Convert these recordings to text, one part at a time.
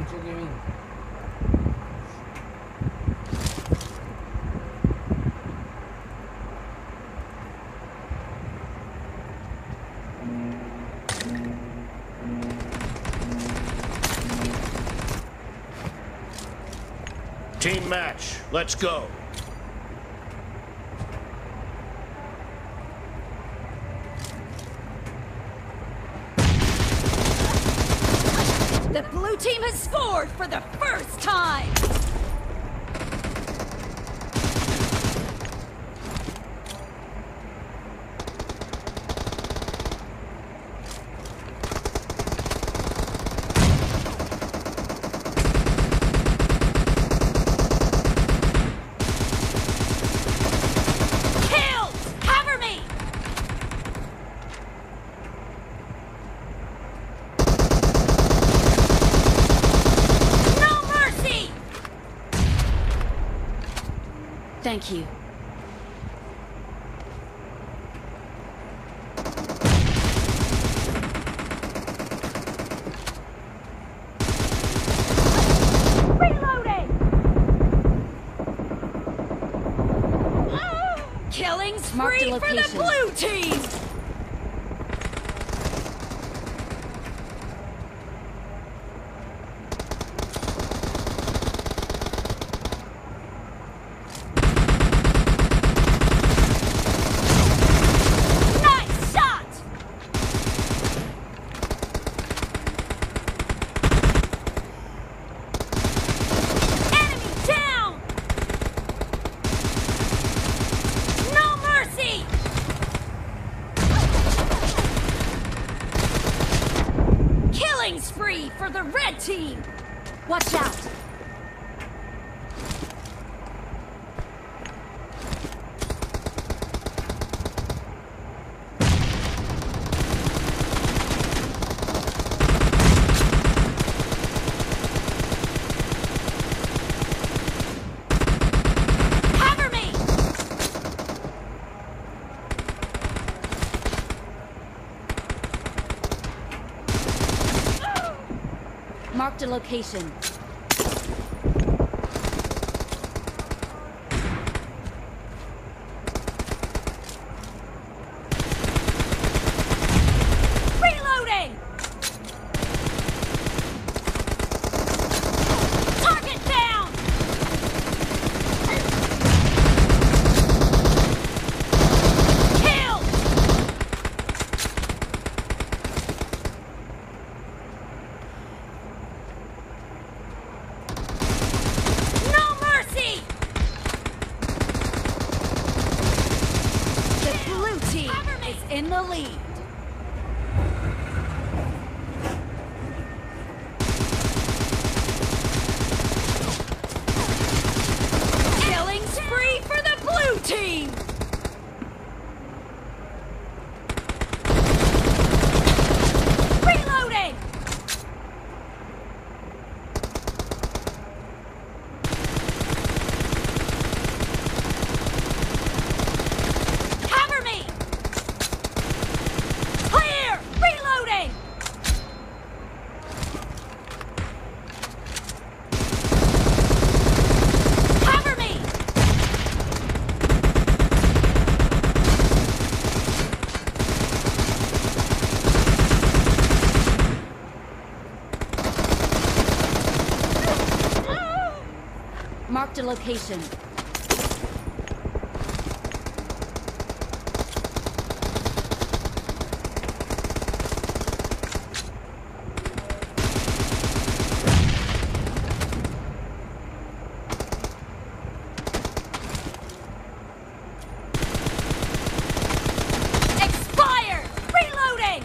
escuché Kevin. Team match, let's go. The blue team has scored for the first time! Thank you. Reloading! Killing spree for the blue team! Spree for the red team! Watch out! Cover me! Marked a location. Reloading! Target down! Kill! In the lead. Killing spree for the blue team. Reloading. Marked a location. Expired! Reloading!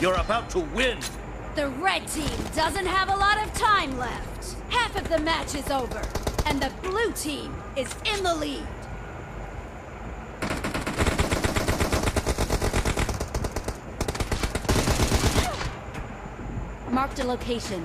You're about to win. The red team doesn't have a lot of time left. Half of the match is over, and the blue team is in the lead. Marked a location.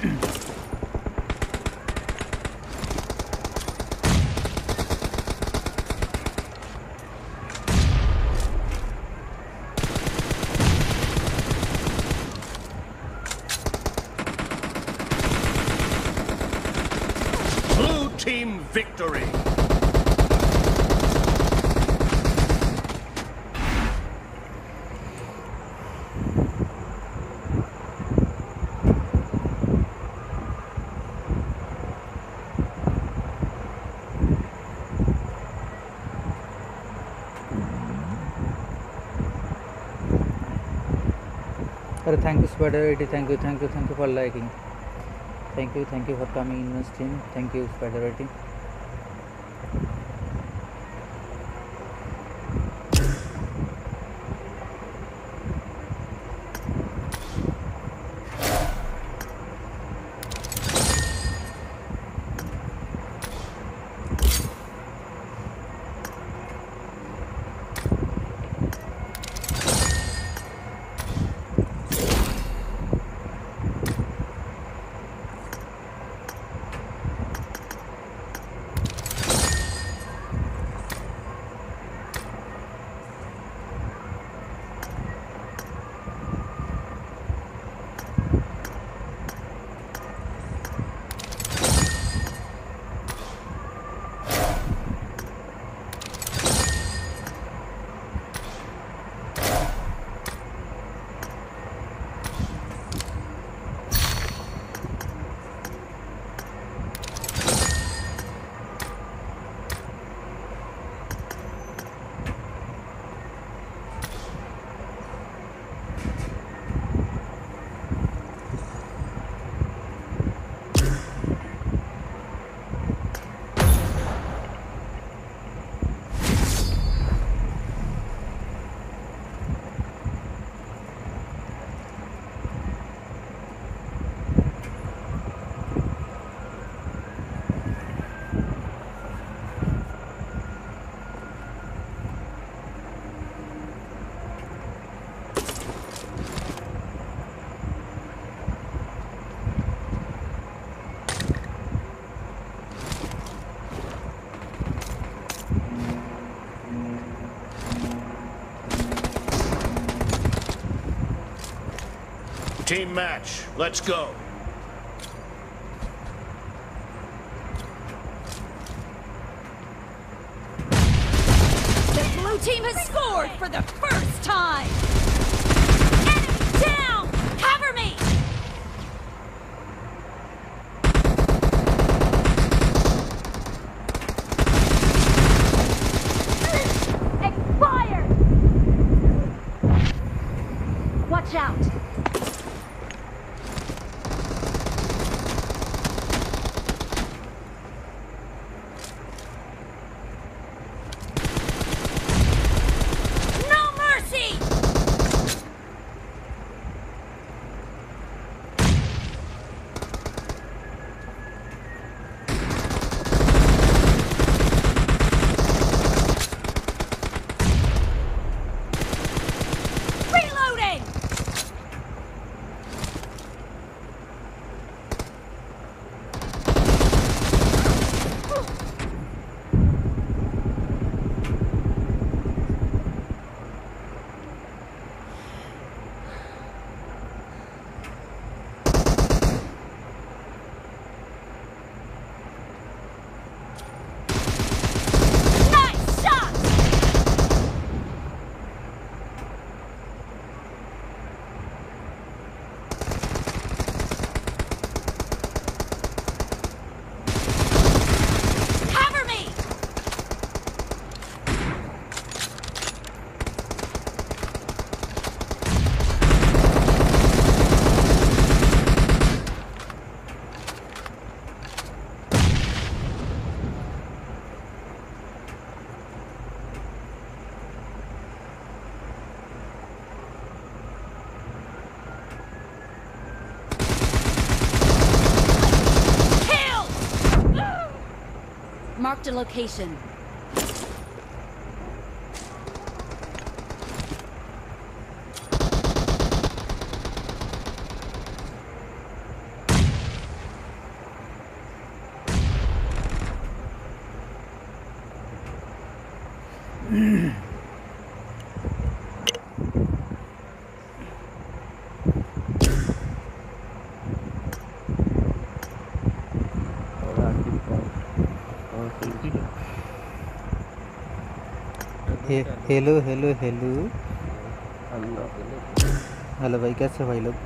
Blue team victory. Thank you Spider80, thank you for liking. Thank you for coming in the stream. Thank you Spider80. Team match. Let's go. The blue team has scored for the first time! Enemy down! Cover me! Expired! Watch out! No mercy! Marked a location. Hello hello hello hello भाई, कैसे हो भाई लोग?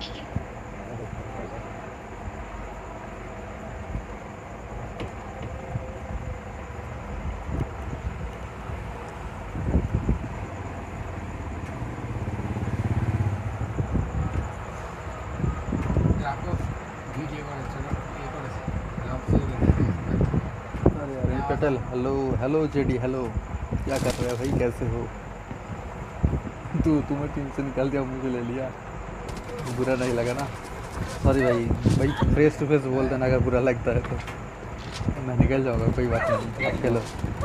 Patel hello hello JD hello, क्या कर रहे हो भाई, कैसे हो? तुम्हें टीम से निकाल दिया, मुझे ले लिया, बुरा नहीं लगा ना? सॉरी भाई, फेस टू फेस बोल देना अगर बुरा लगता है तो मैं निकल जाऊंगा, कोई बात नहीं, खेलो।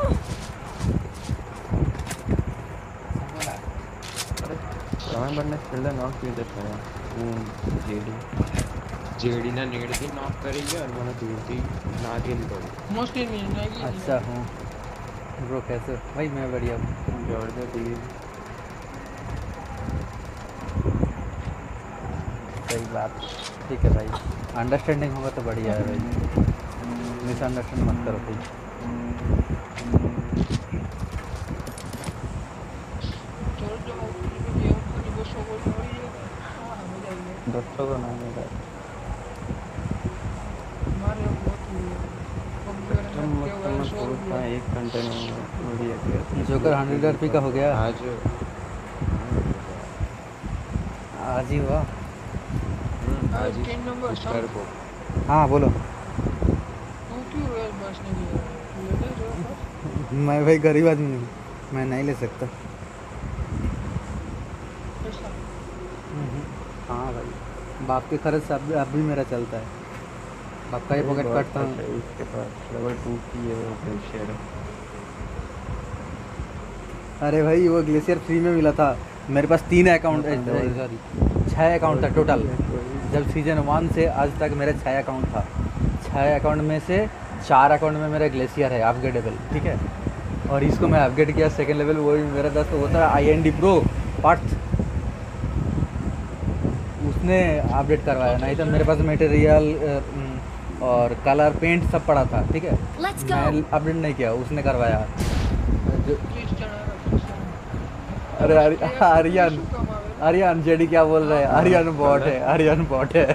जेडी ने नीड थी नॉक करेगी और मैंने दूर थी ना के निकल मोस्टली नहीं अच्छा हूँ ब्रो, कैसे हो भाई? मैं बढ़िया हूँ। जोड़ दे दी सही बात, ठीक है भाई, अंडरस्टैंडिंग होगा तो बढ़िया है भाई, मिसअंडरस्टैंड मत करो भाई। दोस्तों को नहीं मिला एक घंटे में जोकर 100 RP का हो गया आज ही हुआ। आज ही कर को हाँ बोलो। मैं भाई गरीब आदमी हूँ, मैं नहीं ले सकता। हाँ भाई, बाप के खर्च से अब भी मेरा चलता है, बाप का ही पॉकेट काटता हूँ। उसके पास लेवल 2 की है वो ग्लेशियर। अरे भाई वो ग्लेशियर फ्री में मिला था, मेरे पास 3 अकाउंट, सॉरी 6 अकाउंट था टोटल। जब सीजन 1 से आज तक मेरा 6 अकाउंट था, 6 अकाउंट में से 4 अकाउंट में मेरा ग्लेशियर है अपग्रेडेबल, ठीक है। और इसको मैं अपग्रेड किया सेकंड लेवल, वो भी मेरा दोस्त होता है IND प्रो पार्थ, उसने अपडेट करवाया, नहीं तो मेरे पास मटेरियल और कलर पेंट सब पड़ा था, ठीक है। मैं अपडेट नहीं किया, उसने करवाया। अरे आर्यन जेडी क्या बोल रहे हैं? आर्यन बॉट है, आर्यन बॉट है।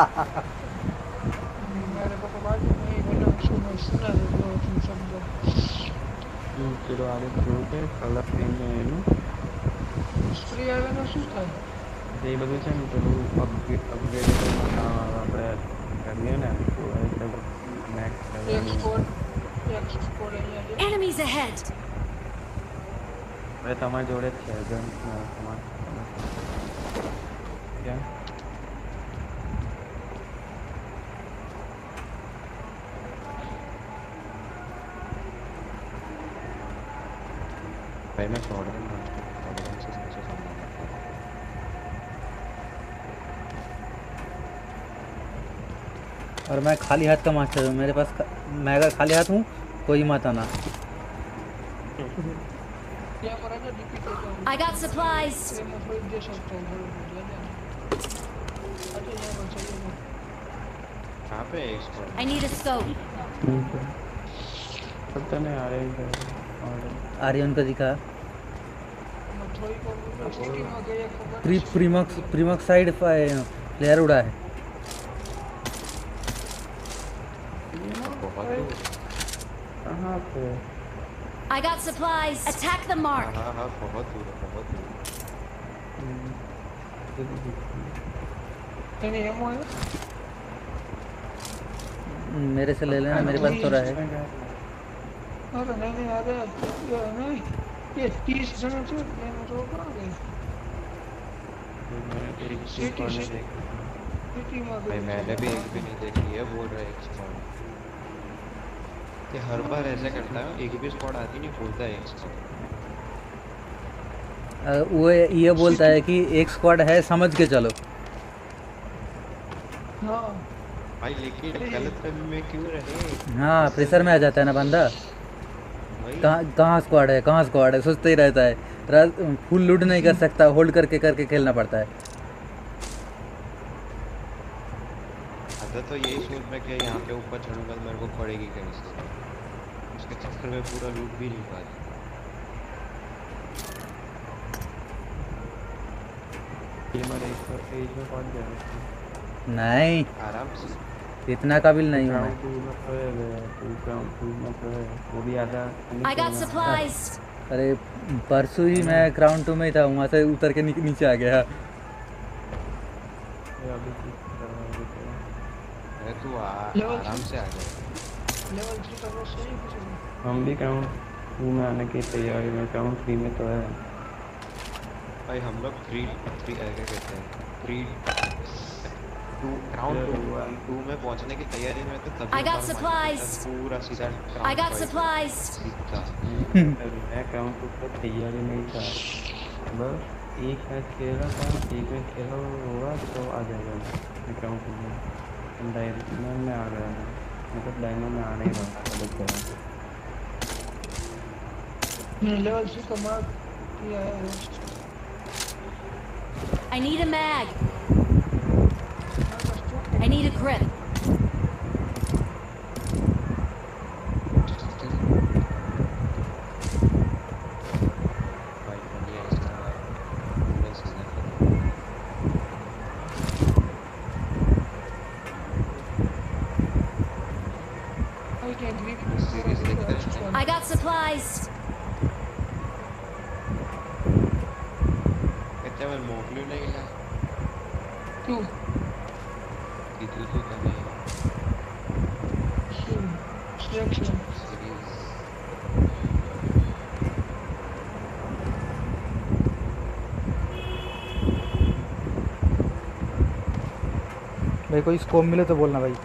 એ બધું છે ને પેલું અપગ્રેડેબલ આપણે કરીએ ને તો Enemies ahead. હવે તમારી જોડે જ છે ગન તમારે કેમ ભાઈ મેં છોડ दूंगा और मैं खाली हाथ का मास्टर हूँ, मेरे पास मैं अगर खाली हाथ हूँ कोई मत आना। I got supplies. कहाँ पे है इसको I need a scope. पता नहीं आ रहे हैं आर्यन को दिखा प्रीमॉक्स साइड प्लेयर उड़ा है। कहाँ पे? I got supplies. Attack the mark. हाँ हाँ बहुत दूर है बहुत दूर। मेरे से ले लेना, मेरे पास तो रहा है। अरे नहीं आ रहा नहीं, ये 30 जन से मैं तो कहाँ गए? भाई मैंने भी एक भी नहीं देखी है, बोल रहा है एक ये हर बार ऐसा करता है, एक भी स्क्वाड आती नहीं, बोलता है एक स्क्वाड। वो ये बोलता है कि एक स्क्वाड है, समझ के चलो। हाँ भाई लेकिन गलत फहमी में क्यों रहे? हाँ, प्रेशर में आ जाता है ना बंदा। भाई कहाँ स्क्वाड है, कहाँ स्क्वाड है, सोचते ही रहता है। फुल लूट नहीं कर सकता, होल्ड करके करके खेलना पड़ता है। आता तो यही सोच में कि यहाँ पे ऊपर चढ़ूंगा तो मेरे को पड़ेगी कहीं से, उसके चक्कर में पूरा लूट भी नहीं पाता। ये हमारे एक में पहुंच गया नहीं, आराम से। इतना काबिल नहीं हूँ मैं। ग्राउंड 2 में तो है, ग्राउंड 2 में तो है, वो भी आधा I got supplies. अरे परसों ही मैं ग्राउंड 2 में ही था, वहाँ से उतर के नीचे आ गया। ये अभी कुछ अरे तू आराम से आ जा। लेवल 3 का वो सही कुछ नहीं। हम भी ग्राउंड 2 में आने की तैयारी में, ग्राउंड 3 में तो है भाई। हम लोग 3 क्या कहते हैं, 2 ग्राउंड 2 में पहुंचने की तैयारी में तो तभी I got supplies. पूरा सीधा I got supplies. सीधा। मैं ग्राउंड 2 पर तैयारी नहीं था, बस एक मैच खेला था, एक मैच खेला होगा तो आ जाएगा ग्राउंड 2 में। डायमंड में आ गया मैं, मतलब डायमंड में आने ही रहा था, बच गया। लेवल 3 का मार्क किया है। I need a mag. I need a grip. भाई बढ़िया इसका पूरा season I can read series देखते हैं। I got supplies. कहते हैं मैं मोकलू नहीं ला क्यों? कि तू तो कभी सिलेक्शन सीरीज भाई कोई स्कोप मिले तो बोलना भाई।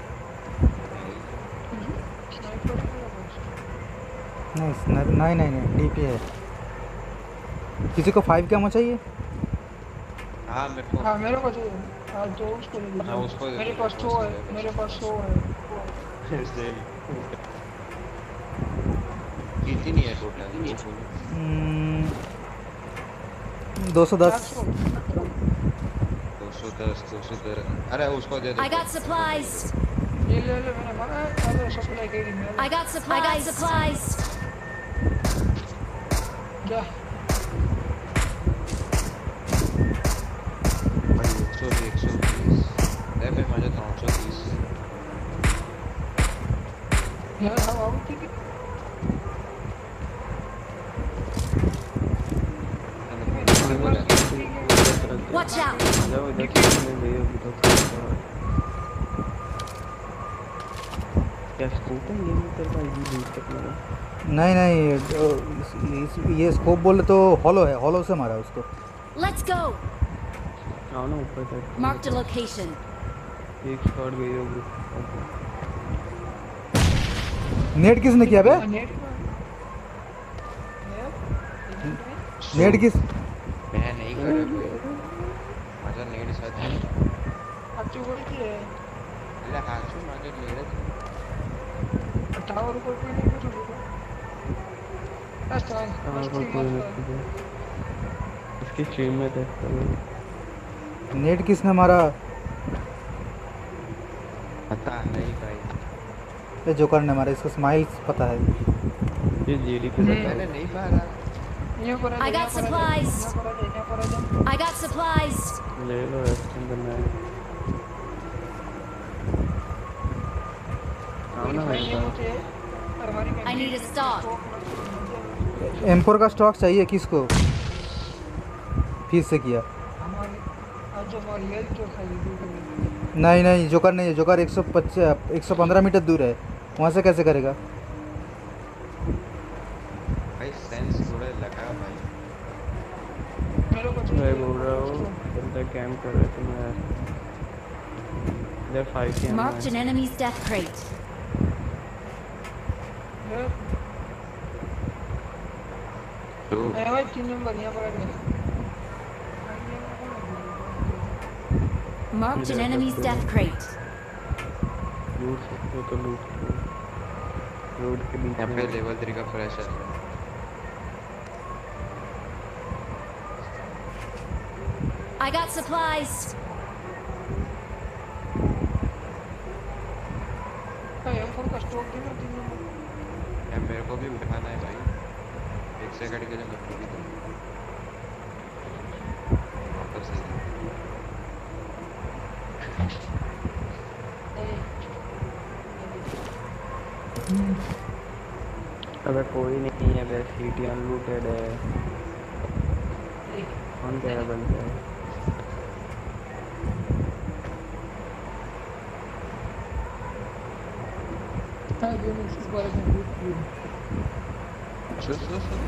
नहीं नहीं नहीं, डीपी है। किसी को 5 कैमो चाहिए? हाँ मेरे को हाँ मेरे को चाहिए। हाँ तो उसको ले हाँ, लीजिए। उसको दे मेरे दो, पास उसको 100 दे है, दो। मेरे पास 100 है। कितनी नहीं है टोटल 210। 210 अरे उसको दे दो। I got supplies. ये ले ले, मैंने मांगा है। अरे सप्लाई करी मैंने। I got supplies. I got supplies. जा भाई 120 है फिर मुझे 330 यार हम आओ ठीक है। Watch out. जब इधर से ले होगी तो क्या स्कोप है ये नहीं करता इजी दूर तक मेरा। नहीं नहीं, ये स्कोप बोले तो हॉलो है, हॉलो से मारा उसको। Let's go. आओ ना ऊपर तक। Marked a location. एक शॉट गई होगी। नेट किसने किया बे? नेट नेट किस? मैं नहीं कर रहा कोई, मजा नेट साथ है। अच्छी बोल की है। अरे हाचू मार ले रहे थे। टावर ऊपर कोई नहीं कुछ होगा। अच्छा इसकी स्ट्रीम में देखता हूँ। नेट किसने मारा? पता नहीं भाई, ये जोकर ने मारा, इसको स्माइल्स पता है। ये जेडी पे मैंने नहीं मारा। ये पर I got supplies. I got supplies. ले लो एक्शन करना है। आओ ना भाई I need a stock. M4 का स्टॉक चाहिए किसको? फिर से किया। नहीं नहीं, जोकर नहीं है, जोकर 115 मीटर दूर है, वहाँ से कैसे करेगा? भाई सेंस थोड़ा लगा भाई। मेरे को मैं बोल रहा हूँ बंदा कैंप कर रहा है तो मैं इधर 5 के Marked an enemy's death crate. भाई 3 नंबर यहाँ पर आ गया। Marked an enemy's death crate. लूट सकते हो तो लूट लो। रोड के बीच यहाँ पे में लेवल 3 का फ्लैश है। I got supplies. M4 का स्टॉक देना 3 नंबर। यार मेरे को भी उठाना है भाई, 1 सेकंड के लिए मैं भी दूँ वापस से। अबे कोई नहीं है, बस सीटी अनलूटेड है। कौन कह रहा बंद है? हाँ जो मैं इस बारे में लूट किया। सुन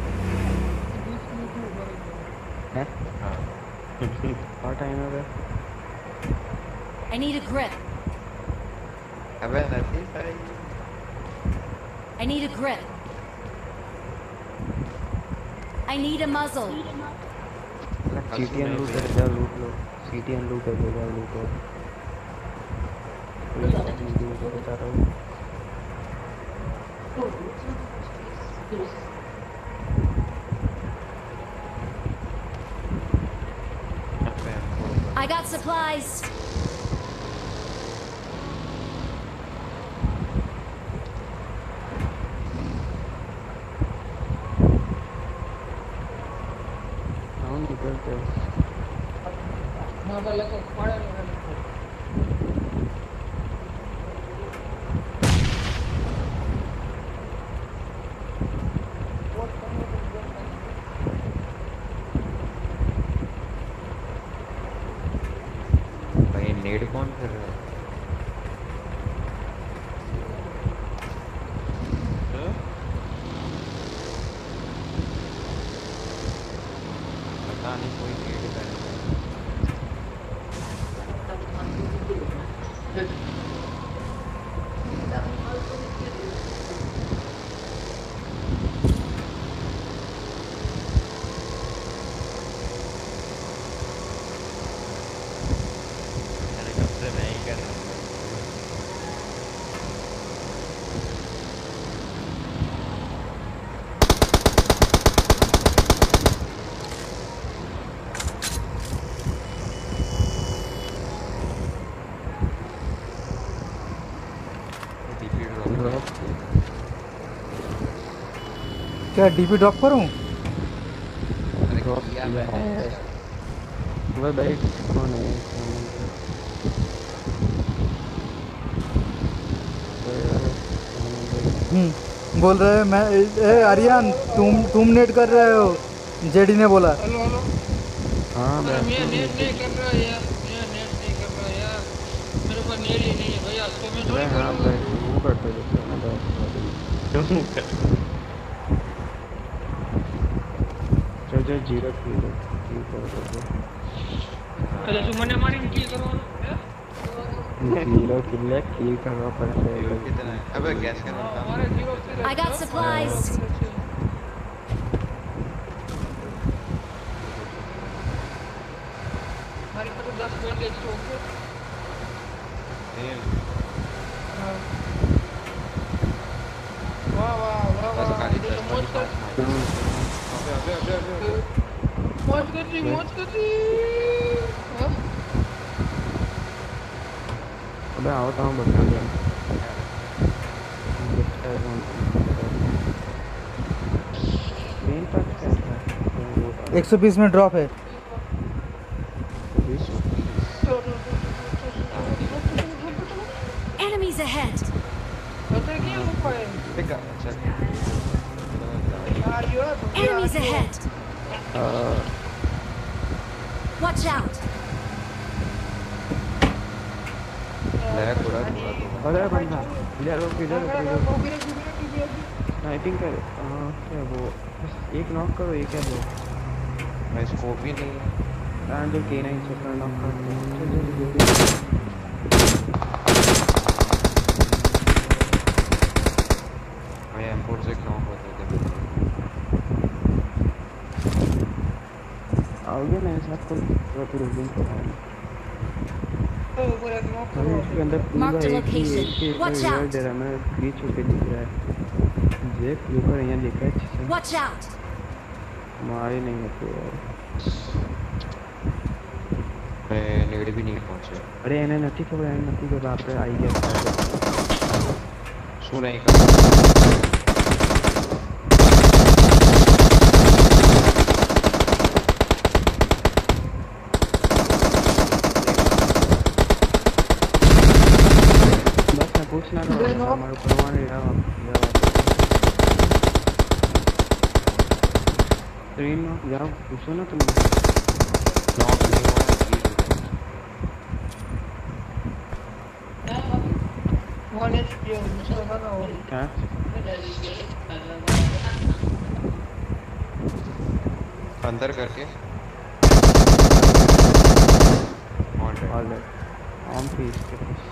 हैं? हाँ और टाइम है बे? I need a grip. अबे नहीं भाई, I need a grip. I need a muzzle. City unlooted है, लूट लो। सीटी अनलूटेड है, लूटो। कोई बात नहीं, लूटो बता रहा हूँ। I got supplies. हाँ निकलते हैं। हाँ भाई लगा पड़ा नहीं। भाई नेड कौन कर रहा है? पता नहीं कोई नेड कर रहा है। मैंने कब से मैं ही कर रहा हूँ। डीपी ड्रॉप क्या डीपी ड्रॉप करूं? मैंने किया मैं। वह भाई कौन है? बोल रहे हैं मैं आर्यन तुम नेट कर रहे हो, जेडी ने बोला। Hello hello. हाँ अरे बस मैं नेट नहीं कर रहा यार, मैं नेट नहीं कर रहा यार। मेरे पास नेट ही नहीं है भैया, तो मैं अबे थोड़ी हाँ करूँगा। भाई वो करते रहते हैं ना क्यों कर? जो जीरो की करो अच्छा तू मने मारी की करो है? जीरो किल करवा पड़ता है। कितना है? अबे गैस का नाम हमारे जीरो से I got supplies. हमारे पास तो 10 बैंडेज स्टॉक है। हाँ। वाह वाह वाह बस वाह, खाली ये तो 10 मौज कर अबे मौज कर रही हाँ? अबे आओ तो हम बता दें। 120 में ड्रॉप है। Enemies ahead. पता है क्या उपाय है? ठीक है अच्छा। यार यार Enemies ahead. Watch out. Lag हो रहा है थोड़ा। अरे बंदा इधर स्नाइपिंग कर। क्या वो एक नॉक करो, एक है वो मैं स्कोप ही नहीं है। जो K9 से कर नॉक कर। मैं M4 पूरा दिन पड़ा है। ऊपर एक नॉक अरे इसके अंदर पूरा Marked a एक ही location. Watch out. डर है, मैं बीच होके दिख रहा है। देख ऊपर यहाँ लिखा है चीज़ Watch out! मारे नहीं होते यार। मैं नेगेटिव भी नहीं पहुंचे अरे एने नथी खबर है, नथी के बाप रे आई गया। सुन नहीं कर बस मैं पूछना करो हमारे परवान रहा ट्रेन में जाओ पूछो ना तुम। नॉक नहीं हुआ वन एचपी है दूसरा बना हो हाँ अंदर करके ऑल दैट ऑन पीस के पास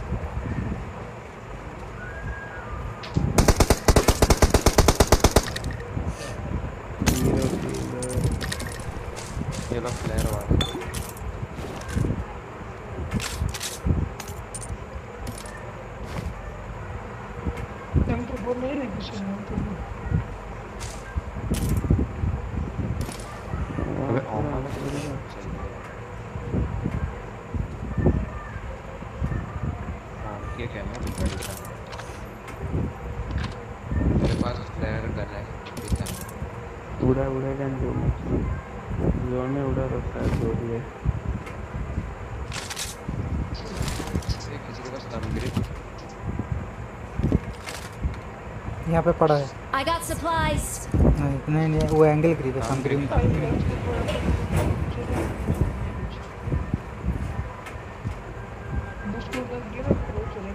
ये लोग फ्लेयर वाले हम तो बोल नहीं रहे किसी ने तो अबे ऑन ये क्या है मेरे पास फ्लेयर गन है उड़ा उड़ा गन जो जोन में उड़ा रहता है जो भी है। किसी के पास दम ग्रिप यहाँ पे पड़ा है। I got supplies. नहीं नहीं वो एंगल ग्रिप है, सम ग्रिप। दूसरा का गिरा तो चले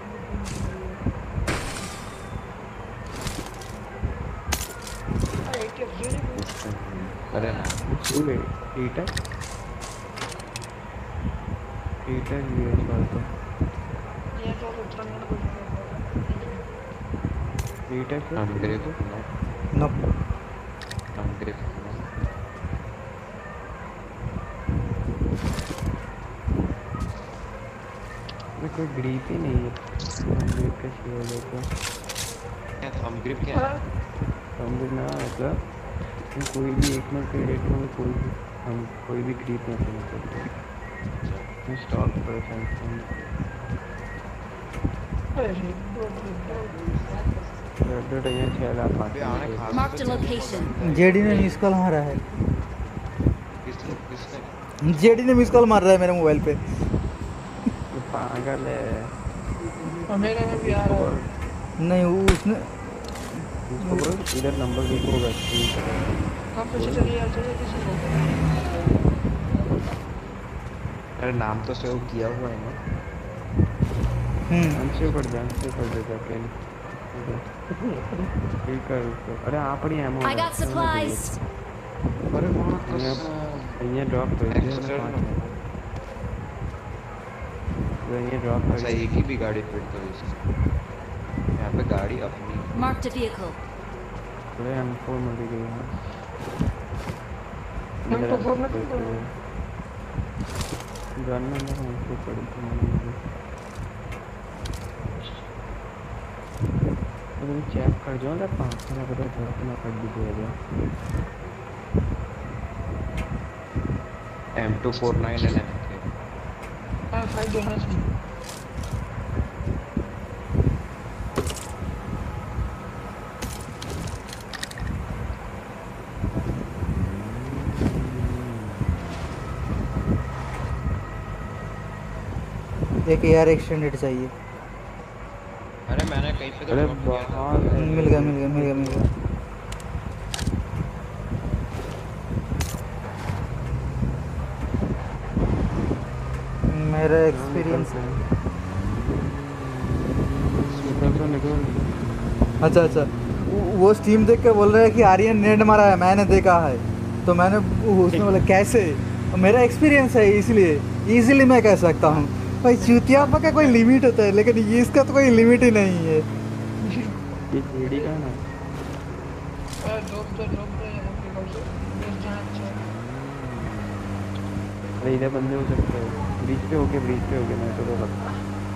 अरे क्या गिरे अरे ना उड़े ईटा ईटा ये बात ये तो उतरने को ईटा क्या दम ग्रिप नो दम ग्रिप मैं कोई ग्रीप ही नहीं है ग्रीप कैसे हो जाता क्या थम ग्रिप क्या है समझ ना आता कोई भी एक मिनट के रेट में कोई भी ग्रीप नहीं कर सकते मैं स्टॉक पर चलता हूँ रेड ये 6,05,000 आने खा Marked a location. जेडी ने मिस कॉल मारा है। किसने जेडी ने मिस कॉल मार रहा है मेरे मोबाइल पे। पागल है और मेरे में भी आ रहा है नहीं वो उसने इसको बोलो इधर नंबर भी होगा कहाँ पे चले यार चले किसी को अरे नाम तो सेव किया हुआ है ना हमसे पड़ देता पहले ठीक है उसको अरे आप पड़ी एमो I got supplies. अरे वहाँ तो ये ड्रॉप कर दिया ना 5 ये ड्रॉप कर अच्छा एक ही भी गाड़ी फिट तो इसकी यहाँ पे गाड़ी अपनी Marked a vehicle. अरे M4 मिल गई है M4 में गन में हमसे पड़ी थी तो चेक कर जो ना 5 ना करो ड्रॉप ना कर दीजिएगा M249 and MK हाँ फाइट देना चाहिए एक एयर एक्सटेंडेड चाहिए। अरे मैंने कहीं पे तो अरे drop किया था। बहुत मिल गया मिल गया मिल गया मिल गया। मेरा एक्सपीरियंस है। तो निकल अच्छा अच्छा वो स्टीम देख के बोल रहा है कि आर्यन नेट मारा है, मैंने देखा है। तो मैंने उसने बोला कैसे, मेरा एक्सपीरियंस है इसलिए इजीली मैं कह सकता हूँ। भाई चूतियापा का कोई लिमिट होता है लेकिन ये इसका तो कोई लिमिट ही नहीं है। ये जेडी का ना ड्रॉप तो अपने को से बस जाना चाहिए अरे इधर बंदे हो सकते हो, ब्रिज पे हो गए मैं तो लगता।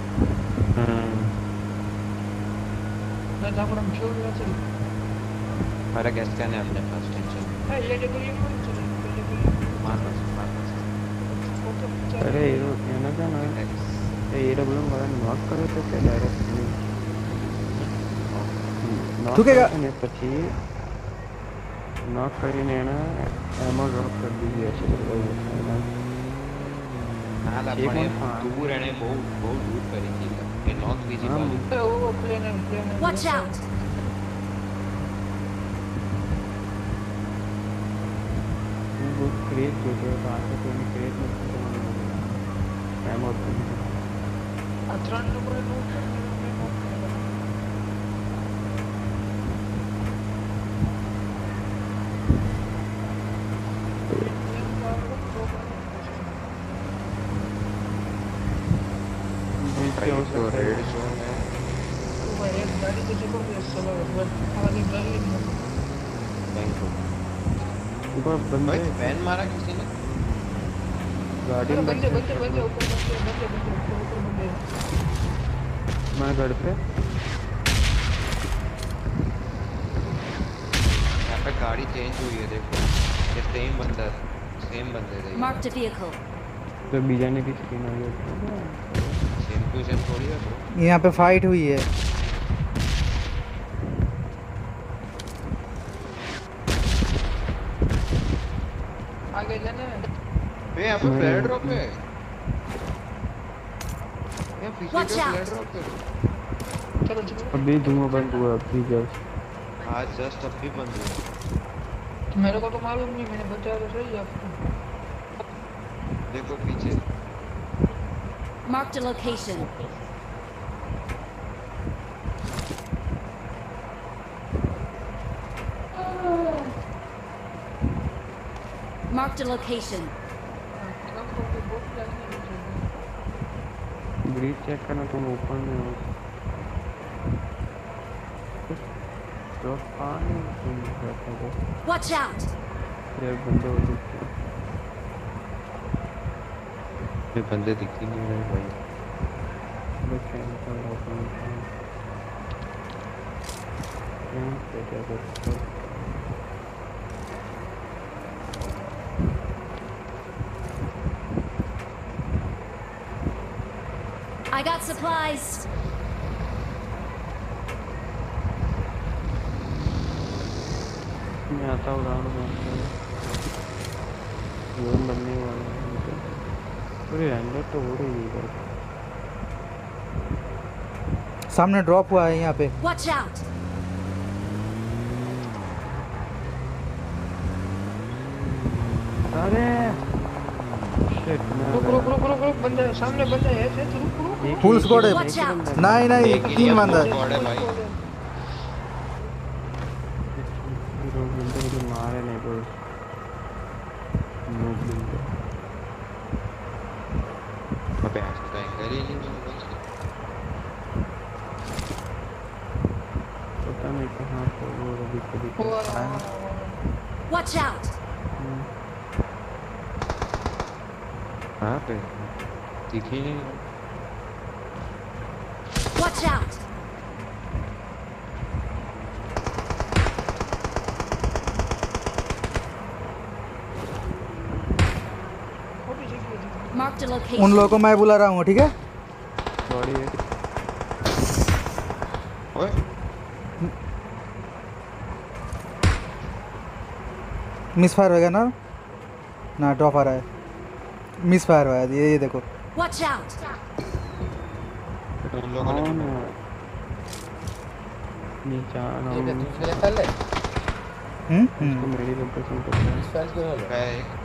मैं जहाँ पर हम क्यों नहीं चले? हमारा गैस क्या है अपने पास टेंशन ये देखो ये कौन चले? मार बस अरे ये कहना क्या ना ये डब्ल्यू वाला नॉक करे तो क्या डायरेक्ट नॉक करने પછી नॉक કરીને એના એમો ડ્રોપ કરી દીધી હશે हां ला पण दूर એને બહુ દૂર કરી દીધા એ નોક વિઝિબલ वो प्लेन है Watch out! वो क्रेट जो है आगे तो क्रेट में एमो अतरन नंबर नोट तो रेड जोन है एक गाड़ी के चक्कर में चला हुआ आगे गाड़ी नहीं थैंक यू ऊपर बंदे भाई वैन मारा किसी ने गाड़ी में बंदे ऊपर बंदे मैं घर पे यहाँ पे गाड़ी चेंज हुई है देखो ये सेम बंदे थे Marked a vehicle. तो बीजा ने की स्क्रीन आ गई सेम टू सेम थोड़ी है bro। यहाँ पे फाइट हुई है। आगे जाने बे यहाँ पे फ्लैट ड्रॉप है यहाँ पीछे Watch क्या out! फ्लैट ड्रॉप है चलो चलो अभी धुआं बंद हुआ अभी जस्ट आज जस्ट अभी बंद हुआ मेरे को तो मालूम नहीं मैंने बताया तो सही आपको देखो पीछे Marked a location. Marked a location. Bridge check करना तुम ऊपर में हो तो पानी तुम रहते हो Watch out! यार बंदे हो सकते हैं ये बंदे दिख ही नहीं रहे भाई बस कैंसल ओपन क्या करते हो I got supplies. मैं आता हूँ राउंड में जोन बनने वाला है अरे अंदर तो हो रही है सामने ड्रॉप हुआ है यहाँ पे। Watch out! अरे शिट रुक बंदे सामने बंदे है ऐसे रुक फुल स्क्वाड है। Watch out! नहीं नहीं एक ही 3 बंदा है। स्क्वाड है भाई बंदे मुझे मारे नहीं बोल नो बंदे अबे आज तो एंगल ही नहीं मिला पता नहीं कहाँ पे वो अभी कभी Watch out! कहाँ पे दिख ही नहीं Watch out! Marked a उन location. लोगों को मैं बुला रहा हूँ, ठीक है? बॉडी है ओए मिस फायर होगा ना? ना ड्रॉप आ रहा है। मिस फायर हुआ है ये देखो। Watch out! उन लोगों ने कौन है नीचे आना हम्म तो मेरी लोकेशन पे है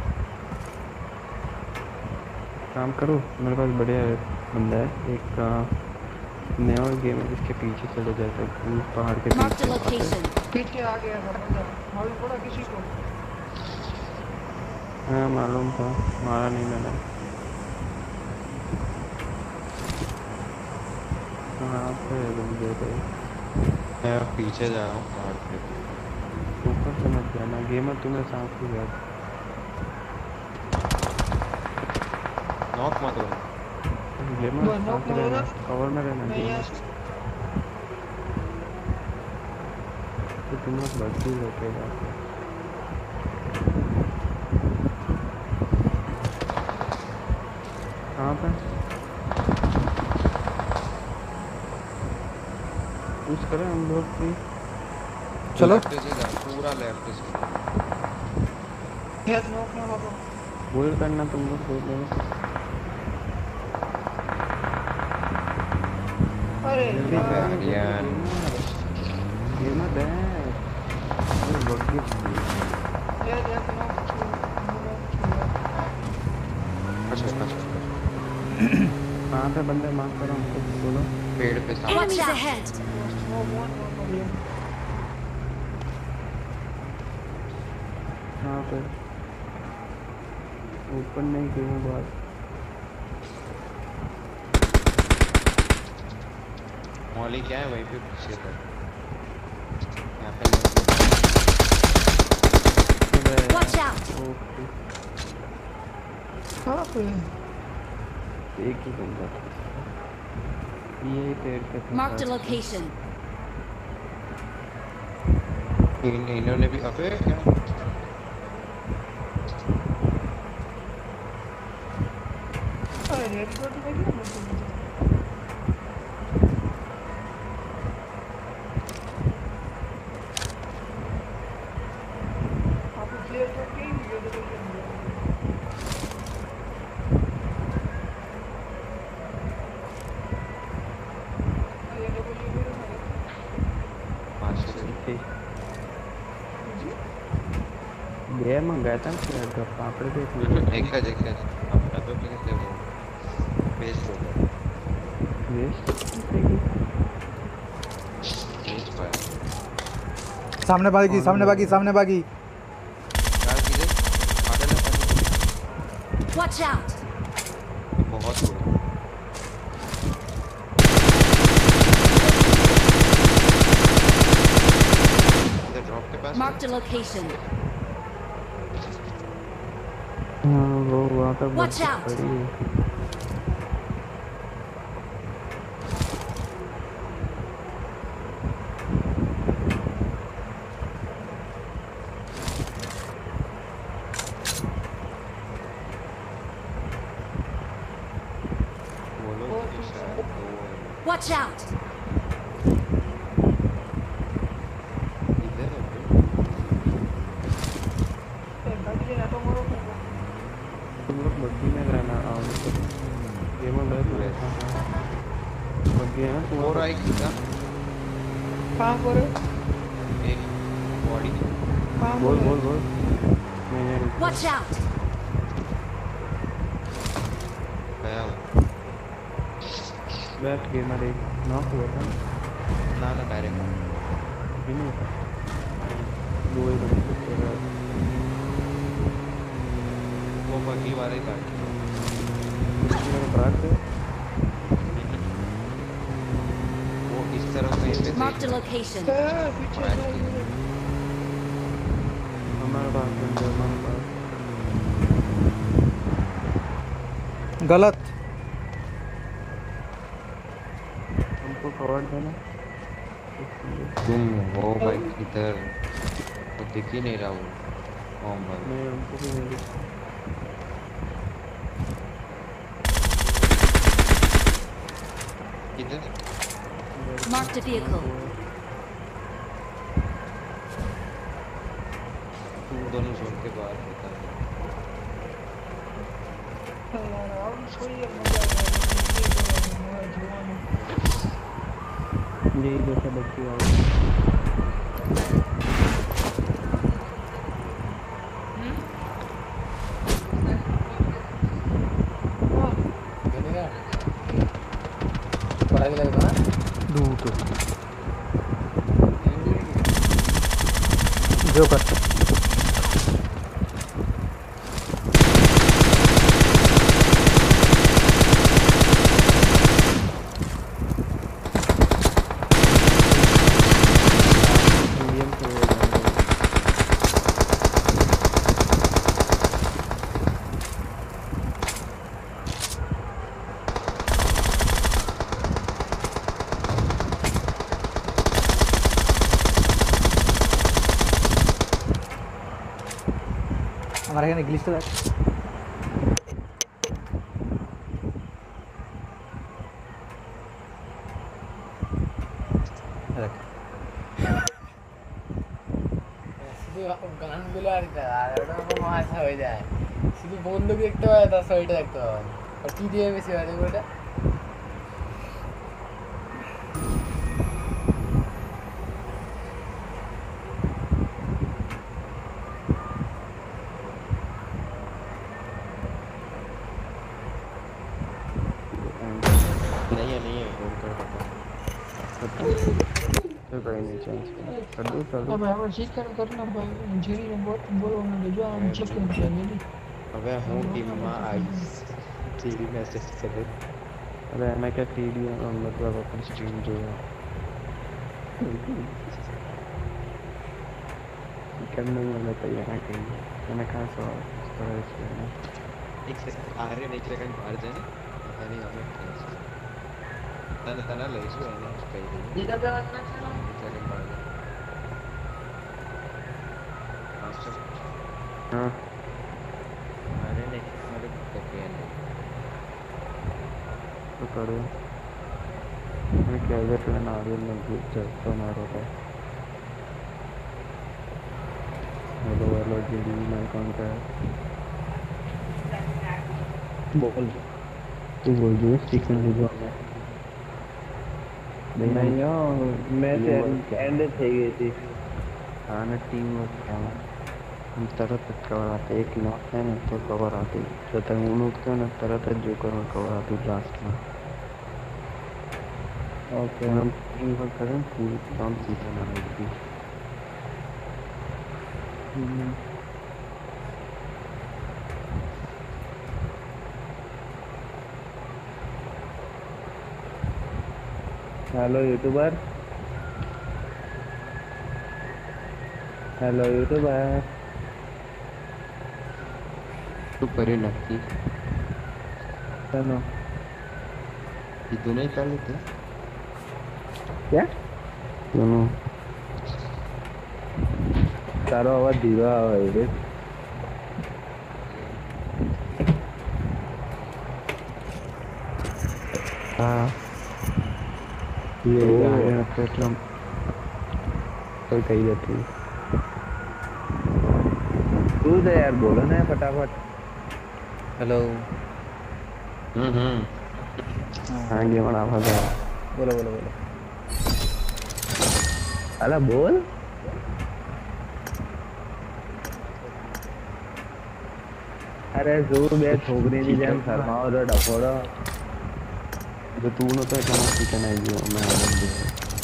काम करो मेरे पास बढ़िया बंदा है एक नया गेम है जिसके पीछे चले जाता है पहाड़ के Marked a पीछे location. पीछे आ गया था बंदा मालूम पड़ा किसी को हाँ मालूम था मारा नहीं मैंने हाँ पे बंदे पे मैं पीछे जा रहा हूँ पहाड़ पे ऊपर से मत जाना गेमर तुम्हें सांप की याद नॉक मत हो। गेमर बस नॉक साथ रहना, मारो। कवर में रहना मैं यहाँ गेमर। तो तुम्हें बच्ची रोकेगा। कहाँ पे पुश करें हम लोग की? चलो लेफ्ट से जा, पूरा लेफ्ट से। हेड नॉक ना बाबा। होल्ड करना तुम लोग सोच लो। अरे यार गेमर है अरे बग्गी हेड हेड नॉक अच्छा कहाँ पे बंदे मार कर हमको बोलो। पेड़ पे सामने। Enemies ahead! कहाँ पे ऊपर नहीं क्यों बात। मौली क्या है वहीं पे पीछे था। यहाँ पे Watch out! ओके कहाँ पे? एक ही बंदा था। ये पेड़ के था। Marked a location. इन्होंने भी अबे क्या अरे रेड डॉट में क्या मतलब? आप क्लियर करके ही वीडियो देखिए। ये डब्ल्यू मेरे में पाँच से ये मंगाया था ना पापड़ पे एक मिनट। एक का अपना तो कितने वो बेच हो गया वेस्ट बेच पाया सामने बागी सामने बागी सामने बागी। यार चीजें आगे ना Watch out! बहुत हुआ इधर ड्रॉप के पास Marked a location. हाँ वो वहाँ पे Watch बग्गी out. पड़ी है। बोलो कि शायद वो Watch out! इधर है गाड़ी लेना तो मारो। तुम लोग बग्गी में रहना आओ तो गेमर बैठ रहे बग्गी है ना और तुम्हारा। आई कितना कहाँ पर है? एक बॉडी कहाँ बोल पर है? बोल बोल मैंने Watch out! गया हूँ बैठ गेमर एक नॉक हुआ था ना डायरेक्ट ही नहीं था दो ही बंदे थे। वो बगी वाले का मेरे भाग से वो इस तरफ कहीं पे Marked a थे location. पीछे से हमारे पास बंदे हमारे पास गलत। हमको कवर देना। तुम वो भाई इधर तो दिख ही नहीं रहा वो ओम भाई नहीं हमको भी नहीं दिखा। इधर Marked a vehicle. तुम दोनों जोन के बाहर होता है यार अब सोई है मजा आएगा। यही जैसा बच्ची आओ दूध जो कर मीडियम से हो जाएगा। আমার এখানে গ্লিচটা দেখ দেখ শুধু গানগুলো আর কি, আর ওটা আমার মাথা হয়ে যায়। শুধু বন্দুক দেখতে পাবে তার শরীরটা দেখতে পাবে না। আর কি দিয়ে বেশি হয় দেখবো এটা? नहीं है फोन कर तो कोई नहीं चेंज कर दो अब हमें चिकन करना जीरी ने बहुत बोलने दे जो हम चिकन करेंगे। अबे हूँ टीम में आई टीवी मैसेज कर दे अरे मैं क्या 3D मतलब अपन स्ट्रीम जो है करने में मैं तैयार है कहीं मैंने कहा सो एक सेकंड आ रहे एक सेकंड बाहर जाने पता नहीं हमें तना तना ले इसको है ना कहीं नहीं जीरा पे रखना चलो। एक सेकंड बाहर जा मास्टर हाँ अरे नहीं मेरे को क्या नहीं तो करो मैं क्या इधर पे नारियल में चलता मारो था हेलो जी मैं कौन का बोल तू बोल जो चिकन ले जाओ नहीं यार मैं एंड થઈ ગઈ હતી આને ટીમ વર્ક કામ हम तरत कवर आते एक नॉट है ना तो कवर आती तो तक उन उठते ना तरत जो कवर आती लास्ट में ओके हम टीम वर्क करें पूरी काम सीधा ना होगी हेलो यूट्यूबर तू करे नक्की चलो ये दोनों ही कर लेते क्या दोनों तारो आवाज धीरा आवाज है हाँ ये आगे पेट्रोल तो कही जाती तू तो यार बोलो ना फटाफट हेलो हाँ ये बड़ा आवाज है बोलो बोलो बोलो अला बोल अरे जोर बे छोकरी नी जेम शर्माओ रे डफोड़ो जो तू न तो इतना चिकन आई जो मैं आनंद दे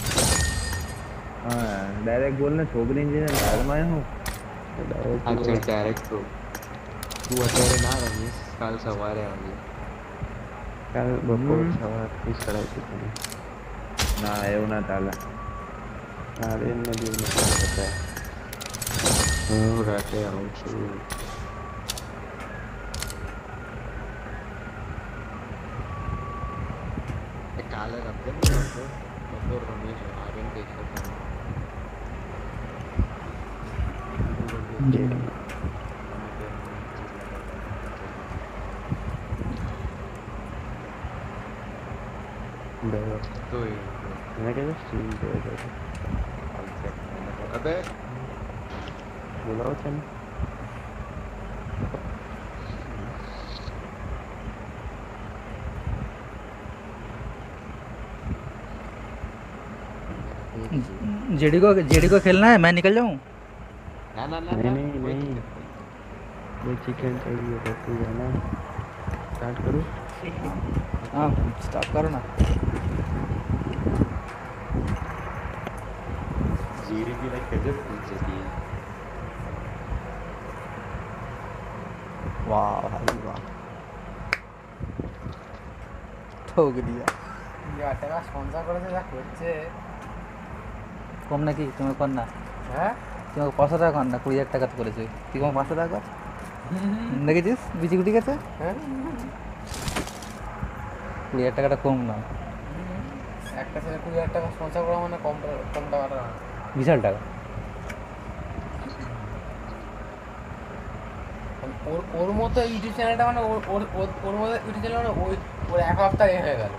हां डायरेक्ट बोलना छोकरी नी जेम शर्माए हूं अच्छा डायरेक्ट तो तू અત્યારે ના રમીશ કાલ સવારે આવજે કાલ બપોર સવાર થી સડાઈ હતી ના એવું ના ચાલે અરે ને દિવસ પતા હું રાતે આવું છું કાલે રમતે બપોર રમીશ આવીને દેખ શકતા तो मैं कहता स्ट्रीम पे अबे बुलाओ चल जेडी को खेलना है मैं निकल जाऊं ना ना ना नहीं वो चिकन चाहिए तो तू है ना स्टार्ट करो हाँ स्टार्ट करो ना जीरी भी लाइक कैसे पूछ सकती है वाह भाई वाह ठोक दिया ये টাকা স্পন্সর করেছে যা করছে কম নাকি তুমি কর না হ্যাঁ তোমাকে 500 টাকা কর না 20000 টাকা তো করেছে তুই কম 500 টাকা কর দেখেছিস বিচিকুটি গেছে হ্যাঁ 20000 টাকাটা কম না একটা ছেলে 20000 টাকা স্পন্সর করা মানে কম টাকাটা না বিশাল টাকা ওর মতো ইউটিউব চ্যানেলটা মানে ওর মতো ইউটিউব চ্যানেল মানে ওর এক সপ্তাহ হয়ে গেল।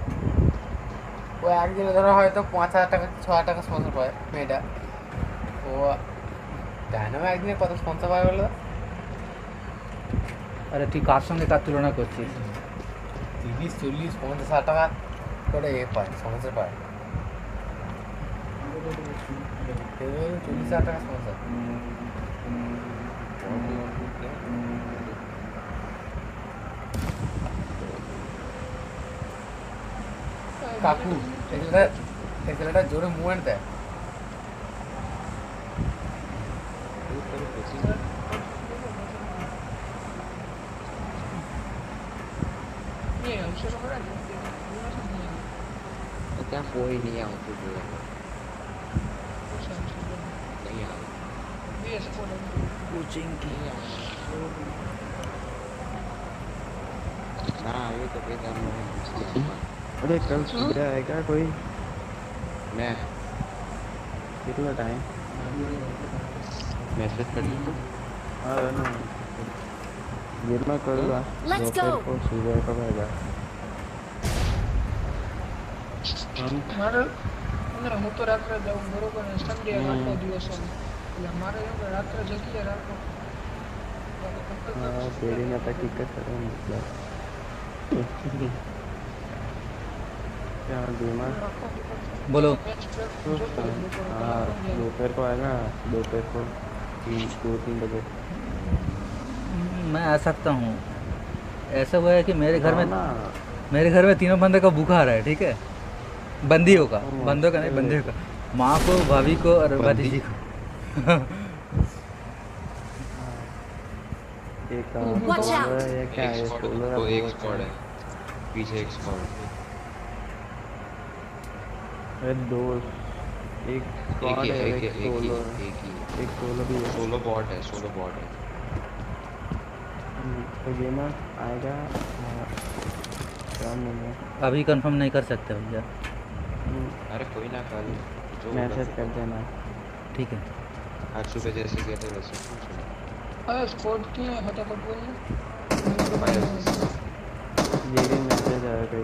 ও একদিনে ধরো হয়তো 5,000 টাকা 6,000 টাকা স্পন্সর পায় মেয়েটা। ও ডায়নামো একদিনে কত স্পন্সর পায় বলো? আরে তুই কার সঙ্গে কার তুলনা করছিস? 30, 40, 50,000 টাকা করে পায়, স্পন্সর পায়। 40,000 টাকা স্পন্সর। কাকু এই ছেলেটা জোরে মুভমেন্ট দেয়। Iya, bisa sekarang. क्या कोई नहीं आओ तो नहीं आओ Iya, sekolah. कोचिंग की ना आए तो फिर हम अरे कल सुबह आएगा कोई? मैं कितना टाइम? मैसेज कर दूँ हाँ ना गिरना करूँगा। Let's go. दोपहर को सुबह कब आएगा? મારે અંદર હું તો રાત્રે જાઉં બરોબર ને સન્ડે આટલો દિવસ હોય એટલે મારે એમ કે રાત્રે જગ્યાએ રાખો हाँ तेरी में तक टिकट करो मतलब क्या बीमा? बोलो। हाँ दोपहर को आएगा, दोपहर को 2-3 बजे। मैं आ सकता हूँ। ऐसा हुआ है कि मेरे घर में ना तीनों बंदे का बुखार है, ठीक है? बंदियों का, बंदों का नहीं, बंदियों का। माँ को, भाभी को और भतीजी को। एक Watch out. ये क्या है? तो एक स्क्वाड है पीछे एक स्क्वाड अरे दो एक स्क्वाड है, एक सोलो एक सोलो भी है। सोलो बॉट है तो गेमर आएगा शाम में। अभी कंफर्म नहीं कर सकते भैया। अरे कोई ना कल जो मैसेज कर देना। ठीक है। आज सुबह जैसे गए थे वैसे હવે સ્કોડ કે ફટાફટ બોલીએ ये भी मैसेज आएगा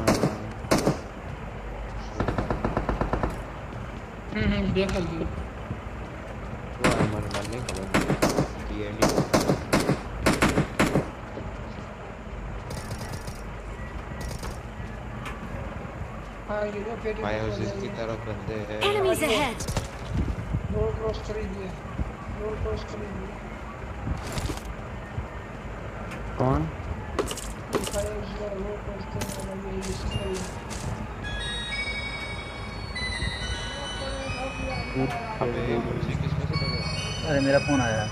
દેખાઈ ગયું वो हमारे मन नहीं खबर डीएनडी હા એ જો પેટી बायोसिस की तरफ बंदे हैं Enemies ahead! રોડ ક્રોસ કરી દે રોડ ક્રોસ કરી દે कौन? फायर रोड क्रोस करने अबे मुझे किसमें से लगा अरे मेरा फ़ोन आया।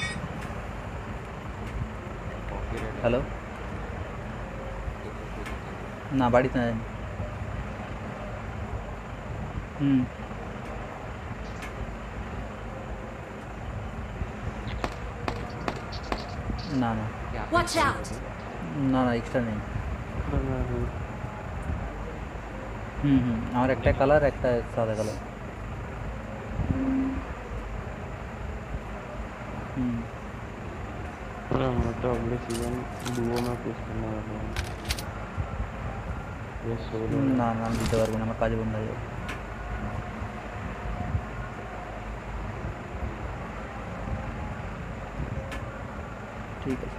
हेलो ना बाड़ी तो है। ना ना Watch out! ना ना एक्स्ट्रा नहीं। और एक कलर एक सादा कलर। तो अगले सीजन डुओ में कुछ करने वाला हूँ। ये सोलो ना ना दिते पारबो ना, আমার কাজে বন্ধ হয়ে যাবে। ठीक है।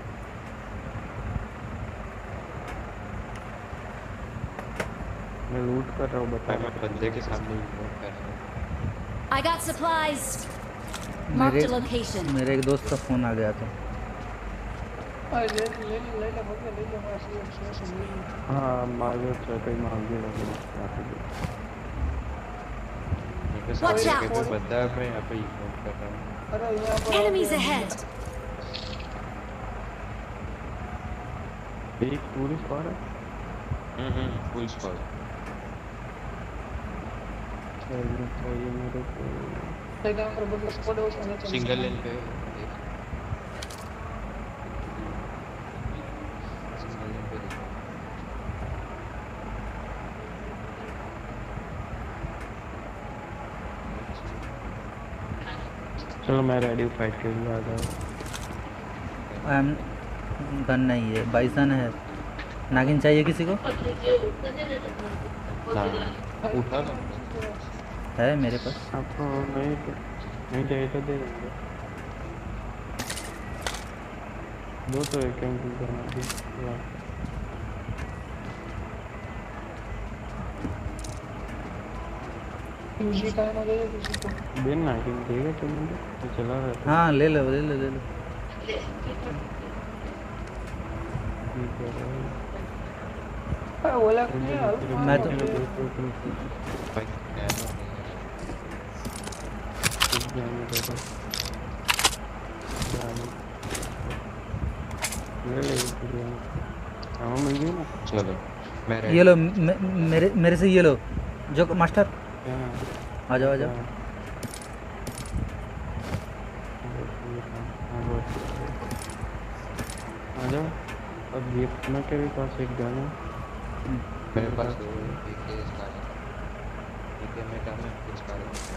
मैं लूट कर रहा हूँ, बता मैं बंदे के सामने इग्नोर कर रहा हूँ I got supplies! Marked a location. मेरे एक दोस्त का फ़ोन आ गया था। ले ले ले ले भैया ले ले मार से ले ले हाँ मांगे कहीं मांगे लगे मेरे के Watch सामने out. कोई बंदा है मैं यहाँ पे इग्नोर कर रहा हूँ अरे यहाँ पर Enemies ahead! एक पूरी स्क्वाड है। फुल स्क्वाड चाहिए मेरे को। सही काम कर बदला स्क्वाड हो उसमें सिंगल लेन पे एक सिंगल लेन पे देखो चलो मैं रेडी फाइट के लिए आ जाऊँ। गन नहीं है, बाइसन है। नागिन चाहिए किसी को? ना उठा ना है मेरे पास। आपको नहीं चाहिए तो दे देंगे। दो तो एक एम करना भी यूजी का है ना, दे दो किसी को। दिन ना कि देगा तो मुझे तो चला रहा था। हाँ ले लो ले लो ले लो। ठीक है हाँ, बोला कि नहीं यार। मैं तो भाई नैनो मिल गई ना। चलो मैं ये लो मेरे से ये लो जो मास्टर। आ जाओ आ जाओ। आ जाओ। अब ये अपना के भी पास एक गन है। मेरे पास दो एक है इसका एक है मेटा में इसका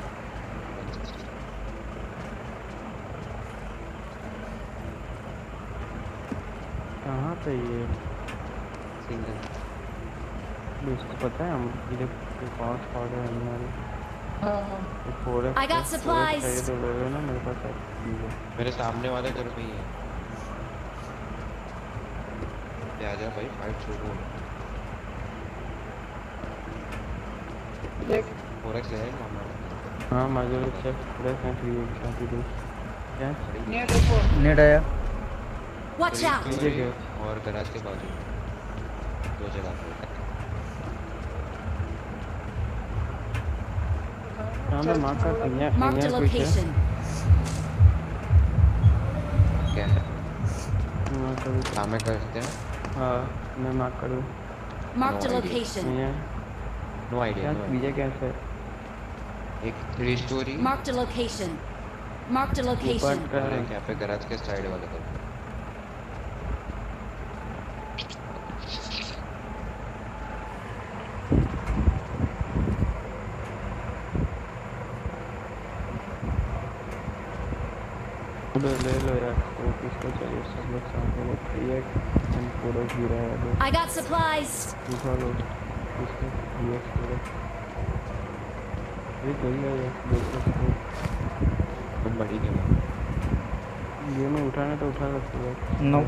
कहाँ पे ये सिंगल इसको पता है हम इधर के पास पड़ रहे हैं हमारे हाँ हाँ। I got supplies. चाहिए तो ले लो ना, मेरे पास है। मेरे सामने वाले घर में ही है। ये आजा भाई फाइट शुरू हो। देख फोरेक्स है हमारा। हाँ माजूर चेक पूरा कंट्री एक साथ ही दो क्या ये देखो नेट आया। Watch out! नीचे गए और गराज के बाजू दो जगह पे सामने मार का कन्या Marked a कन्या कुछ है location. क्या है मार का भी सामने करते हैं। हाँ मैं मार करूँ Marked a No idea. location. नहीं है नो आइडिया क्या बीजे कैसे एक 3 storey Marked a location. Marked a location. ऊपर का और एक यहाँ पे गराज के साइड वाले घर पे। उधर ले लो यार वो किसको चाहिए सब लोग साथ में चाहिए हम पूरा गिरा है अभी I got supplies. उठा लो किसको ये पूरा ये कोई है देखो बहुत बड़ी गेम है। ये में उठाना तो उठा सकते हो नो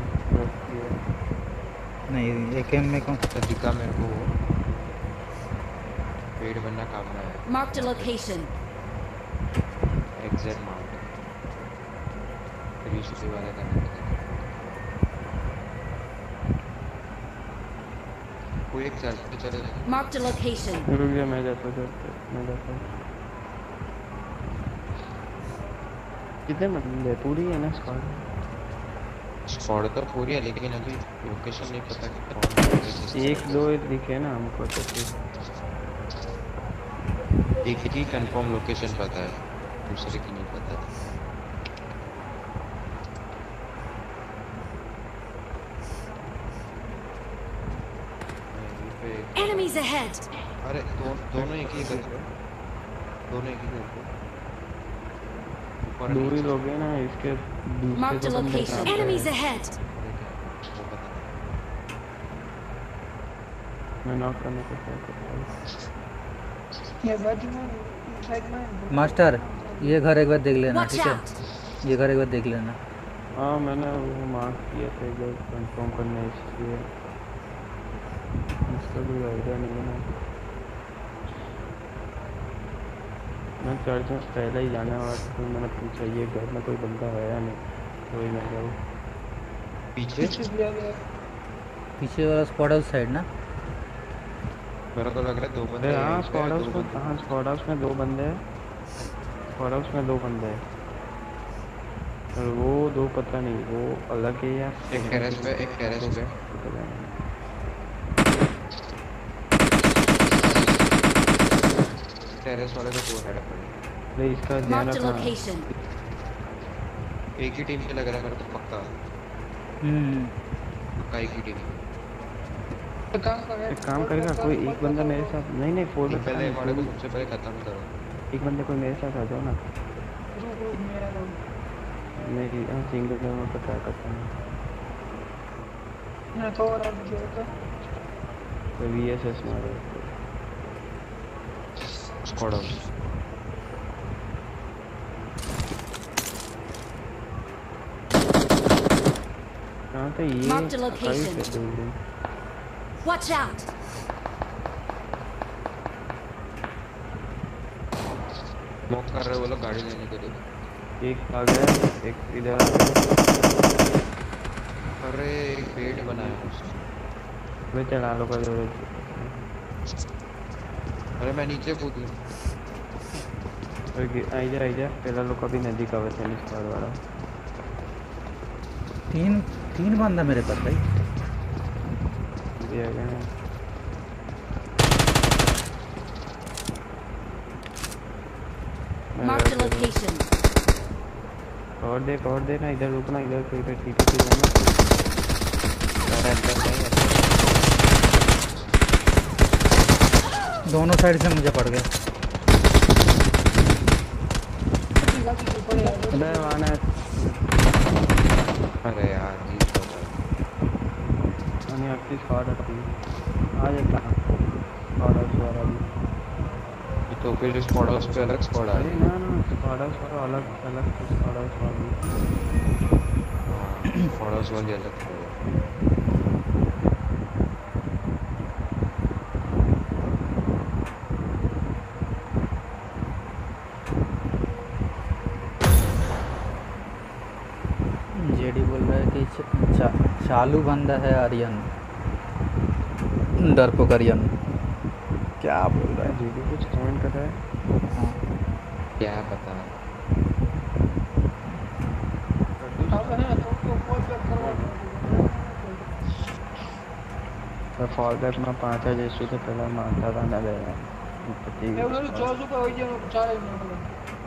नहीं एक एम में कौन तो दिखा मेरे को पेड़ बनना काम में है। Marked a location. Exact mount रिश्ते वाले का नहीं पता। कोई एक चल तो चले जाए। Marked a location. रुक जा मैं जाता हूँ मैं जाता हूँ कितने बंदे पूरी है ना स्क्वाड तो पूरी है लेकिन अभी लोकेशन नहीं पता कि कौन एक दो दिखे ना हमको तो फिर एक ही कंफर्म लोकेशन पता है दूसरे की नहीं पता। Enemies ahead. अरे दोनों एक ही घर पे दोनों एक ही घर पे ऊपर दूरी लोग हैं ना इसके Marked a दूसरे बंदे location. कहाँ पे Enemies हैं? ahead. वो पता नहीं। मैं नॉक करने को ट्राई करता हूँ ये बाजू में साइड में मास्टर ये घर एक बार देख लेना Watch ठीक है। out. ये घर एक बार देख लेना। हाँ मैंने वो मार्क किया था एक बार कंफर्म करने इसलिए इसका कोई आइडिया नहीं है ना मैं चर्च में पहले ही जाने वाला था तो मैंने पूछा ये घर में कोई बंदा है या नहीं तो ही मैं जाऊँ पीछे पीछे दिया गया। पीछे वाला स्क्वाड हाउस साइड ना। मेरा तो लग रहा है दो बंदे अरे हैं, हाँ इस पे स्क्वाड हाउस दो में बंदे। हाँ स्क्वाड हाउस में दो बंदे हैं स्क्वाड हाउस में दो बंदे हैं और वो दो पता नहीं वो अलग है या एक टेरेस पे पता नहीं। टेरेस वाले तो दो हेड पड़े अरे इसका ध्यान Marked a रखना location. एक ही टीम से लग रहा है मेरे को पक्का पक्का एक ही टीम तो काम कर एक काम करेगा कोई एक बंदा मेरे साथ नहीं नहीं फोर में पहले हमारे को सबसे पहले खत्म करो। एक बंदे कोई मेरे साथ आ जाओ ना रुक रुक मेरा लोग मेरी सिंगल में ट्राई करता हूँ मैं तो और आगे जो तो तो VSS मारो स्क्वाड हाउस कहाँ पे ये Marked a location. कहीं पे बिल्डिंग Watch out! मॉक कर रहे वो लोग गाड़ी लेने के लिए। एक आ गया एक इधर आ गया अरे एक पेड़ बनाया उसने। वे चला लो कर दो अरे मैं नीचे कूद गया। आइजा पहला लोग अभी नदी का वचन स्क्वाड वाला तीन बंदा मेरे पास भाई। ये आ गया Marked a location. और देना इधर रुकना इधर कोई पे टीपी करना अरे अंदर नहीं है। दोनों साइड से मुझे पड़ गए। इधर आना अरे यार जी मैंने आपकी स्क्वाड आती आ जाता स्क्वाड वाला भी तो फिर स्क्वाड हाउस पे अलग स्क्वाड आ अरे रही ना स्क्वाड वाला अलग अलग स्क्वाड वाला है। स्क्वाड हाउस वाली अलग है। जेडी बोल रहा है कि चालू बंदा है आर्यन, डरपोक आर्यन। क्या बोल रहा है? जी कुछ कमेंट कर रहा है हाँ। क्या पता। अब है तो कॉल बैक करवा तो फॉल बैक में 5000 जैसे तो पहला मानता था ना गया मैं उन्होंने 4 रुपए हो गया चार ही मिनट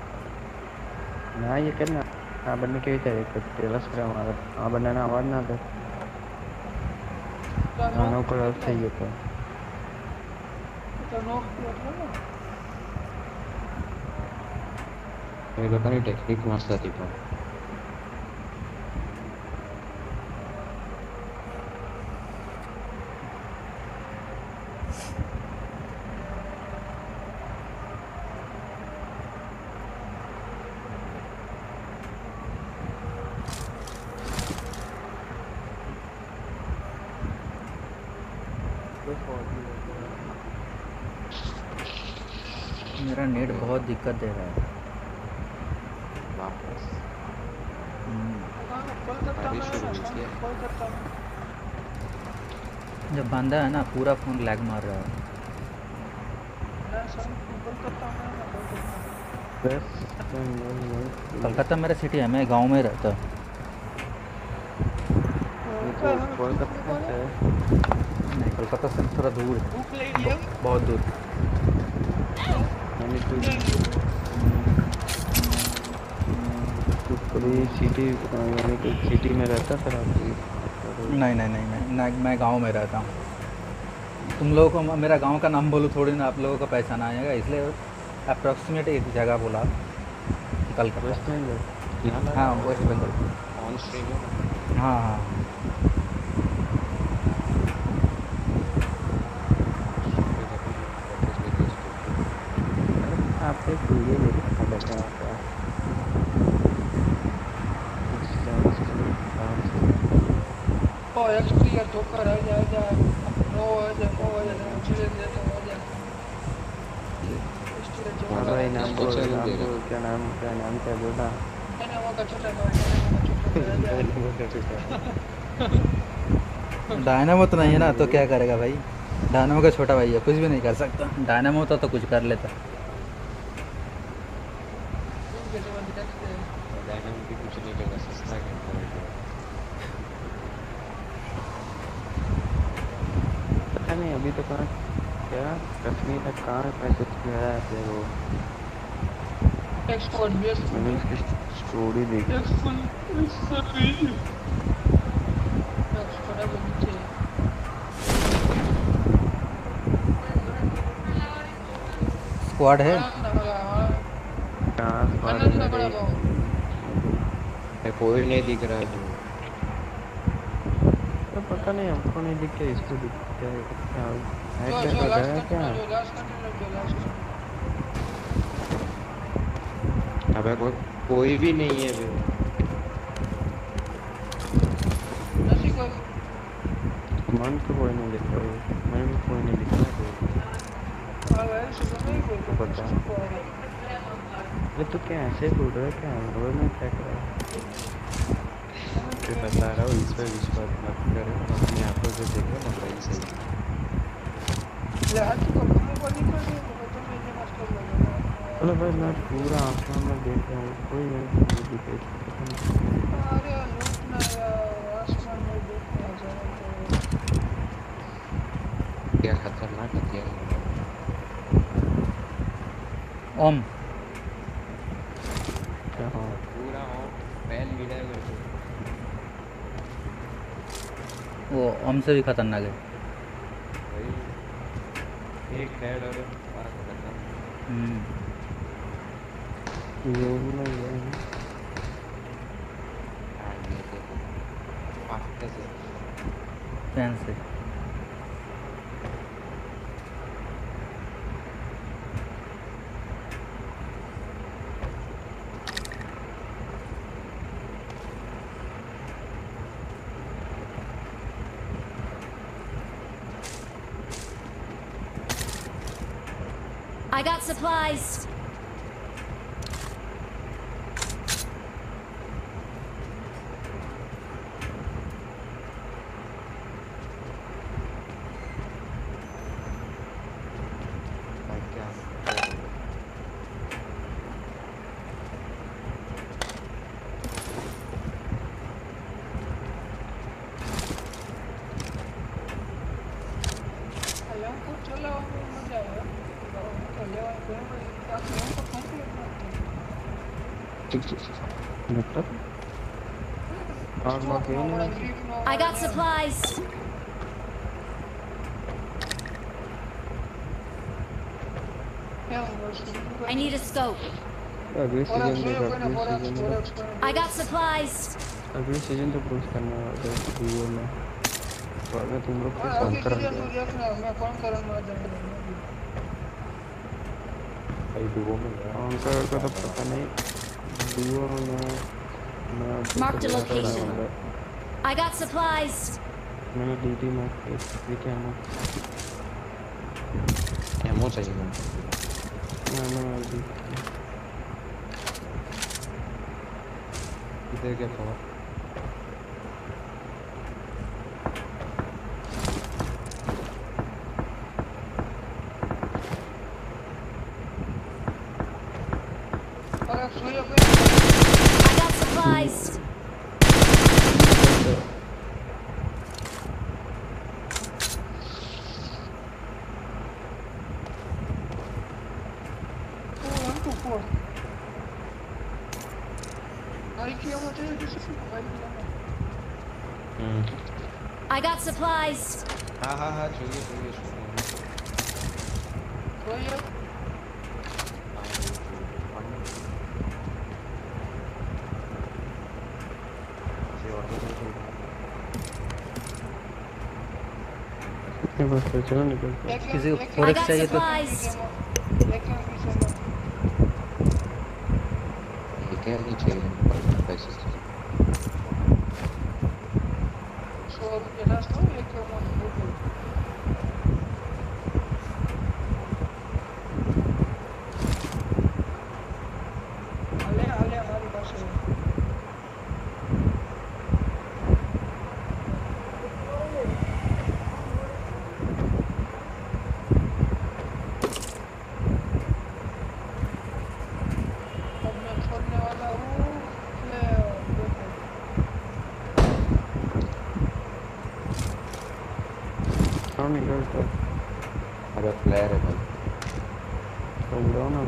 ना ये करना आ बनने के लिए टेलस पर हमारा आ बनना ना आवाज ना दे गानों को रस चाहिए तो नॉक किया था ना ये लोगों ने टेक्निक मस्त थी पर मेरा नेट बहुत दिक्कत दे रहा है। वापस कोलकाता अभी में शुरू है किया। ना कोलकाता में जब बंदा है ना पूरा फ़ोन लैग मार रहा है। मैं सब कोलकाता में है ना कोलकाता बस कलकत्ता मेरा सिटी है, मैं गांव में रहता हूँ। कोलकाता से नहीं, कोलकाता से थोड़ा दूर है, भूख लगी है बहुत दूर। यानी तू पूरी सिटी यानी कि सिटी में रहता फिर आपकी नहीं, मैं गांव में रहता हूँ। तुम लोगों को मेरा गांव का नाम बोलूँ थोड़ी ना आप लोगों को पहचाना आएगा, इसलिए अप्रॉक्सीमेट एक जगह बोला कलकत्ता। वेस्ट बंगाल हाँ, वेस्ट बंगाल। ऑन स्ट्रीम है। हाँ हाँ आपसे वीडियो देखा था बैठा था ओ एक्सपी या धोखा रह जाएगा नो हो जाए चले जाए हो जाए इसलिए जो हाँ भाई नाम बोल क्या नाम क्या बोला मैंने वो का छोटा डायनामो तो नहीं है ना, तो क्या करेगा भाई? डायनामो का छोटा भाई है, कुछ भी नहीं कर सकता। डायनामो होता तो कुछ कर लेता। डायनामिक भी कुछ नहीं करना, सस्ता खेलता है। पता नहीं अभी तो कहाँ क्या कश्मीर तक कहाँ मैसेज किया है आपने वो एक्सपोर्ट बेस मैंने उसकी स्टोरी देखी एक्सपोर्ट है नीचे स्क्वाड है। कहाँ अन्ना जी का बड़ा भाव कोई नहीं दिख रहा है जो। तो पता नहीं हमको नहीं दिखता इसको दिखता है क्या हैक जो कर लास्ट रहा है क्या कंटेनर जो लास्ट कंटेनर जो लास्ट अबे कोई भी नहीं है अभी नहीं कोई मन तो कोई नहीं दिख रहा है मैं भी कोई नहीं दिख रहा अरे सुबह नहीं कोई तो पता ये तो क्या ऐसे बोल रहा है क्या और मैं क्या कर रहा हूँ मैं बता रहा हूँ इस पर विश्वास मत करो अपनी आंखों से देखो ना भाई सही ले हाथ को मुंह पर नहीं कर दे तो तुम ये मत कर लो चलो भाई मैं पूरा आसमान में देख रहा हूँ कोई नहीं दिखे अरे लूटना यार आसमान में देखने आ जा रहा क्या खतरनाक हथियार है ओम क्या हाँ पूरा हो पैन गिरा है मेरे को वो ओम से भी खतरनाक है। भाई एक हेड और पास खतरनाक ये भी नहीं है ये देखो फास्ट से फैन से I got supplies. भाई क्या है को चलाओ मजा आएगा चले वाले कोई आप लोगों को कंप्लीट मतलब और बाकी नहीं I got supplies. I need a scope. अगले सीजन में I got supplies. अगले सीजन तो क्रूज करने वाला है वीडियो में तो अगर तुम लोग कुछ काम कर रहे हो मैं कौन करूंगा भाई डुबो में गया उनका तो पता नहीं वीडियो में मैं Marked a location. I got supplies. मैंने डीडी में क्या ना एमो चाहिए मुझे मैंने इधर क्या खबर अरे सुनिए I got supplies. I got supplies. हाँ हाँ हाँ चाहिए चाहिए चाहिए बस चलो निकलते हैं किसी को I फोरेक्स got चाहिए तो supplies. ये क्या नहीं चाहिए पैसे हाँ निकलते हैं अबे प्लेयर है भाई चल जाओ ना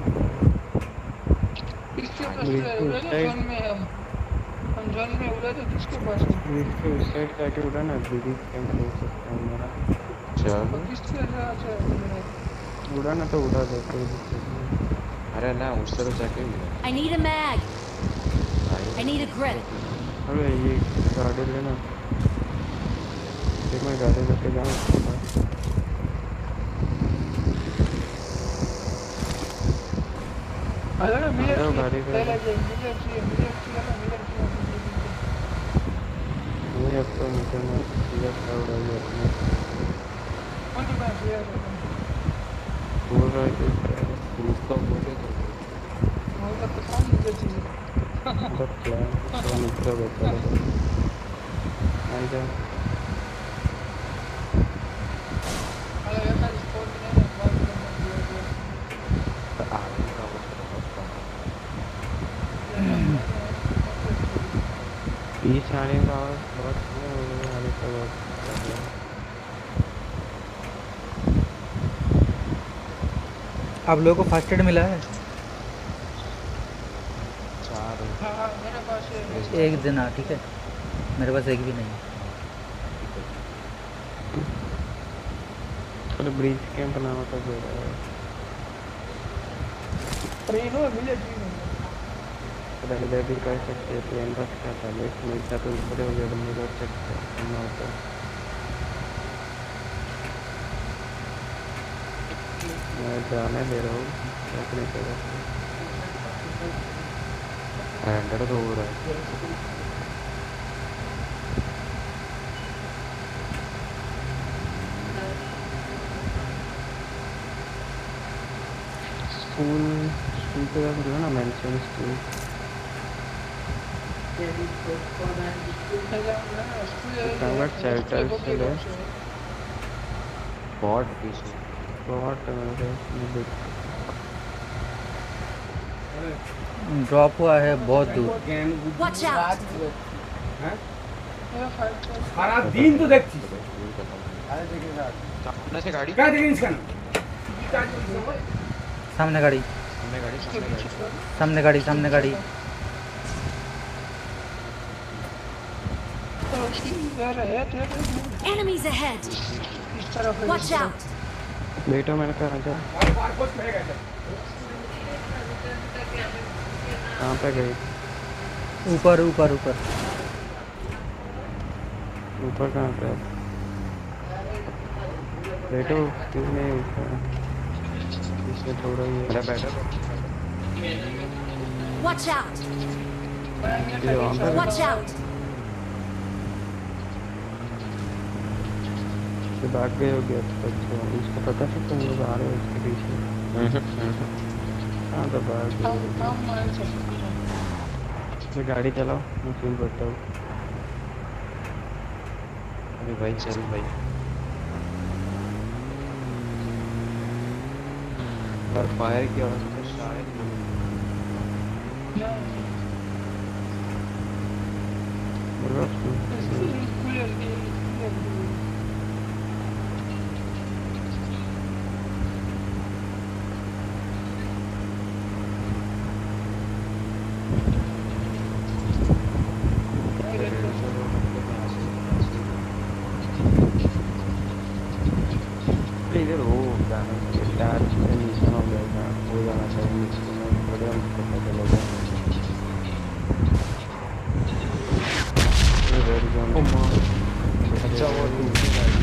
हम जोन में उड़े थे किसके पास ब्रिज के उस साइड जाके उड़ा ना ब्रिज कैंप हो सकता है मेरा चलो किसके साथ उड़ा ना तो उड़ा दे कोई दिक्कत नहीं अरे ना उस तरफ जाके मिला I need a mag. I need a grip. अरे ये गाड़ी लेना मैं गाड़ी लेके जाऊँ उसके पास। अरे मुझे अरे वो गाड़ी पे ले मुझे मुझे अब तो मुझे मैं सीधा खड़ा उड़ाई अपने कौन सी बात है बोल रहा है कि उसका बोले तो वो तो कौन मुझे चाहिए मतलब क्या है तो मित्र बचा लो आई जा अरे ऐसा स्पोर्ट नहीं है बात आगे का वो उसका बीच आने का बहुत आने का बहुत आप लोगों को फर्स्ट एड मिला है? 4 हाँ मेरे पास है एक देना, ठीक है? मेरे पास एक भी नहीं है। अरे ब्रिज कैंप बनाना तो दे रहा है ट्रेन हो मुझे ट्रेन पहले भी कर सकते थे प्लेन बस का था लेकिन मिलता तो ऊपर हो गया बंदे कर सकते करना होता मैं जाने दे रहा हूँ अपने को हैंडर तो हो रहा है स्कूल स्कूल पे जाकर ना मेंशन स्कूल कन्वर्ट शेल्टर से ले बॉट पीछे बहुत ड्रॉप हुआ है बहुत दूर। Watch out! সারা দিন তো দেখছিস सामने से गाड़ी কাজ দেখিস কেন सामने गाड़ी, सामने गाड़ी सामने गाड़ी, सामने गाड़ी। Enemies ahead! इस तरफ है Watch out! बेटा मैंने कहा जा বার কোচ হয়ে গেছে कहाँ पे गई ऊपर ऊपर ऊपर। ऊपर कहाँ पे बेटो क्यों नहीं ऊपर इसमें थोड़ा ही मेरा बैठा Watch out! ये वहाँ पे Watch out! से भाग गए हो गया तो अच्छा उसको पता था तुम लोग आ रहे हो उसके पीछे हाँ तो भाग गए काम मान सकते हैं मैं गाड़ी चलाओ मैं फील करता हूँ अरे भाई चल भाई पर फायर की आवाज तो शायद इधर हो जाना चाहिए टायर से नीचे हो जाएगा हो जाना चाहिए नीचे में बड़े हम पता चलेगा रेड जोन अच्छा वो दूसरी गाड़ी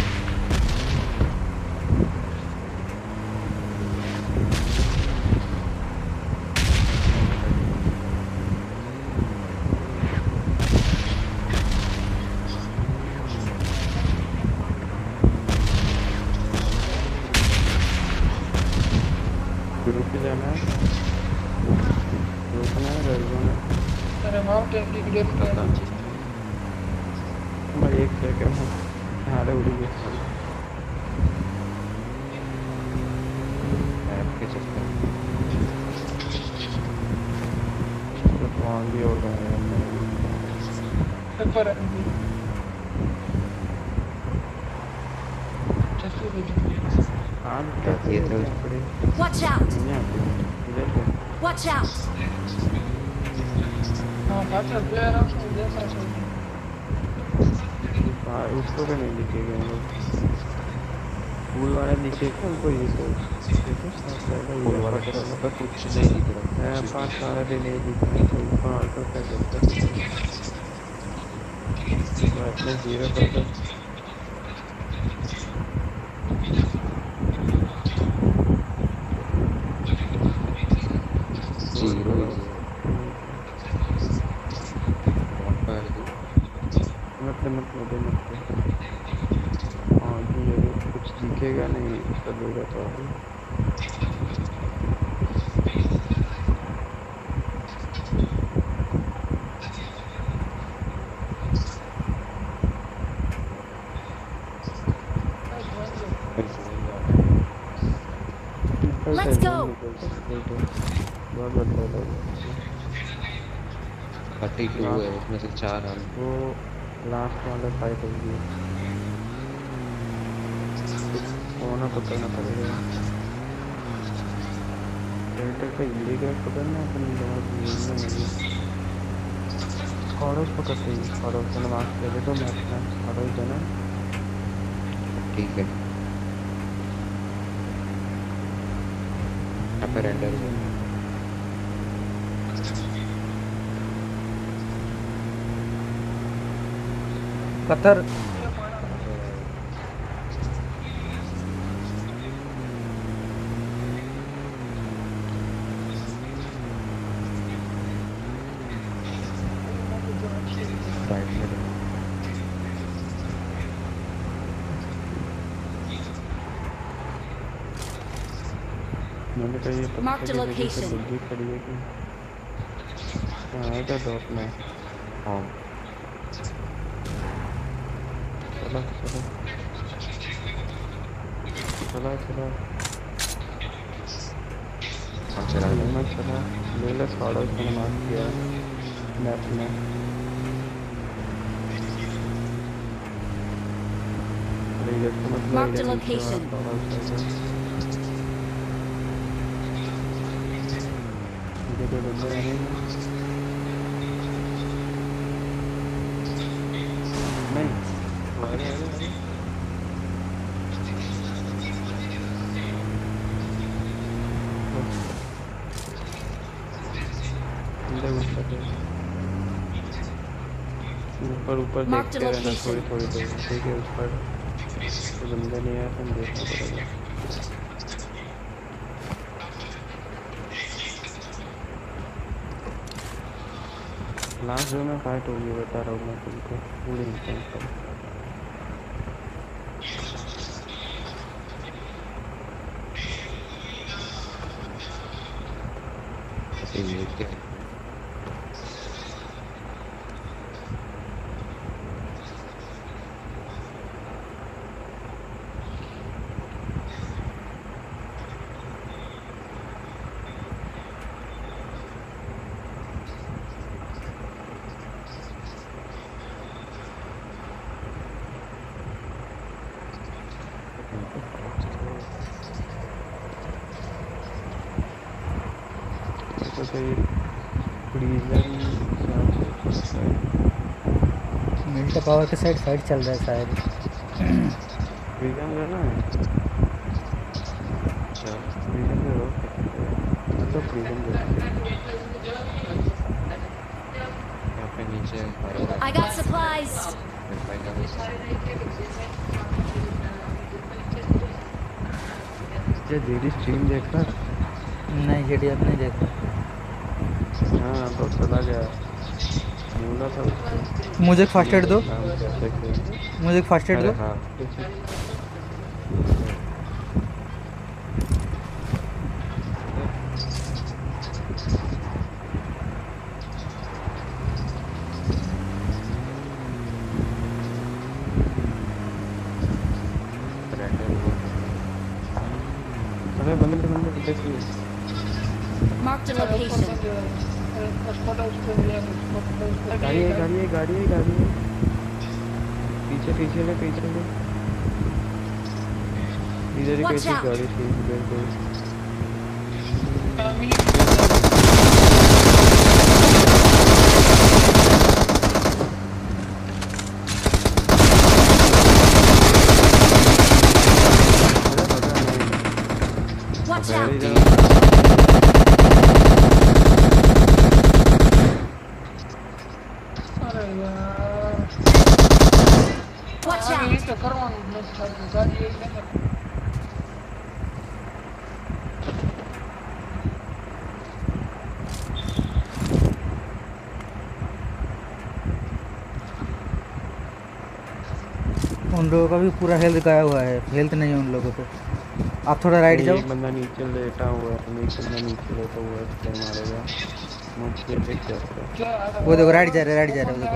रुक जाना है रुकना है रेड जोन अरे माउंटेन की वीडियो पे मैं एक सेकंड हारे उड़ी गई ऐप के चक्कर तो वहाँ भी हो गया पर हाँ ये तो Watch out! नहीं आती इधर से Watch out! हाँ पात्र प्लेयर ऑफ जैसा चाहिए हाँ उसको भी नहीं दिखेगा हम लोग फूल वाला दिखेगा हमको ये तो फुल वाला के रास्ते पे कुछ नहीं दिख रहा पाँच वाला भी नहीं दिख रहा तो ऊपर तो क्या करता है जीरो कर दो जीरो ही हाँ जी ये कुछ दिखेगा नहीं चलेगा तो अभी Let's go. बहुत बढ़िया लगा 32 है उसमें से 4 हम वो लास्ट वाला फाइट होगी होना तो करना पड़ेगा सेंटर पे इलीगल पकड़ना अपनी जगह खड़ोस पकड़ते ही खड़ोस से मार्क्स ले ले तो मैच में खड़ोस देना ठीक है यहाँ पे रेंडर है पत्थर राइट में मैंने कहा ये Marked a location. बुद्धि खड़ी है कि हाँ आएगा डॉट में हाँ चला चला चला चला हम चला गए मैं चला ले ले साड़ा उसने मार किया मैप में अरे ये तो मतलब Marked a location. ये तो बंदे आ रहे हैं नहीं अरे अरे अरे ऊपर ऊपर Marked a देखते रहना location. थोड़ी थोड़ी देर ठीक है ऊपर तो बंदे नहीं आया तो देखना पड़ेगा लास्ट जो में फाइट होगी बता रहा हूँ मैं तुमको पूरी इंसान ये क्या है तो कोई प्रिजन मिल्ट पावर के साइड फाइट चल रहा है शायद प्रिजन जो ना अच्छा प्रिजन जो तो प्रिजन जो यहाँ पे नीचे हरा I got supplies. ये डेली स्ट्रीम देख रहा नहीं जेडीएफ नहीं देखा हाँ तो चला गया बोला था उसको मुझे फर्स्ट एड दो नाम कैसे के मुझे फर्स्ट एड अरे दो हाँ रेंडर वो अरे बंदे देखिए Marked a location. गाड़ी है पीछे ले इधर ही Watch कैसी out. गाड़ी थी इधर कोई Watch out. अरे यार Watch आगे out. ये तो करवाऊं मैं साथ गाड़ी एक नंबर उन लोगों का भी पूरा हेल्थ गया हुआ है, हेल्थ नहीं है उन लोगों पे। आप थोड़ा राइट जाओ। एक बंदा नीचे लेटा हुआ है, एक बंदा नीचे लेटा हुआ है, स्प्रे मारेगा मुझे देख जाता है। वो देखो राइट जा रहे, राइट जा रहे, वो देखो।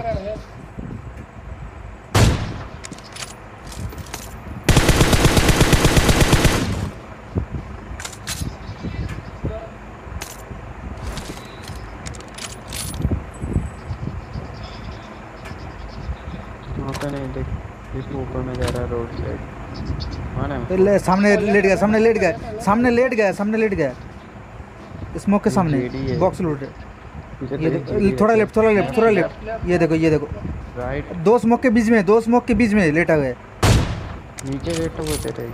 मौका नहीं देख, इसको ऊपर में जा रहा है रोड साइड। मारा है। सामने लेट गया, सामने लेट गया, सामने लेट गया, सामने लेट गया, स्मोक के सामने GD है। बॉक्स लूट। पीछे ये तेरे देखो, GD थोड़ा है। लेफ्ट, थोड़ा लेफ्ट, थोड़ा लेफ्ट। ये देखो, ये देखो, राइट दो स्मोक के बीच में, दो स्मोक के बीच में लेटा हुआ है। नीचे लेटा हुआ तेरे।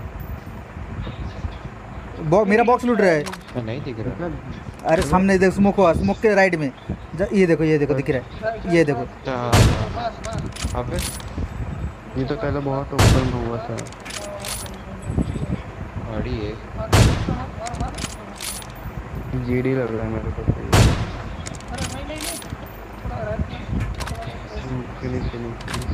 मेरा बॉक्स लूट रहा है। मैं नहीं दिख रहा। अरे सामने देख, स्मोक हुआ, स्मोक के राइट में। ये देखो, ये देखो, दिख रहा है, ये देखो। अबे ये तो पहले बहुत ऊपर में हुआ था। गाड़ी है। GD लग रहा है मेरे को तो ये। फिनिश फिनिश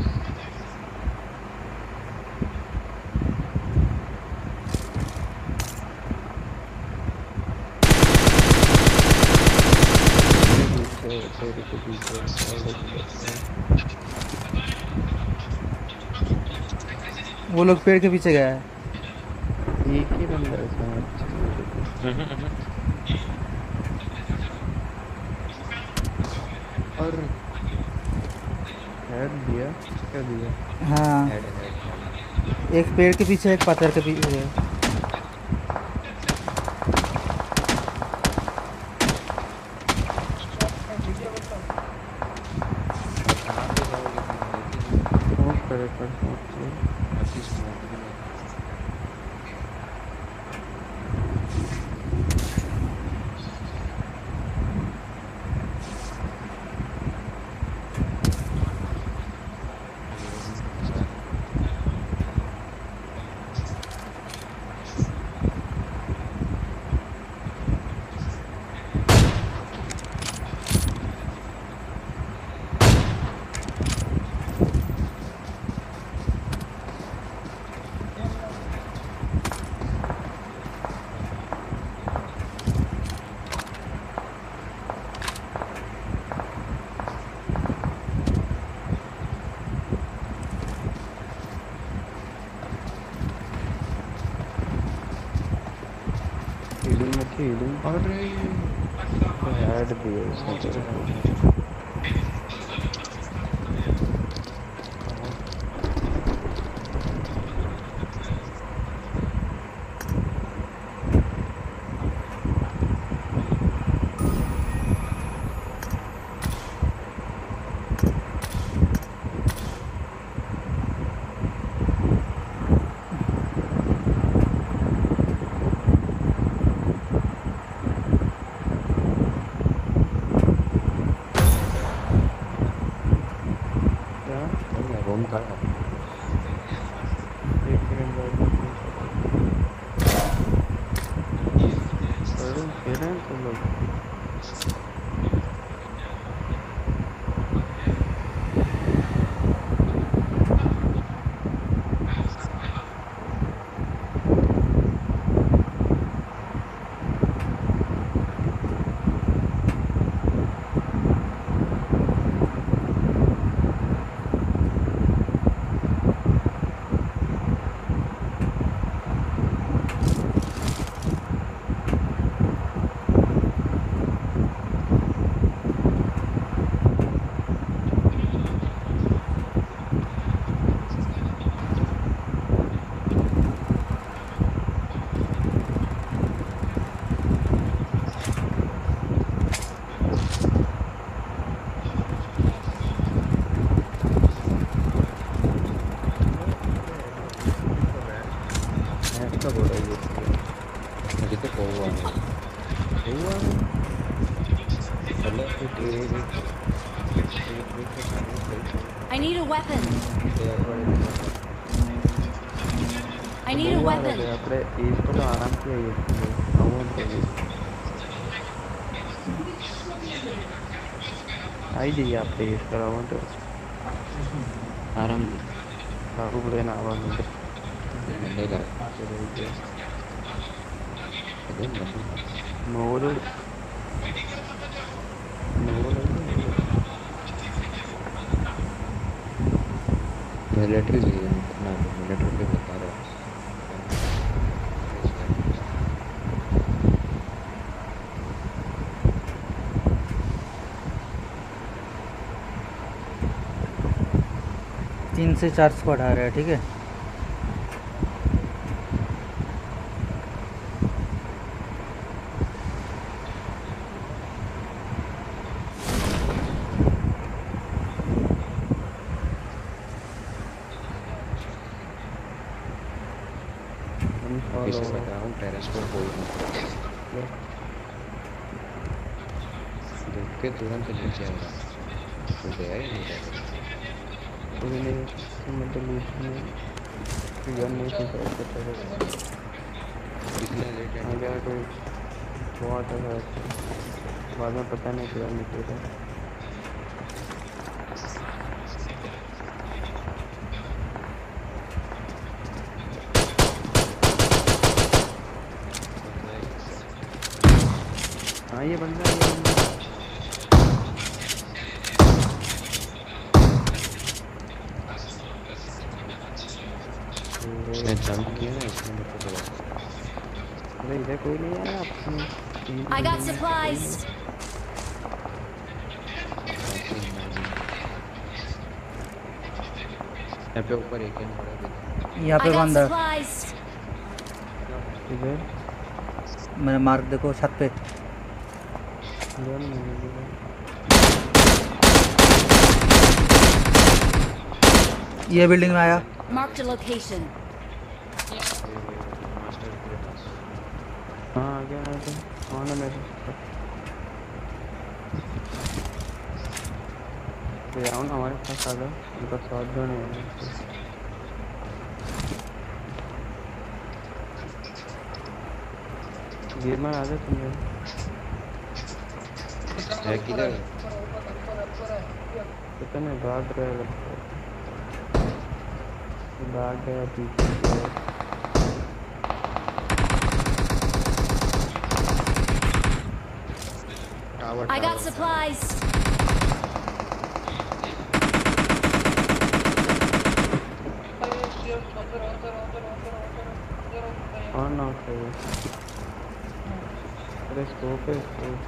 वो लोग पेड़ के पीछे गया है। एक ही बंदा है शायद। और हेड दिया, क्या दिया? हाँ, एक पेड़ के पीछे, एक पत्थर के पीछे। स्मोक करे पर स्मोक करे। हीलिंग और हेड दिया इसने तेरे को। I need a weapon. I need a weapon. આપણે इसको तो आराम से आइए आउट करिए आई जाइए आप इसको आउट आराम से बाबू लेना आवाज मुझे नहीं लगा अरे नोर मिलिट्री ना मिलिट्री पे बता रहा हूँ तीन से 4 स्क्वाड आ रहा है, ठीक है। किसी बता रहा हूँ टेरेस पर कोई नहीं देख के तुरंत नीचे आएगा तो गया ही नहीं जाएगा कोई नहीं मतलब गन नहीं थी कितना लेट आ गया कोई बहुत है बाद में पता नहीं क्या निकलेगा हाँ ये बंदा उसने जंप किया ना इसने मेरे को लगा अरे इधर कोई नहीं आया I got supplies. यहाँ पे ऊपर एक ही पड़ा है यहाँ I पे got बंदा supplies. इधर मैंने मार्क देखो छत पे। गन नहीं है ये बिल्डिंग में आया। Marked a location. हाँ आ गया कौन है मेरे ये आओ ना हमारे पास आ जाओ उनका स्वाद जो नहीं है गेमर आ जाए तुम है किधर पता नहीं भाग रहा है भाग गया पीछे I got supplies. और ना चाहिए अरे स्कोप है स्कोप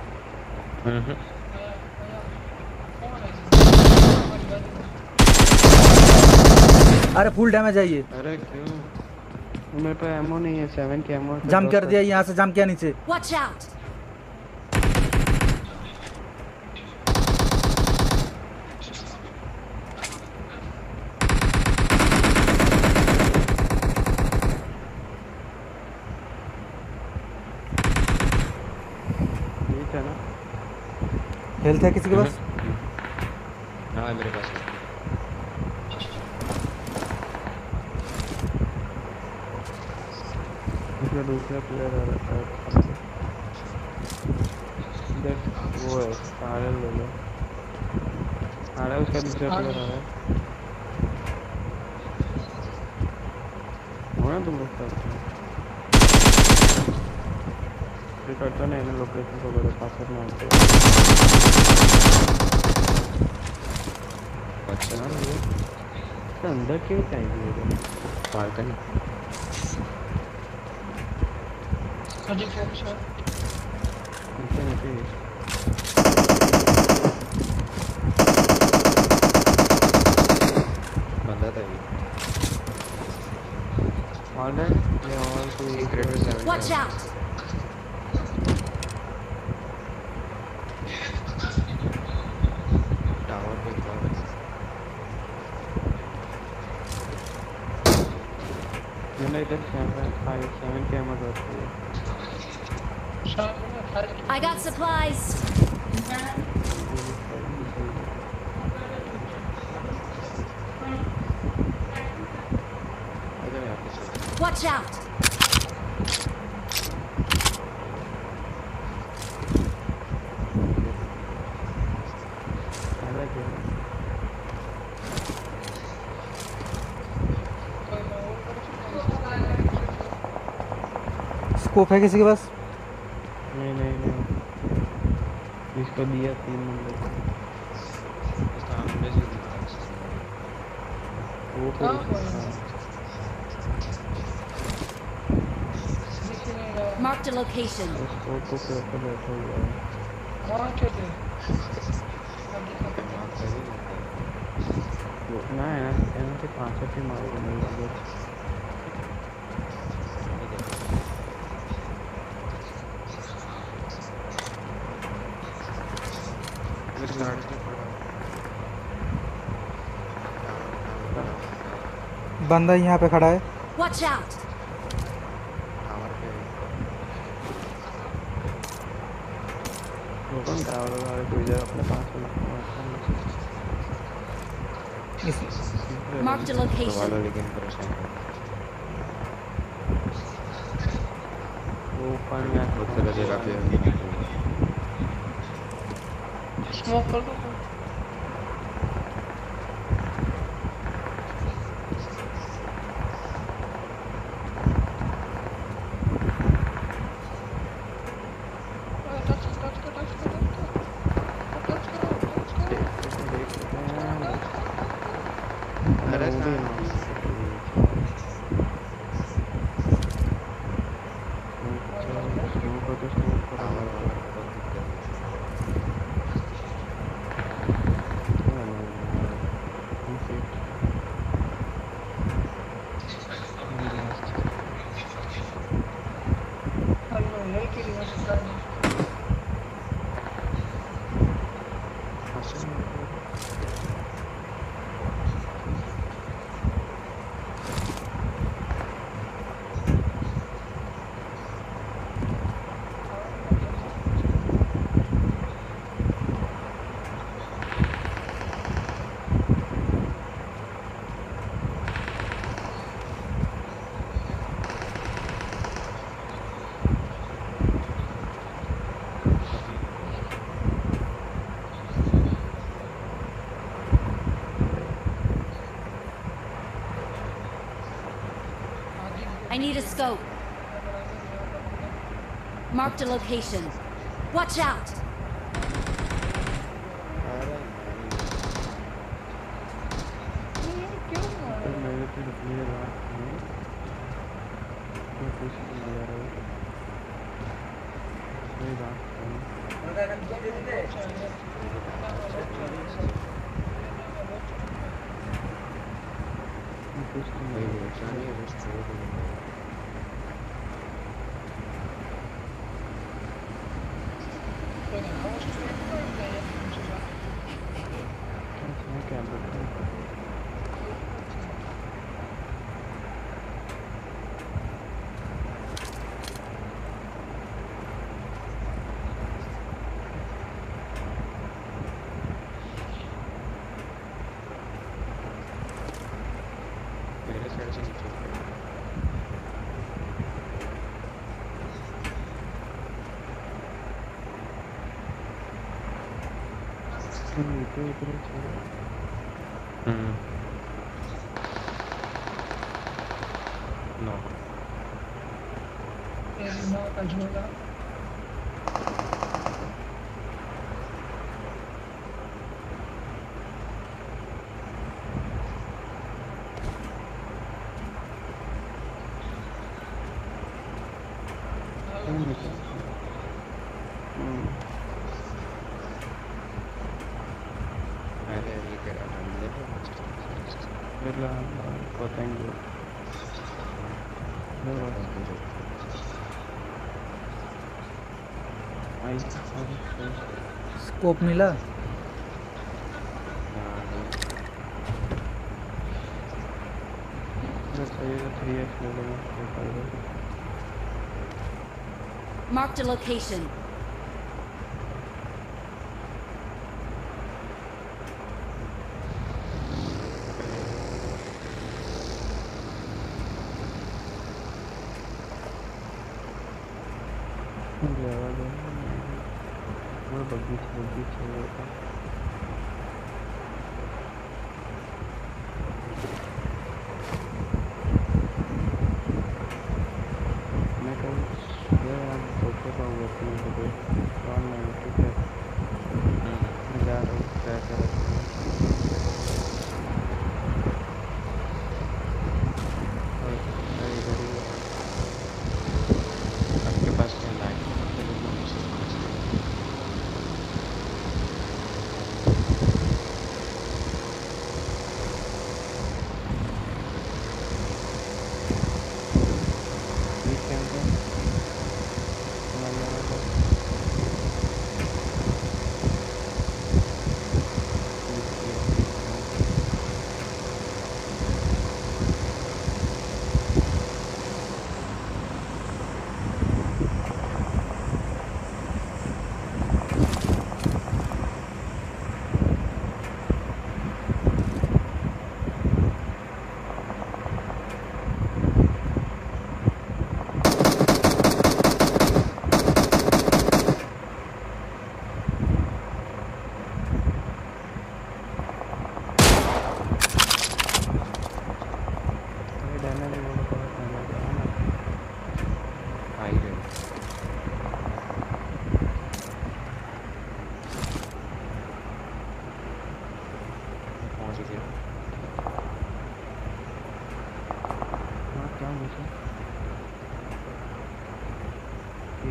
अरे फुल डैमेज है ये। अरे क्यों मेरे पास एमो नहीं है 7 के एमो जंप कर दिया, यहाँ से जंप किया नीचे। Watch out. ठीक है ना हेल्थ है किसी के पास? हाँ मेरे पास है दूसरा प्लेयर आ रहा है वो है सारे ले लो आ रहा है उसका दूसरा प्लेयर आ रहा है हो ना तुम लोग करता नहीं ना लोकेशन को बड़े पास में आते अच्छा ना ये अंदर क्यों चाहिए फाल्कन बंदा था ये Watch out. टावर पे मैंने इधर 7 के एमो होती है I got supplies. Watch out. Scope है किसी के पास? नहीं नहीं नहीं, इसको दिया 3 नंबर सामने से दिखा वो फिर कहाँ पर है? हाँ, दिख ही नहीं रहा। Marked a location. उसको तो फिर ऊपर बैठा हुआ है। कहाँ के थे? अब दिखा। दिमाग का भी नहीं वो ना है ना, यहाँ से 5 ही मार के मिल गया। इस गाड़ी में पड़ा बंदा यहाँ पे खड़ा है। Watch out! टावर पे वो कौन टावर वाले कोई जगह अपने 500 मारता इस Marked a वाला, location. लेकिन परेशान है। वो ऊपर में आता बहुत सारा जगह पे अभी स्मोक कर दो। अरे वो भी साहब, मार स्मोक हो तो स्मोक करा टावर वाला बहुत दिक्कत हेलो ये की रिवर्स कर दो। I need a scope. Marked a location. Watch out! तो मेरे तो रुपये बात है, मैं कुछ नहीं ले रहा हूँ, कोई बात नहीं। मैं कुछ नहीं ले रहा हूँ। नहीं है, बस छोड़ दो। अच्छा, क्या बताऊँ? मेरे साइड से नीचे उतरो। नीचे उतरो छोड़ो। नो तेरी माँ का झोला। अरे ये करा हमने बिरला बताएंगे। आई स्कोप मिला? चाहिए तो 3x ले लेना। Marked a location. वो बगीचे मैं कल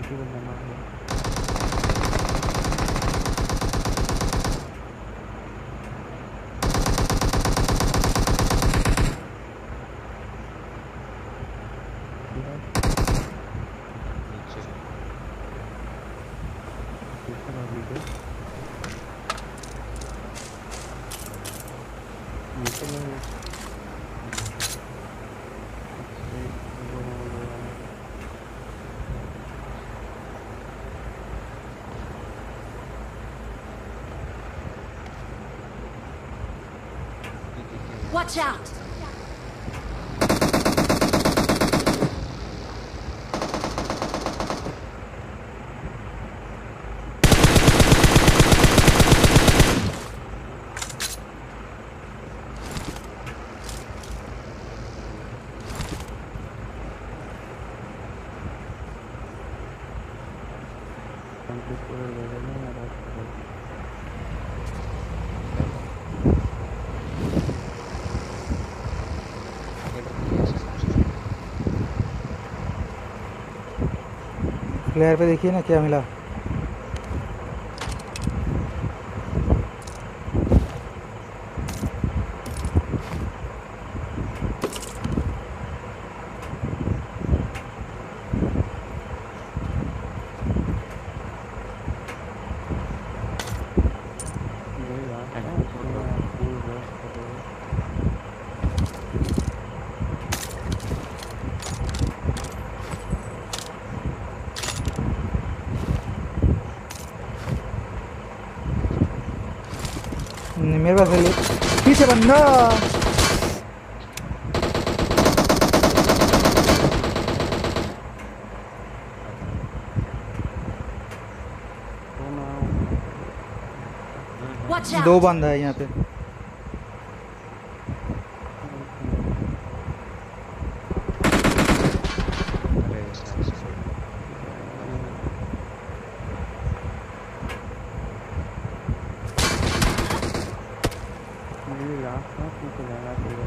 इसी को बना है। नीचे दूसरा वीडियो नीचे में Watch out! कंप्लीट पूरा ले लेना है रात को। प्लेयर पे देखिए ना क्या मिला। ये रात है पूरा फुल रश करो। मेरे पास है पीछे बंदा। Watch दो out! बंदा है यहाँ पे। अरे साइड से मेरी रात रात में तो लगा दिया।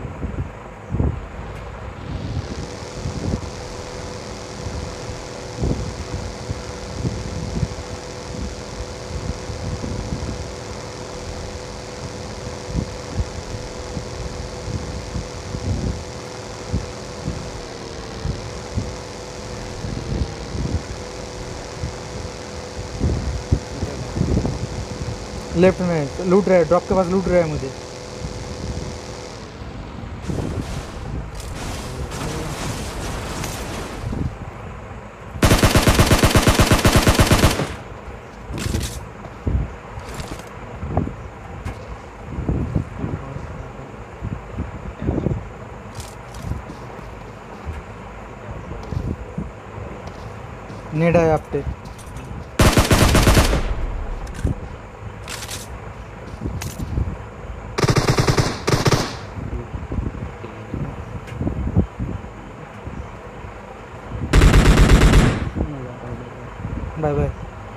लेफ्ट में लूट रहा है, ड्रॉप के पास लूट रहा है मुझे। नेड है आप पे। Bye bye.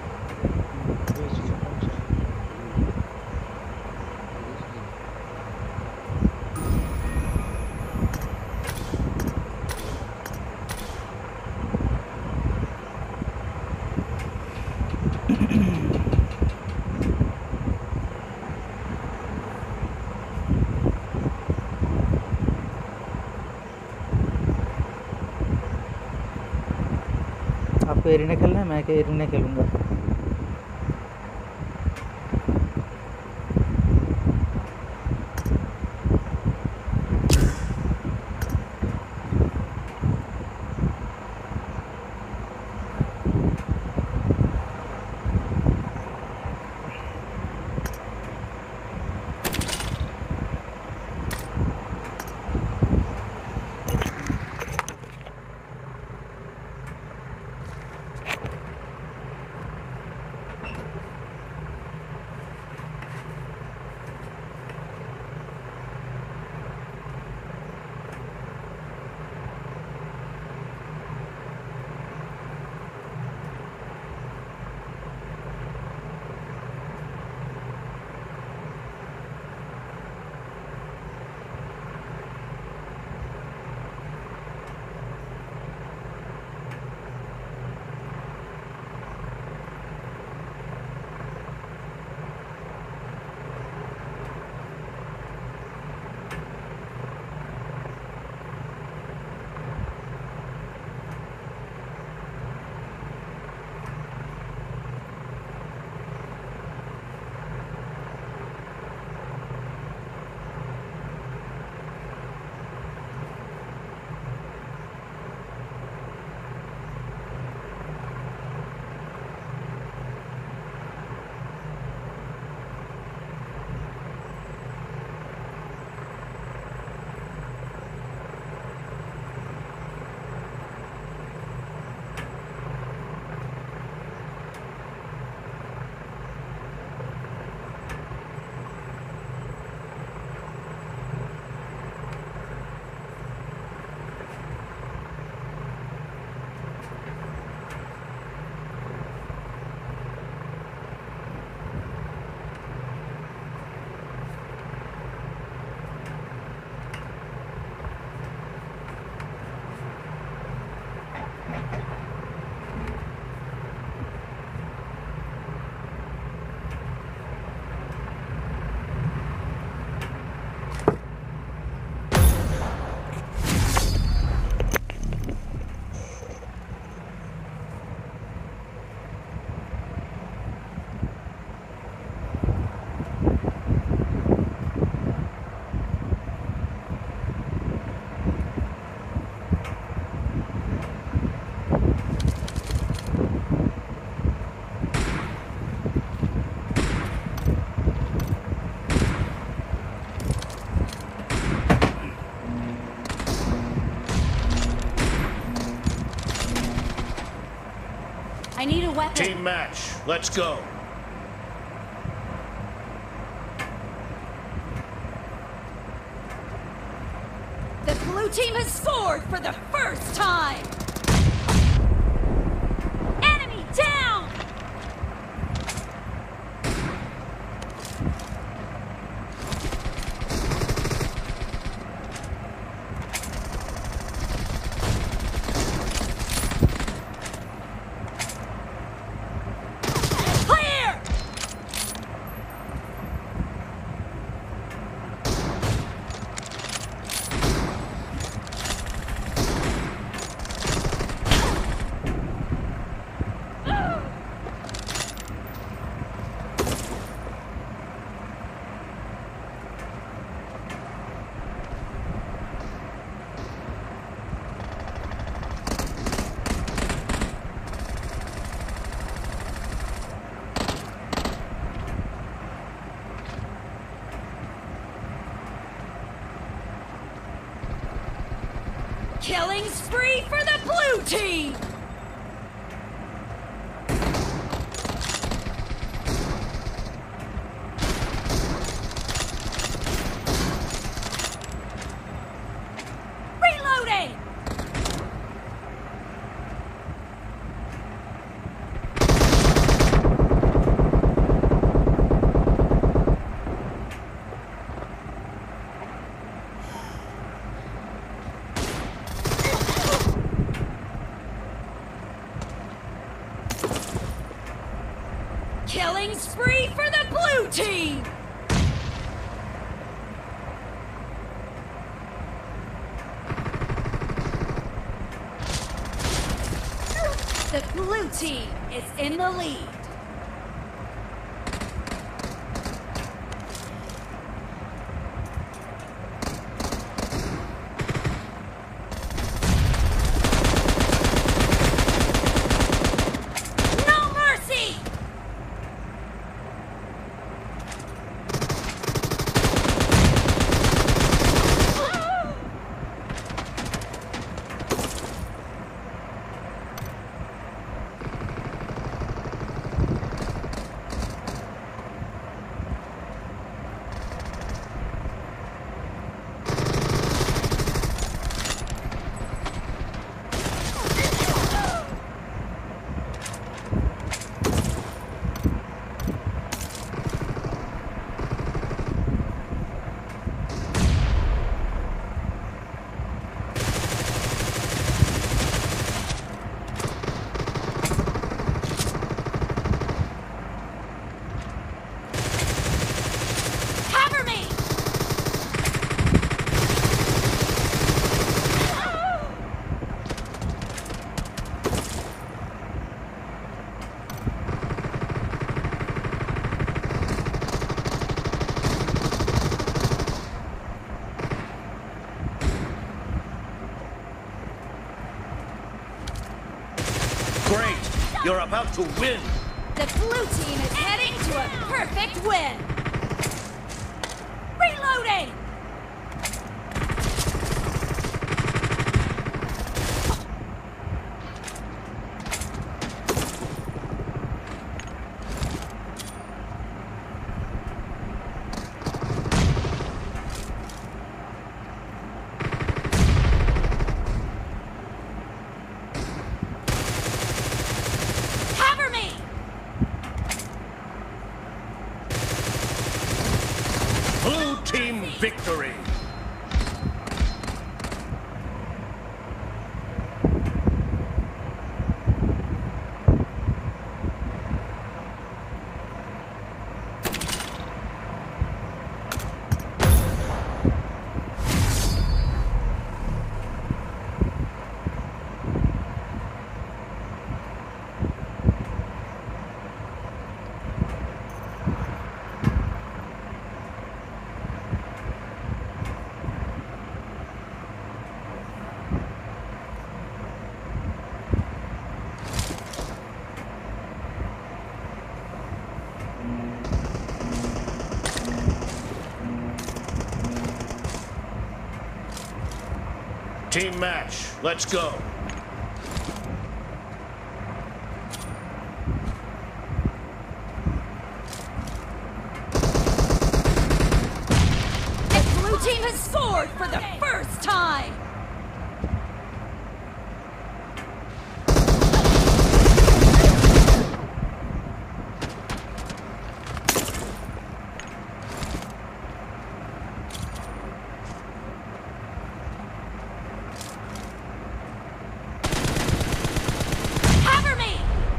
आपको एरिना खेलना है, मैं एरिना खेलूँगा। weapon. Team match. Let's go. The blue team has scored for the first time. Enemy down. Clear. Killing spree for the blue team! Reloading! Killing spree for the blue team! The blue team is in the lead. No mercy! Cover me! Great. You're about to win. The blue team is heading to a perfect win. Reloading! Cover me! Blue team victory. Team match. Let's go. has scored for the first time! Cover me!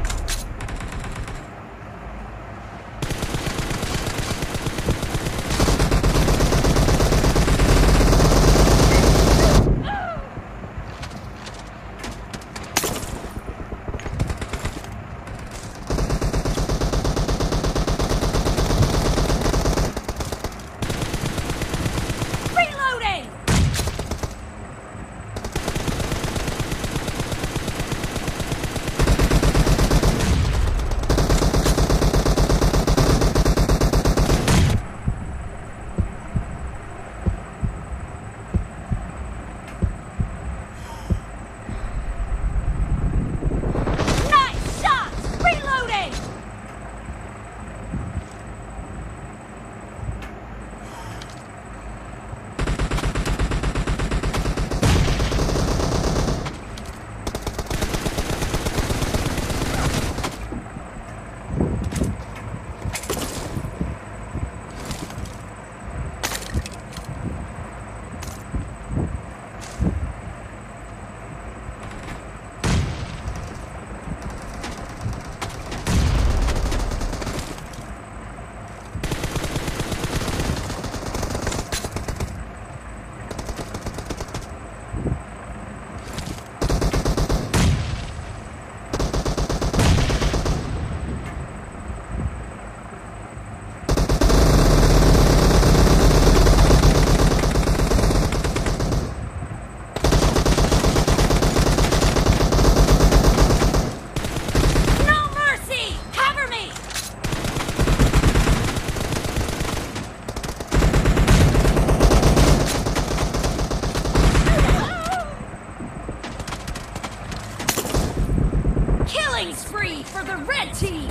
Reloading! Nice shot! Reloading! No mercy! Cover me! Killing spree for the red team!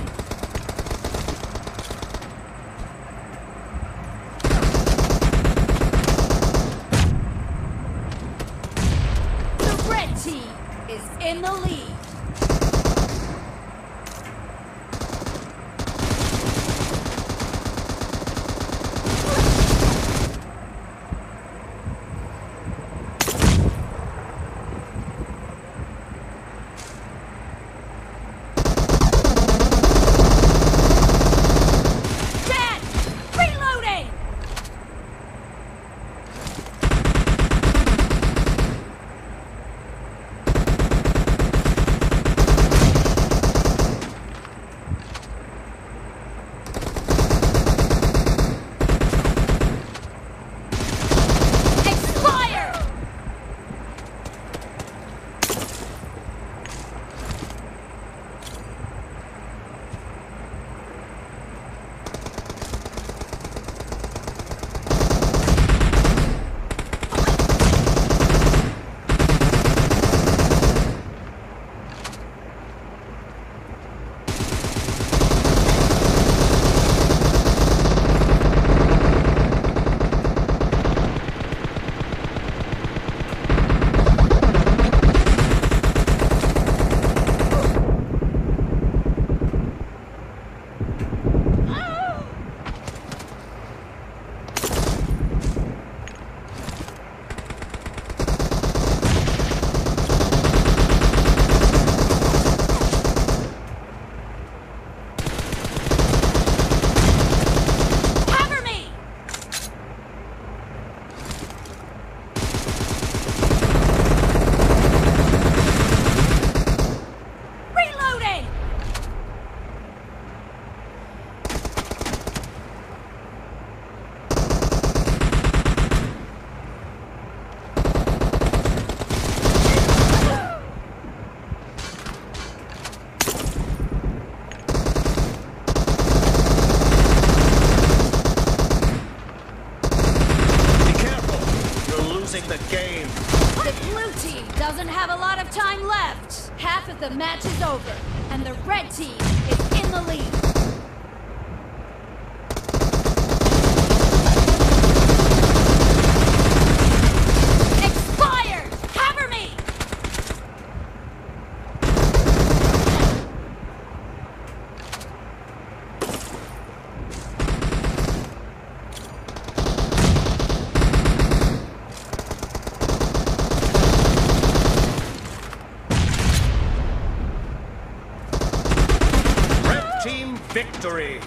The red team is in the lead. Dead! Reloading! Expired! Cover me! Reloading! Be careful. You're losing the game. The blue team doesn't have a lot of time left. Half of the match is over, and the red team is in the lead. victory.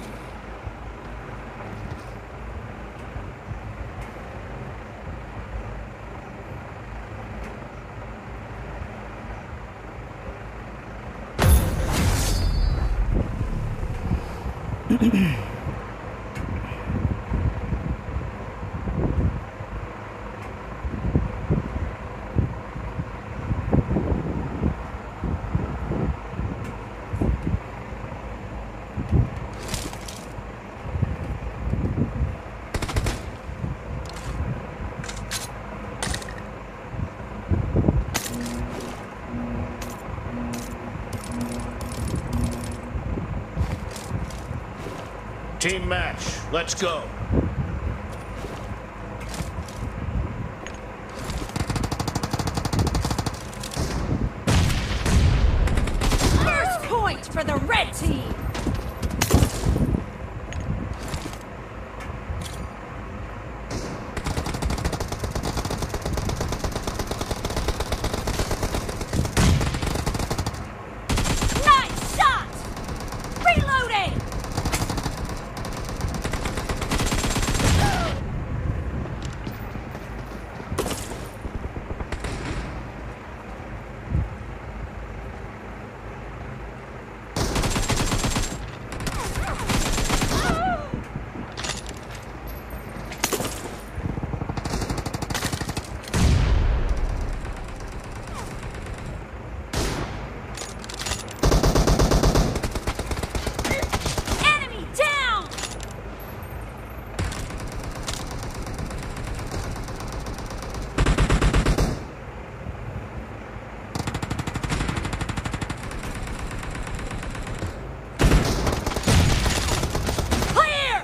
Team match, let's go. First point for the red team. Nice shot. Reloading. Enemy down. Clear.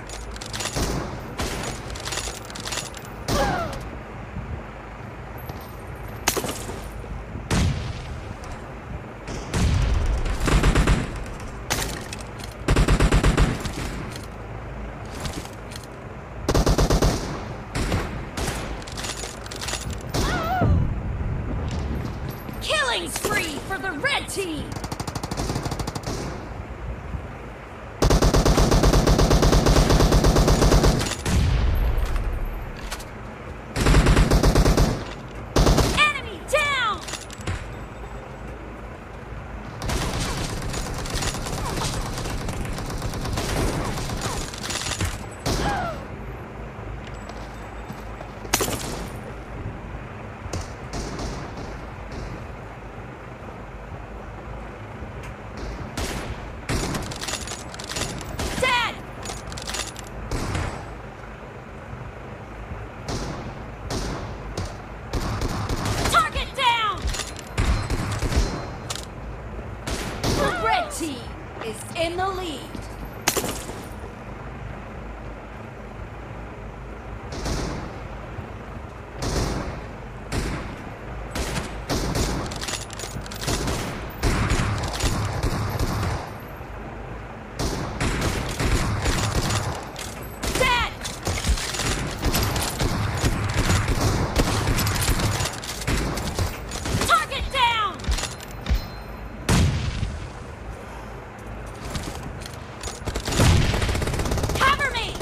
Killing spree for the red team. Enemy down. Dead. Target down. The red team is in the lead. Dead. Target down. Cover me.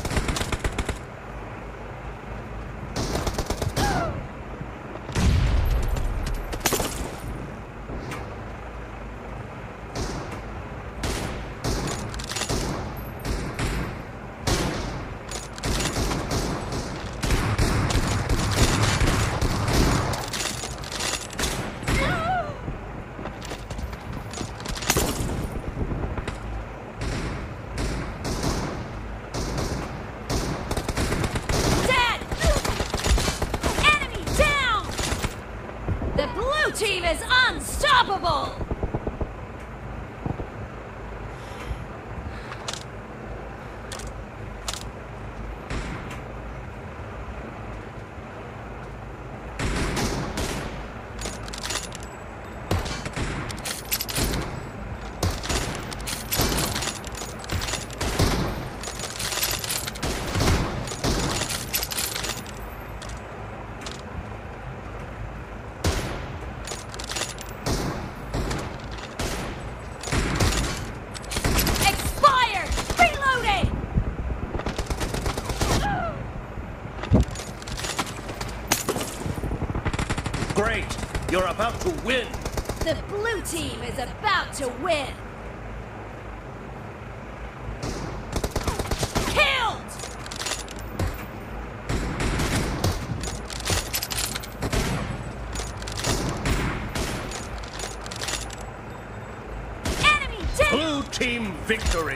Dead. Enemy down. The blue team is unstoppable. great. You're about to win. The blue team is about to win. Killed! Enemy down! Blue team victory.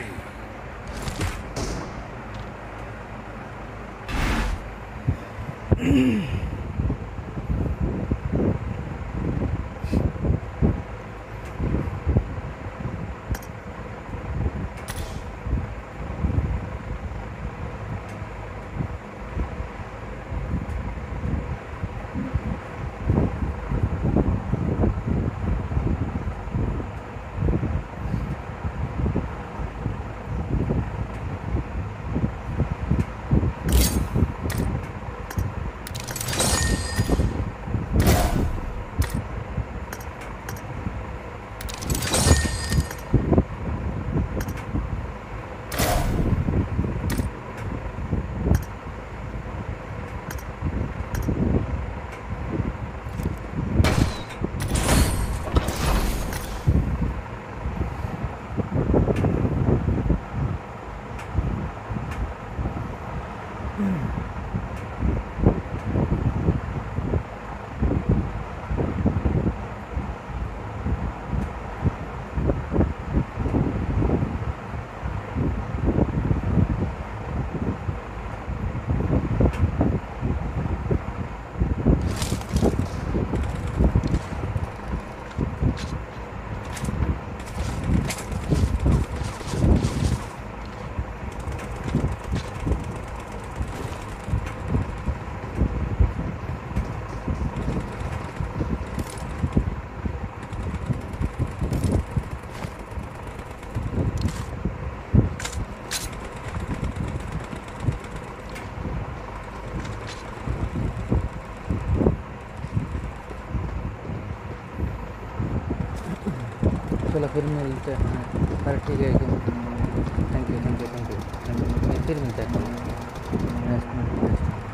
चलो फिर मिलते हैं। पर ठीक है, thank you. फिर मिलते हैं नेक्स्ट में।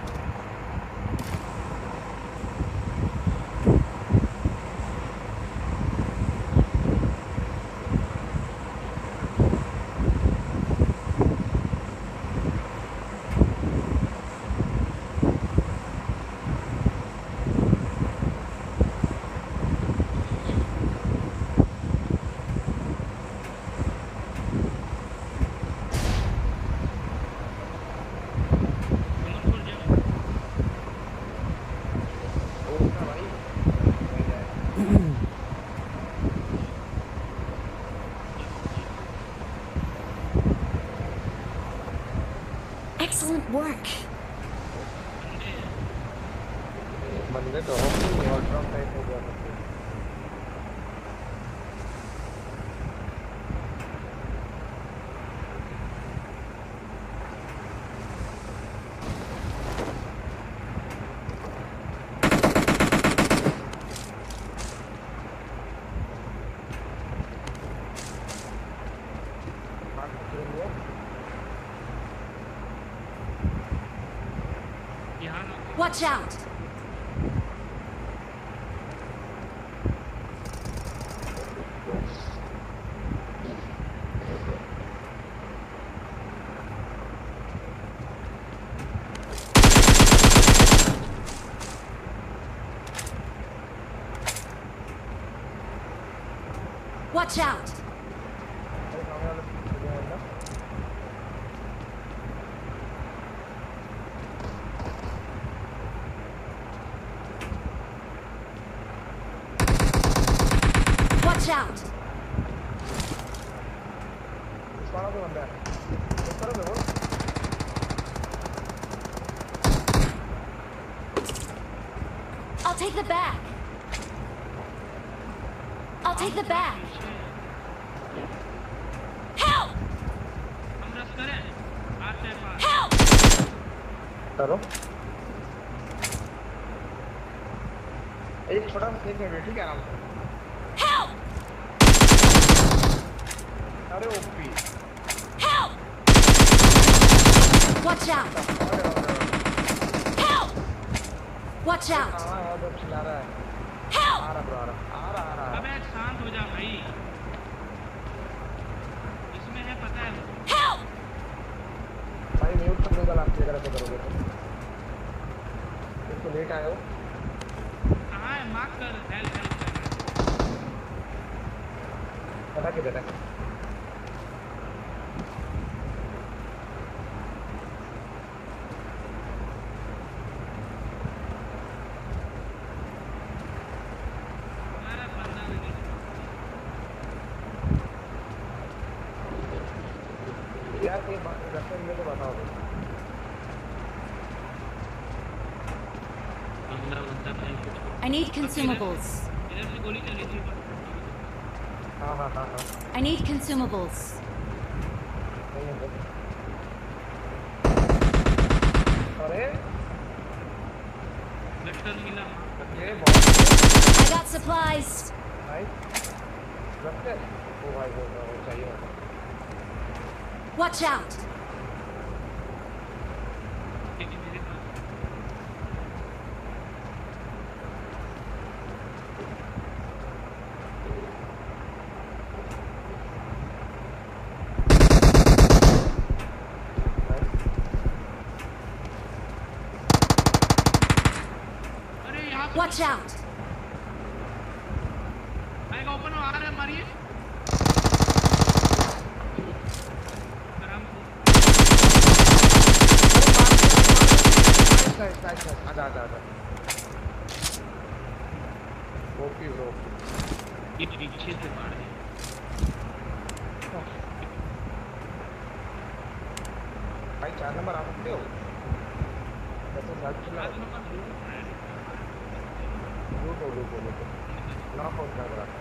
Excellent work. बंदे तो होंगे और ड्रॉप टाइप हो गया मतलब। Watch out! Watch out! Watch out! I'll take the back. I'll take the back. Help! Help! करो एक छोटा सा सेकंड ठीक है आराम से Help! अरे OP Help! Watch out! Help! Watch out! हाँ वो चिल्ला रहा है Help! अबे शांत हो जा भाई, इसमें है पता है। Help! भाई म्यूट कर देगा लास्ट अगर ऐसा करोगे तो लेट आए हो। कहाँ है मार्क कर, हेल्प पता किधर है? यार ये रास्ते में तो बताओ। I need consumables. इधर से गोली चली थी। हाँ I need consumables. अरे वेक्टर मिला। ये बहुत I got supplies. नाइस रखते ओ भाई वो चाहिए होगा। Watch out. Watch out. आएगा ओपन आ रहा है, मारिए। आजा ओके ब्रो ये पीछे से मार दे। भाई 4 नंबर आ सकते हो वैसे साथ चला रुको ना फोन कर रहा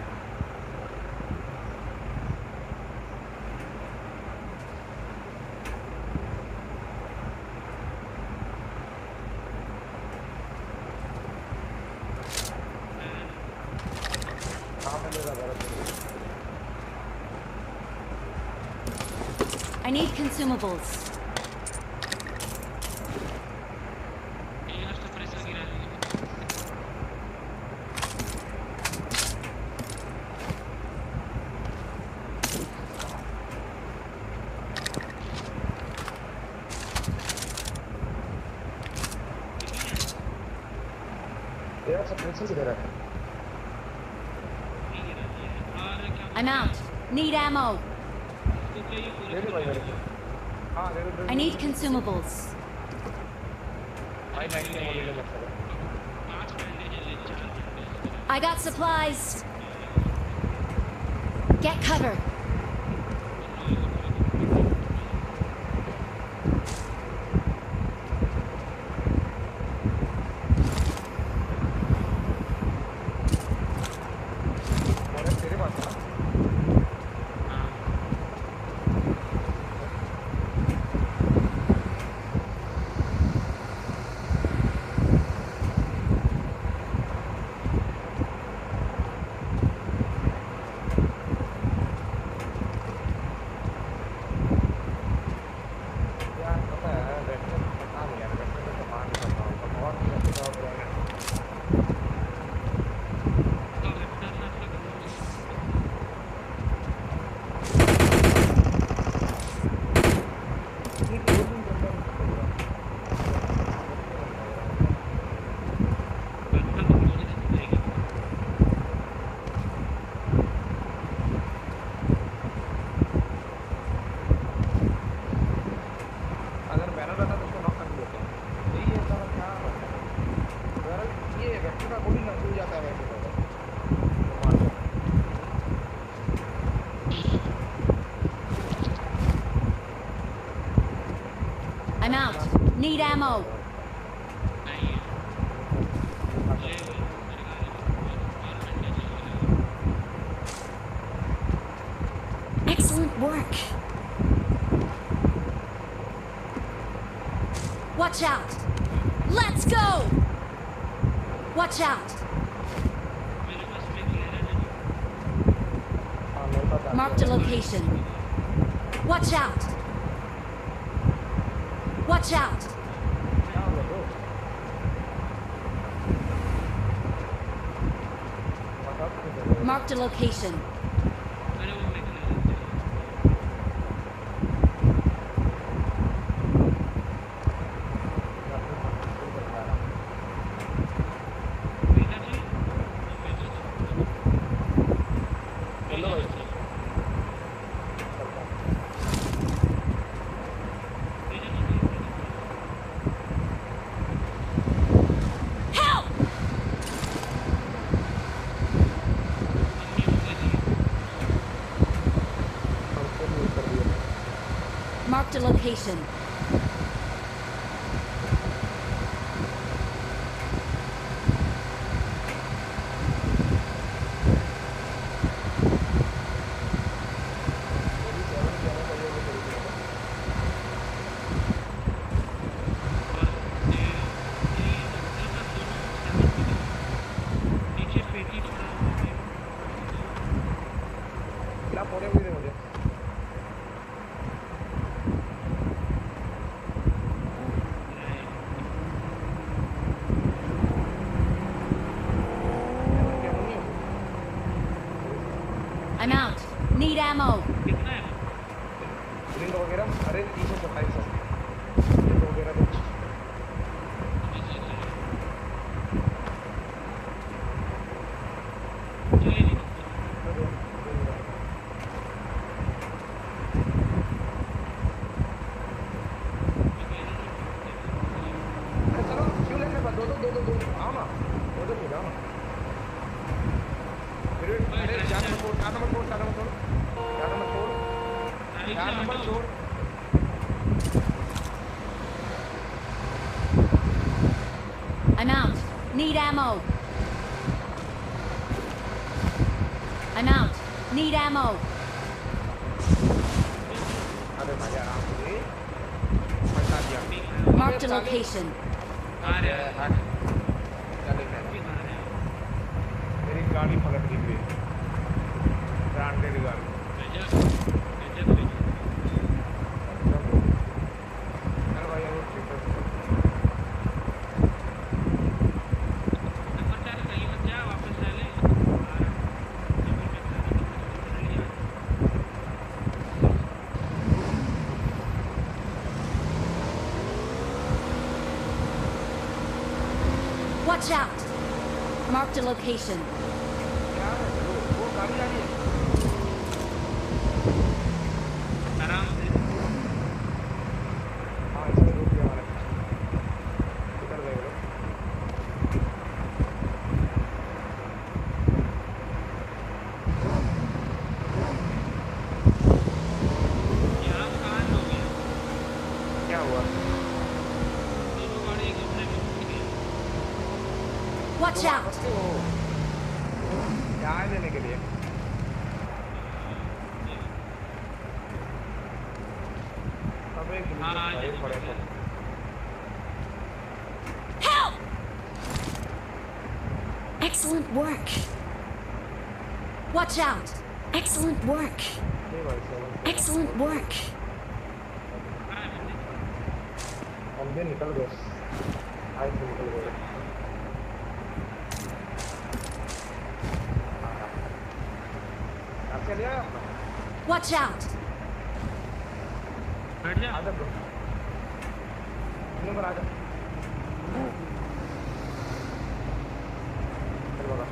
I need consumables. यार सब प्रिंसिपल किधर है? I'm out. Need ammo. ले ले भाई मेरे को। हाँ ले ले। I need consumables. भाई 9 ले ले मत करो। I got supplies. Get cover. I'm out. Need ammo. Excellent work. Watch out. Let's go. Watch out. Marked a location. Watch out. Watch out. Marked a location. अरे वो मैं Help! Marked a location. नीचे पेटी पड़ा हुआ है क्या पोरे हुए मुझे I'm out. Need ammo. कितना है लिंक वगैरह अरे 327 लिंक वगैरह कुछ चलिए जी अरे चलो क्यों लेने पर दो आओ ना दो मिल आओ ना फिर अरे 4 नंबर छोड़ 4 नंबर छोड़ I'm out. Need ammo. I'm out. Need ammo. अरे भाई आराम से फंसा दिया Marked a location. आ रहे हैं हट चले गए मेरी गाड़ी पलट गई है ब्रांडेड गाड़ी गजब चल भाई अब ठीक है नंबर 4 कहीं मत जा वापस चले Watch out. Marked a location. क्या है वो गाड़ी आ रही है आराम से हाँ इसमें रुक गया हमारा उतर गए लोग यहाँ कहाँ हो गया क्या हुआ दोनों गाड़ी एक दूसरे में घुस गई Watch out. क्या है लेने के लिए अब एक हाँ, भाई पड़े थे Help! Excellent work. Watch out. Excellent work. नहीं भाई साहब Excellent work. हम भी निकल गए आज भी निकल गए आपके लिया आपने Watch out. बैठ जा आजा ब्रो नंबर आजा चल बगा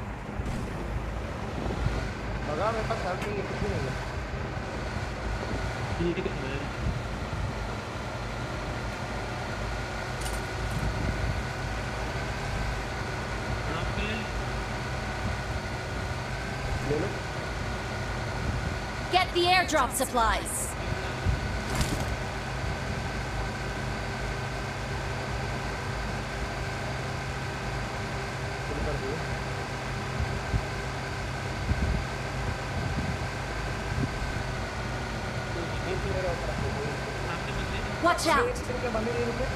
बगा मेरे पास हेल्प नहीं है कुछ भी नहीं है ठीक है आप ले ले लो Get the airdrop supplies. शुरू कर दिए एक मेरे ऊपर रखो सामने बंदे Watch out. के बंदे नहीं रुके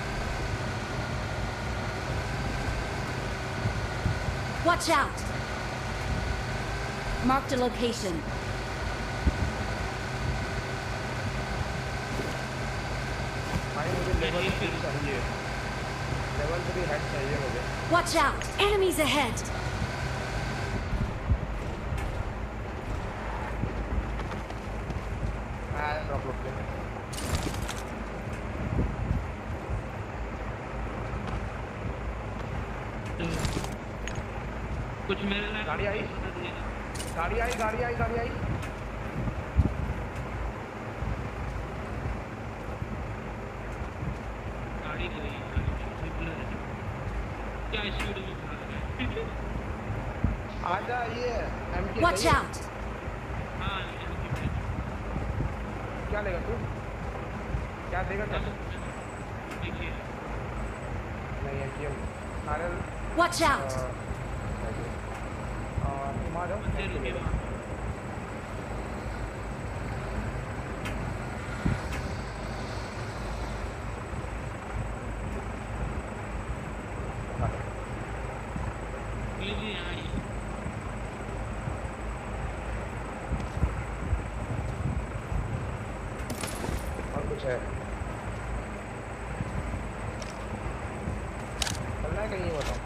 Watch out. Marked a location. भाई मुझे लेवल 3 चाहिए लेवल 3 हेड चाहिए मुझे Watch out. Enemies ahead. कुछ मेरे लायक गाड़ी आई बता दीजिएगा। गाड़ी आई गाड़ी आई गाड़ी आई गाड़ी गई क्या स्पीड में भाग रहे हैं। आजा ये एमके Watch out! हाँ क्या लेगा तू क्या देगा क्या देखिए नहीं एमके सारे Watch out! तुम आ जाओ मंदिर के वहाँ लीजिए यहाँ आइए। और कुछ है चलना है कहीं ये बताओ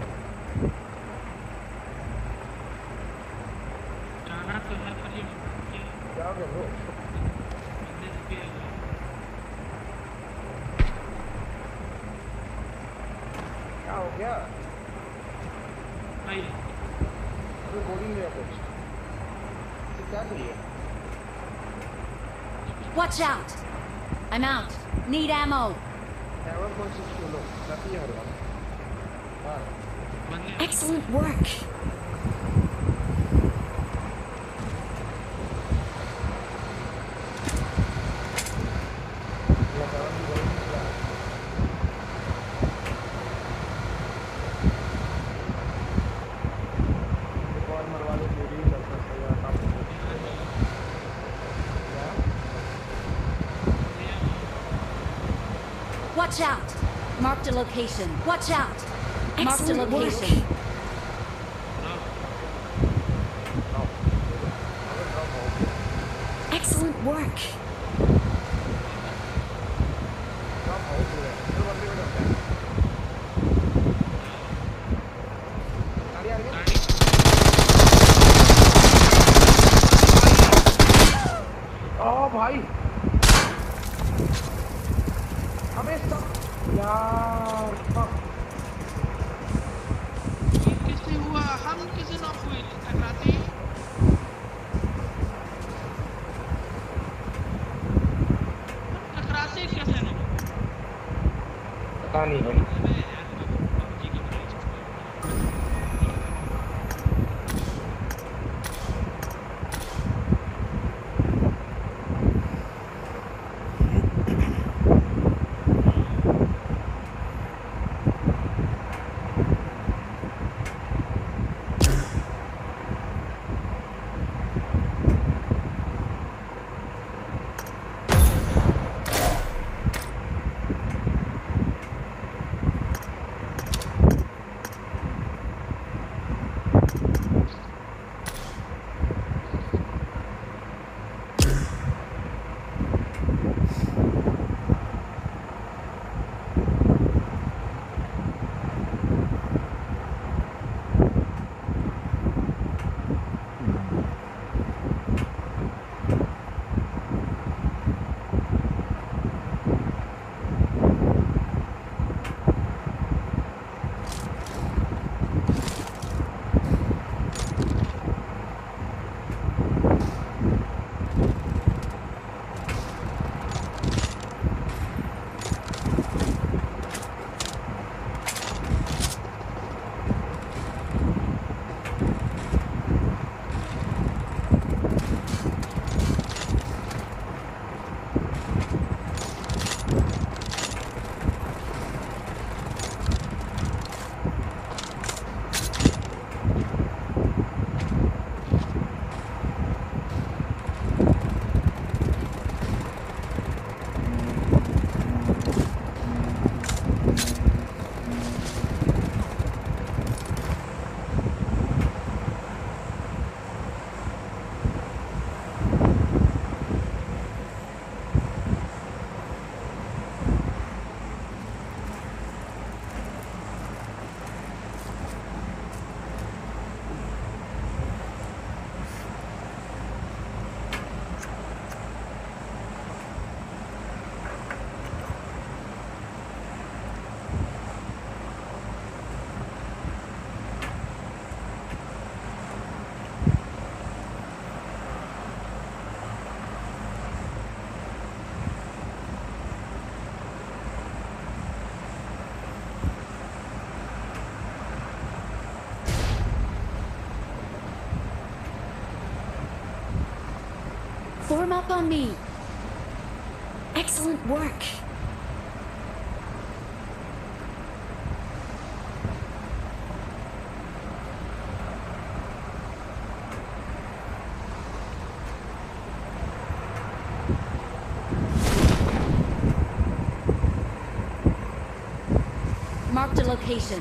जाना तो है पर ये जाओगे ब्रो मंदिर के क्या हो गया आइए। अभी बोली नहीं है कुछ तो क्या चाहिए Watch out! I'm out. Need ammo. एवर कौन सी लो रखी है हर बार हाँ मंदिर Excellent work. ये कारण भी गलत नहीं किया एक और मरवा दे मेरी ही लगता है यार काम Watch out! Marked a location. Watch out! Marked a location. Excellent work. काम हो पूरा फिर बंदे में जाता है गाड़ी आ गई ओ भाई अबे सब यार fuck। ये कैसे हुआ? हम कैसे नॉक हुए टकराते ही? टकराते कैसे नॉक? पता नहीं भाई अबे यार PUBG की price Form up on me. Excellent work. Marked a location.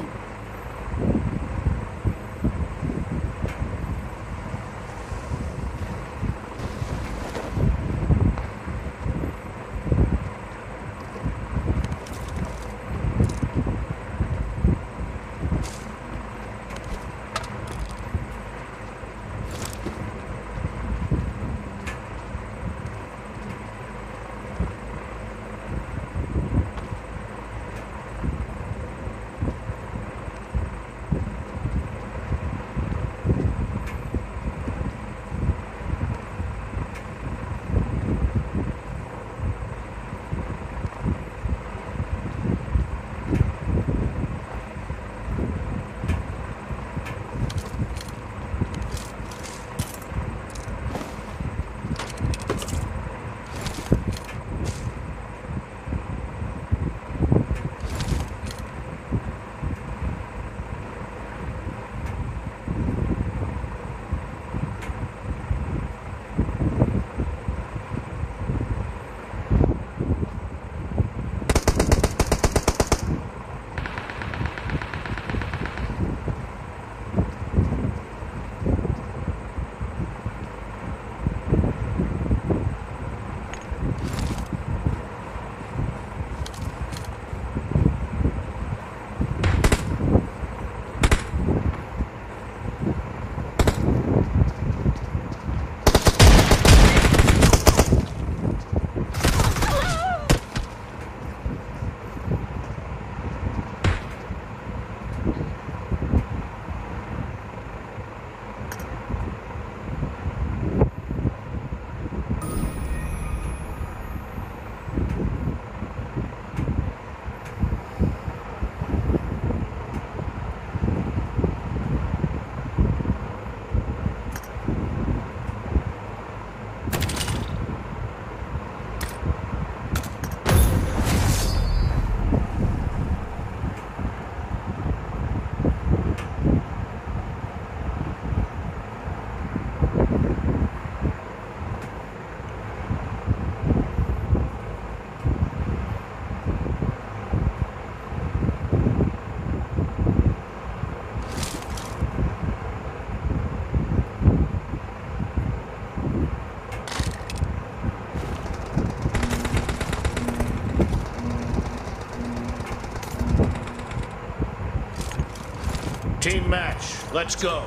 Team match. Let's go.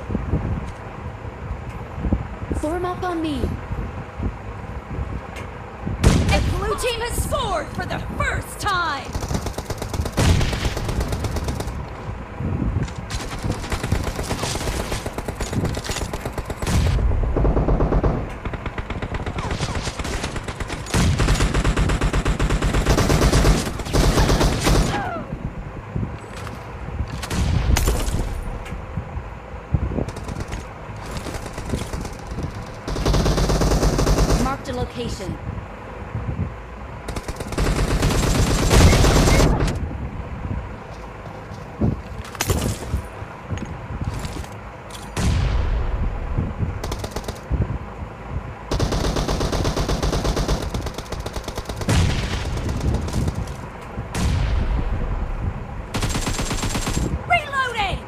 Form up on me. The blue team has scored for the first time. Marked a location. Reloading!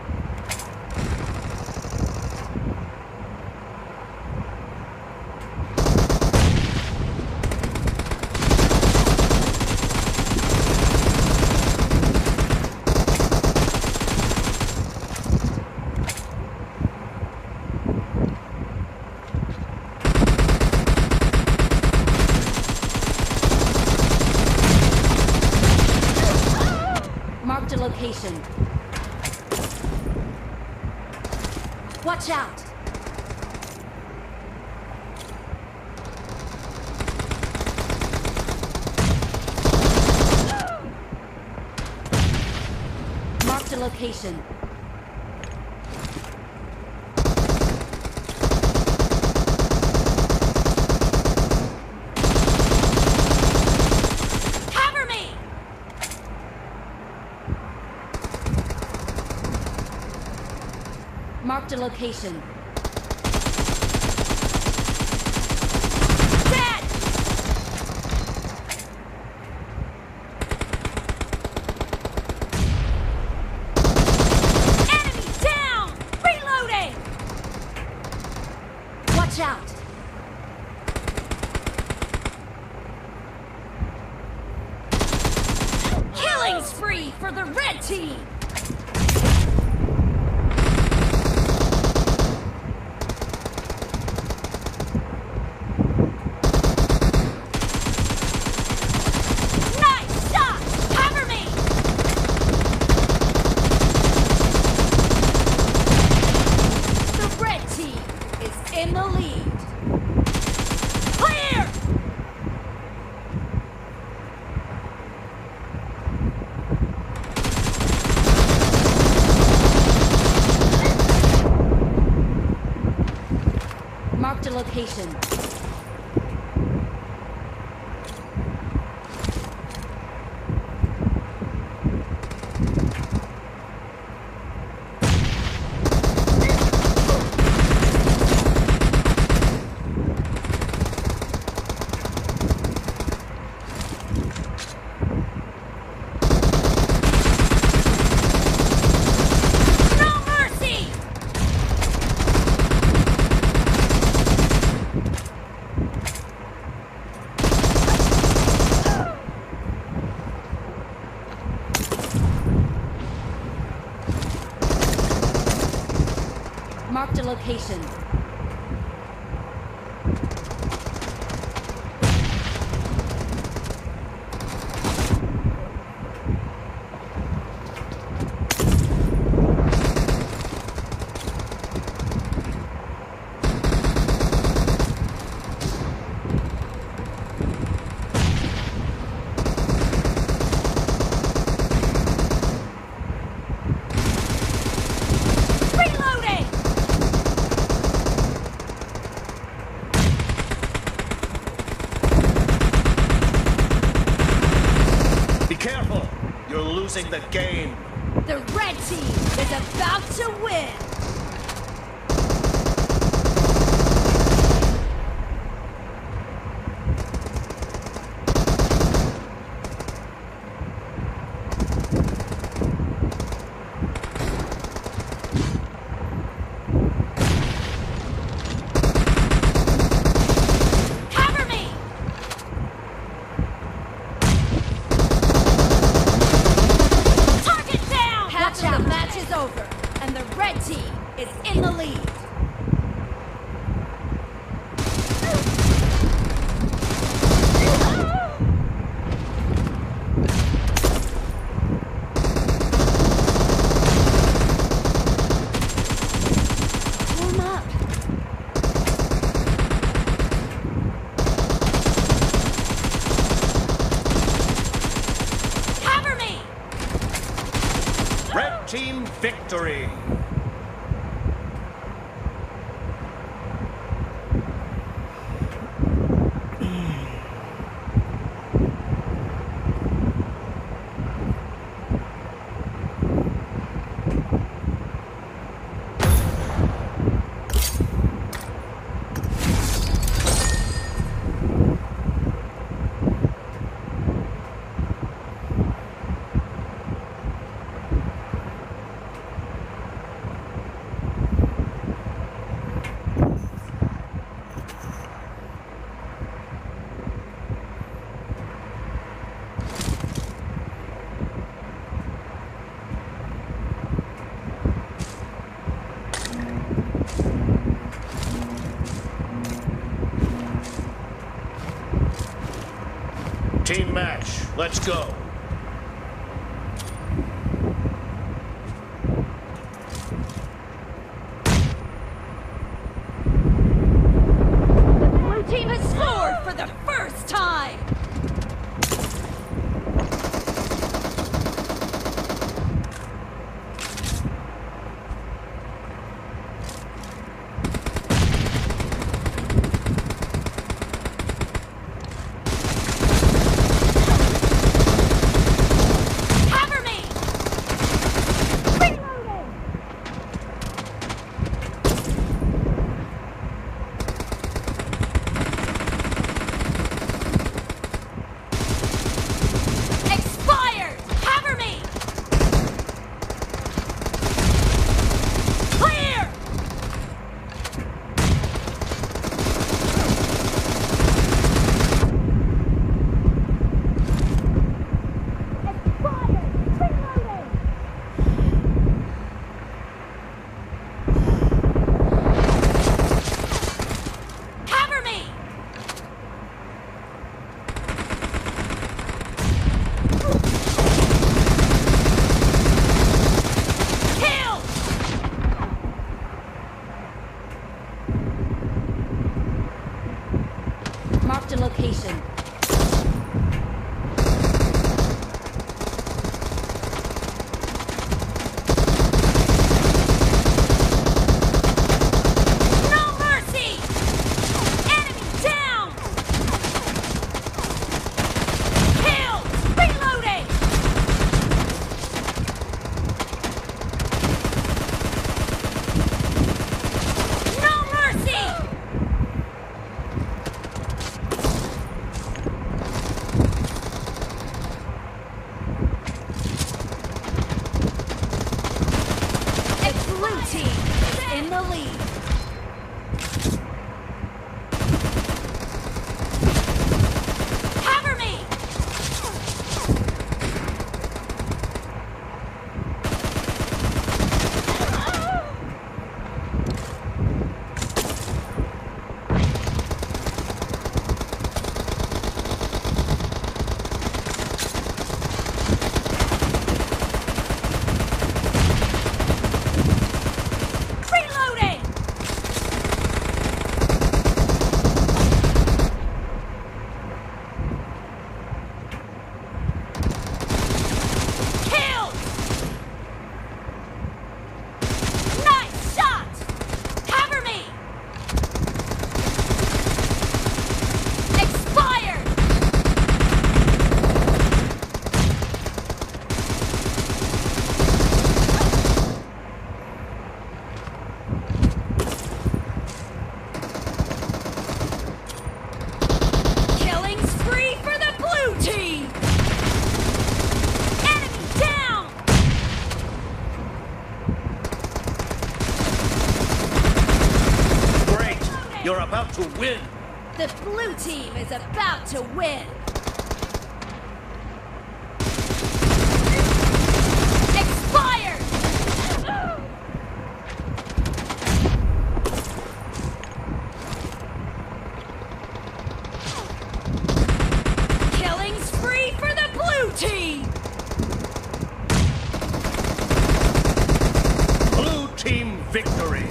Marked a location. Watch out! Marked a location. Marked a location. Out. Killing spree for the red team. Nice shot. Cover me. The red team is in the lead. Clear! Marked a location. Marked a location. Careful! You're losing the game. The red team is about to win. The match is over, and the red team is in the lead. Warm up. Cover me! Red team victory! Team match, let's go. The blue team has scored for the first time. win. The blue team is about to win. Expired! Killing spree for the blue team! Blue team victory.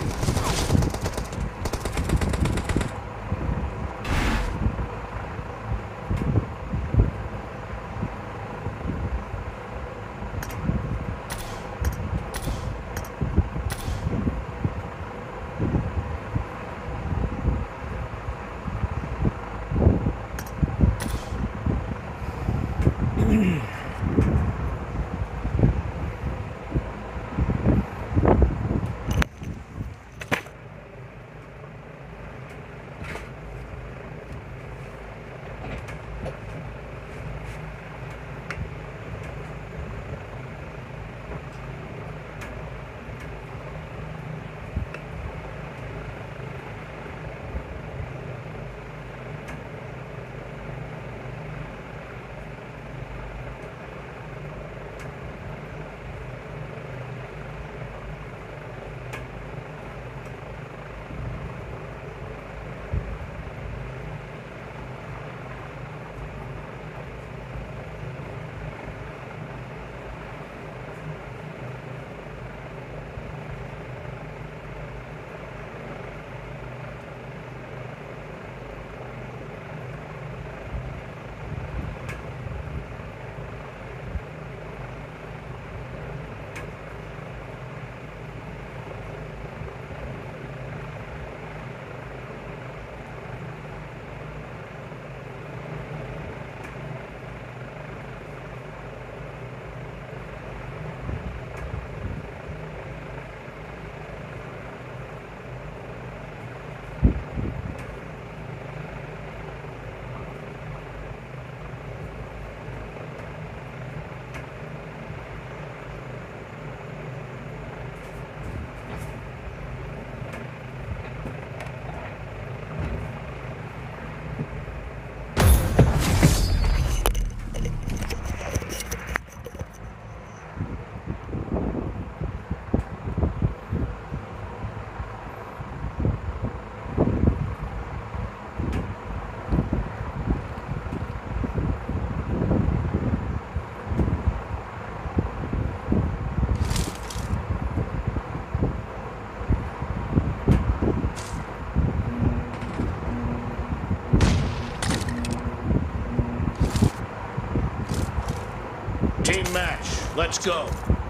Team match. Let's go.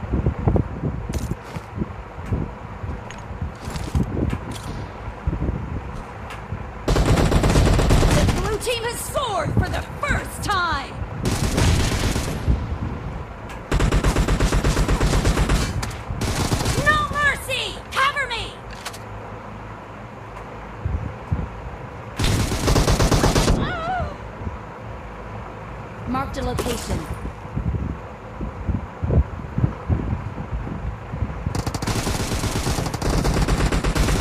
The blue team has scored for the first time. No mercy! Cover me! Marked a location.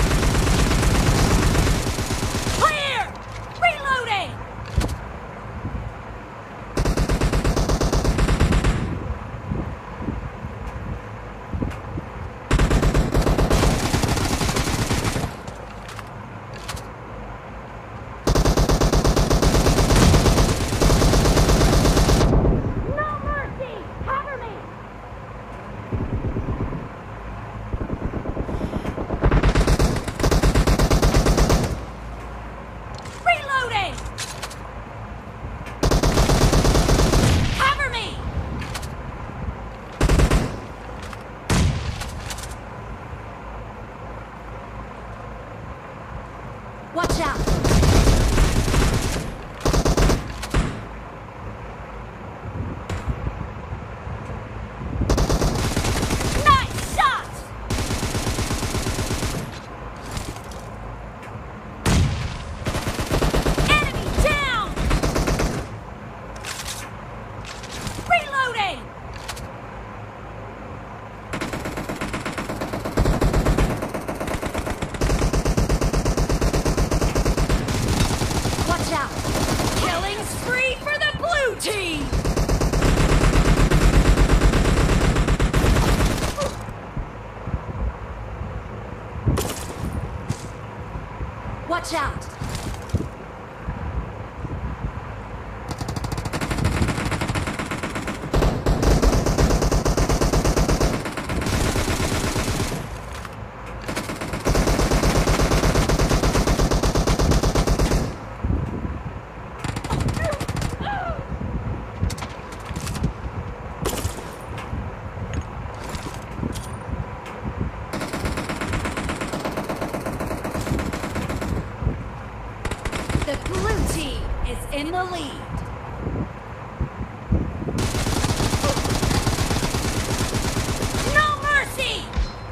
Clear! Reloading! Watch out! The blue team is in the lead. No mercy!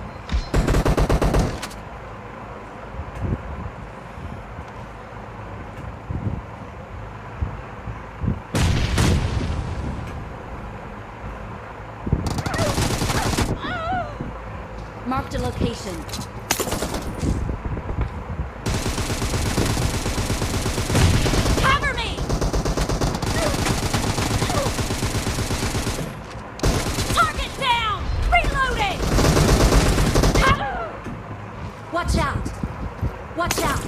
Marked a location. Cover me! Target down! Reloading! Watch out! Watch out!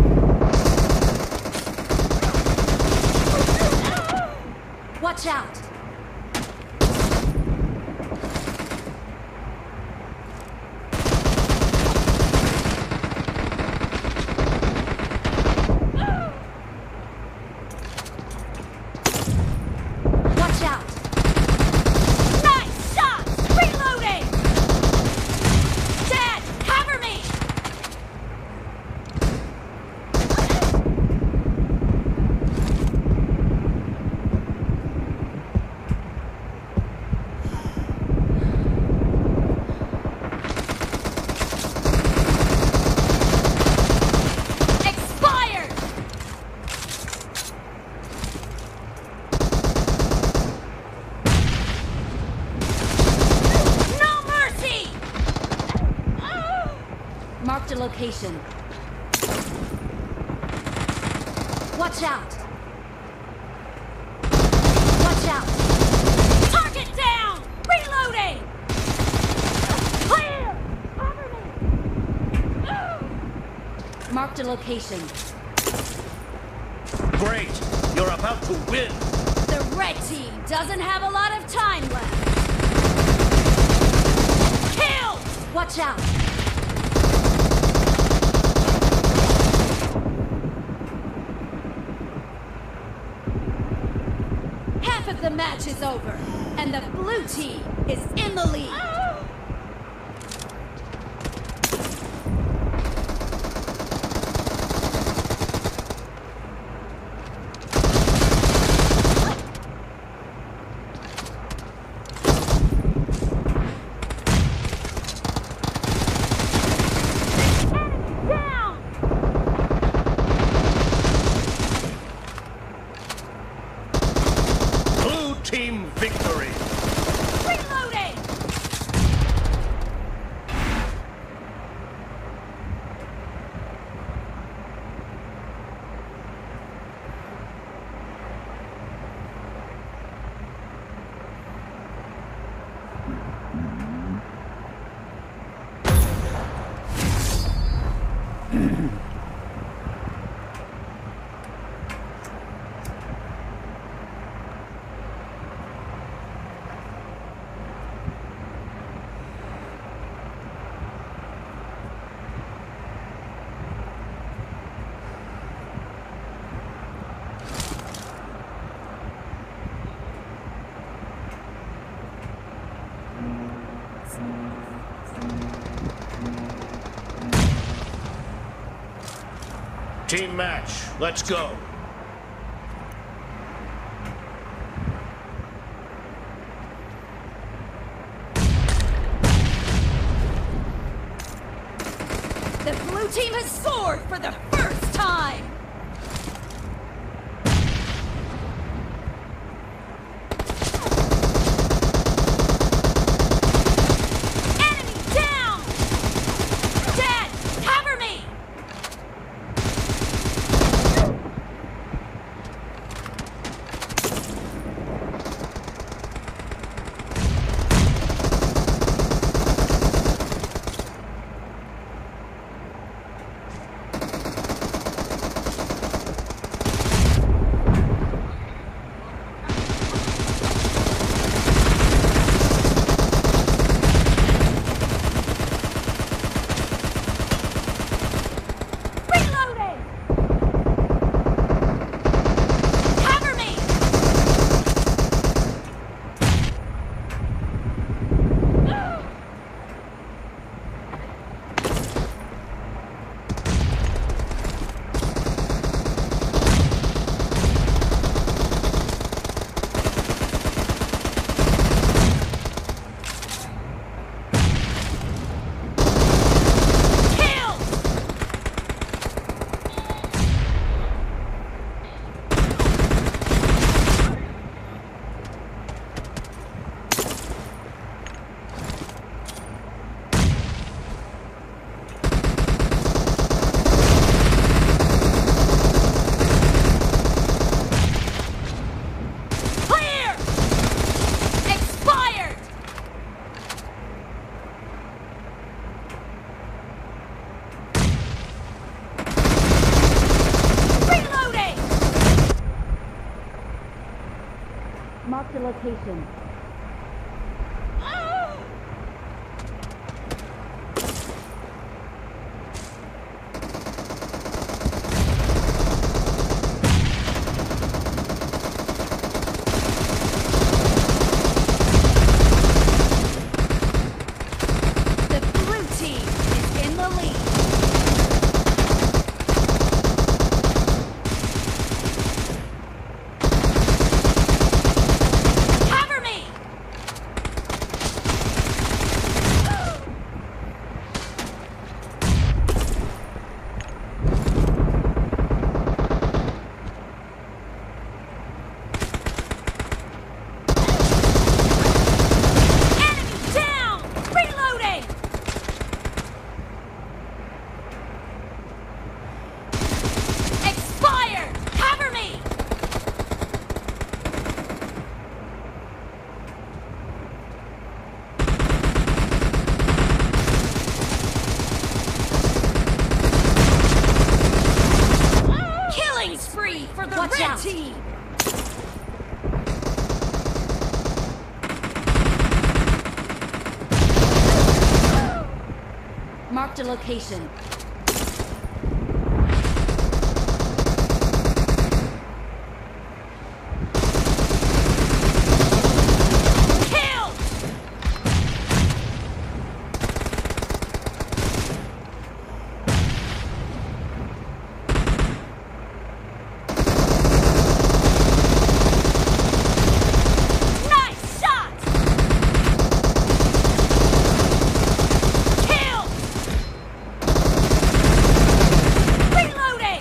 Watch out! Watch out! Nice shot! Reloading! Dead! Cover me! Expired! No mercy! Marked a location. Watch out! Watch out! Target down! Reloading! Clear! Cover me! Marked a location. Great! You're about to win! The red team doesn't have a lot of time left. Kill! Watch out! Half of the match is over, and the blue team is in the lead. Enemy down! Blue team victory! Reloading! Team match, let's go! The blue team has scored for the first time! Enemy down! Dead! Cover me! location. The blue team is in the lead. Cover me! Enemy down! Reloading! Expired! Cover me! Killing spree for the red team! Marked a location. Kill! Nice shot! Kill! Reloading!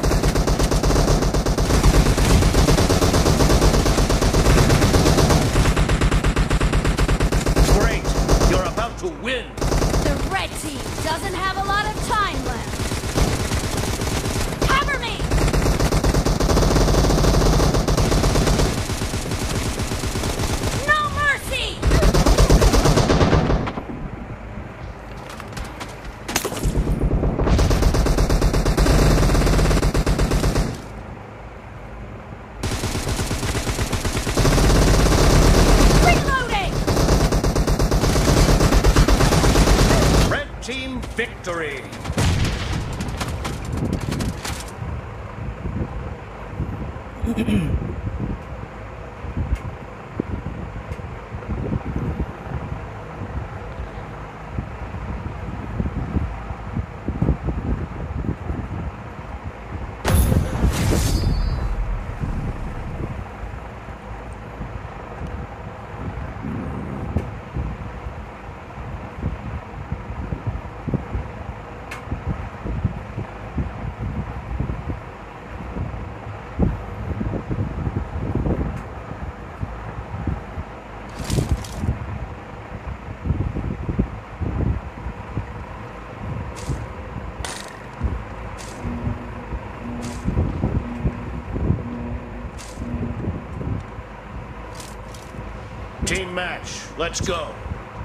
Great! You're about to win! The red team doesn't have a lot of time left. Cover me! No mercy! Reloading! Red team victory! Team match, let's go.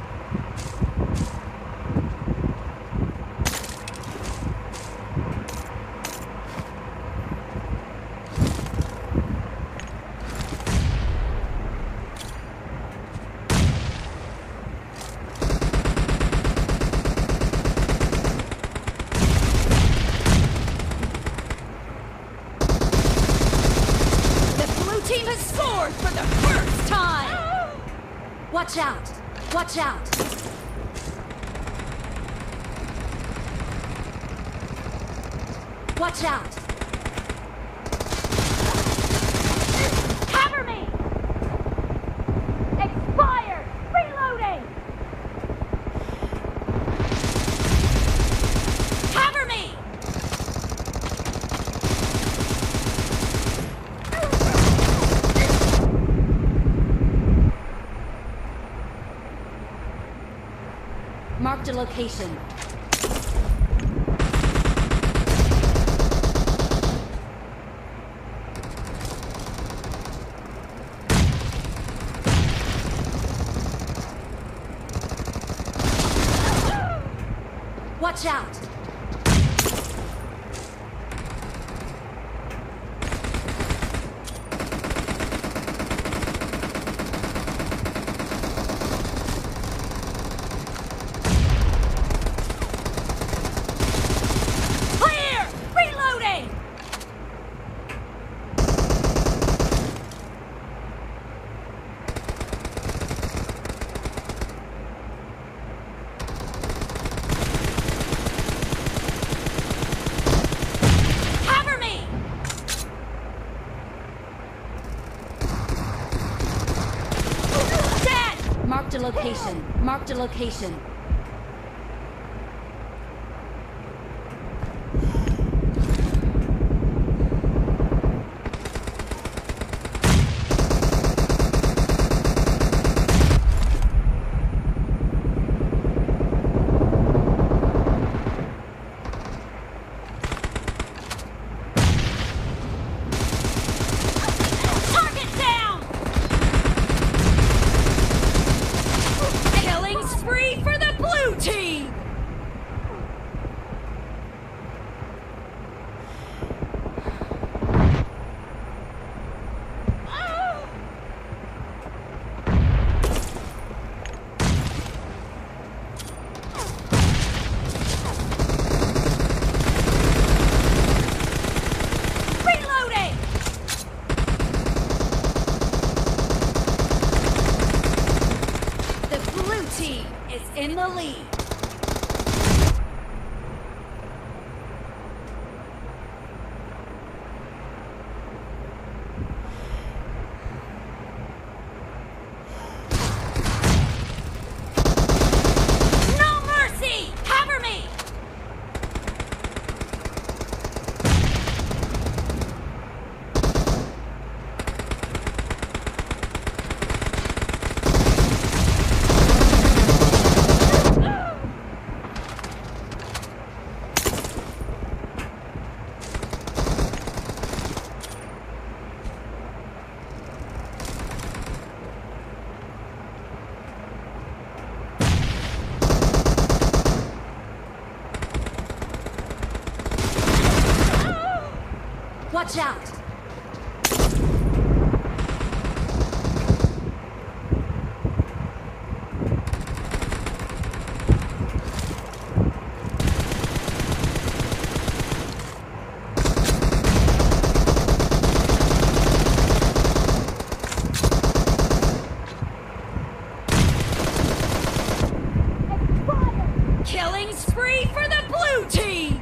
The blue team has scored for the first time! Watch out! Watch out! Watch out! Cover me! Expired! Reloading! Cover me! Marked a location. Watch out! Marked a location. Marked a location. Target down! Killing spree for the blue team! Reloading! The blue team is in the lead. No mercy! Cover me! Watch out! Killing spree for the blue team!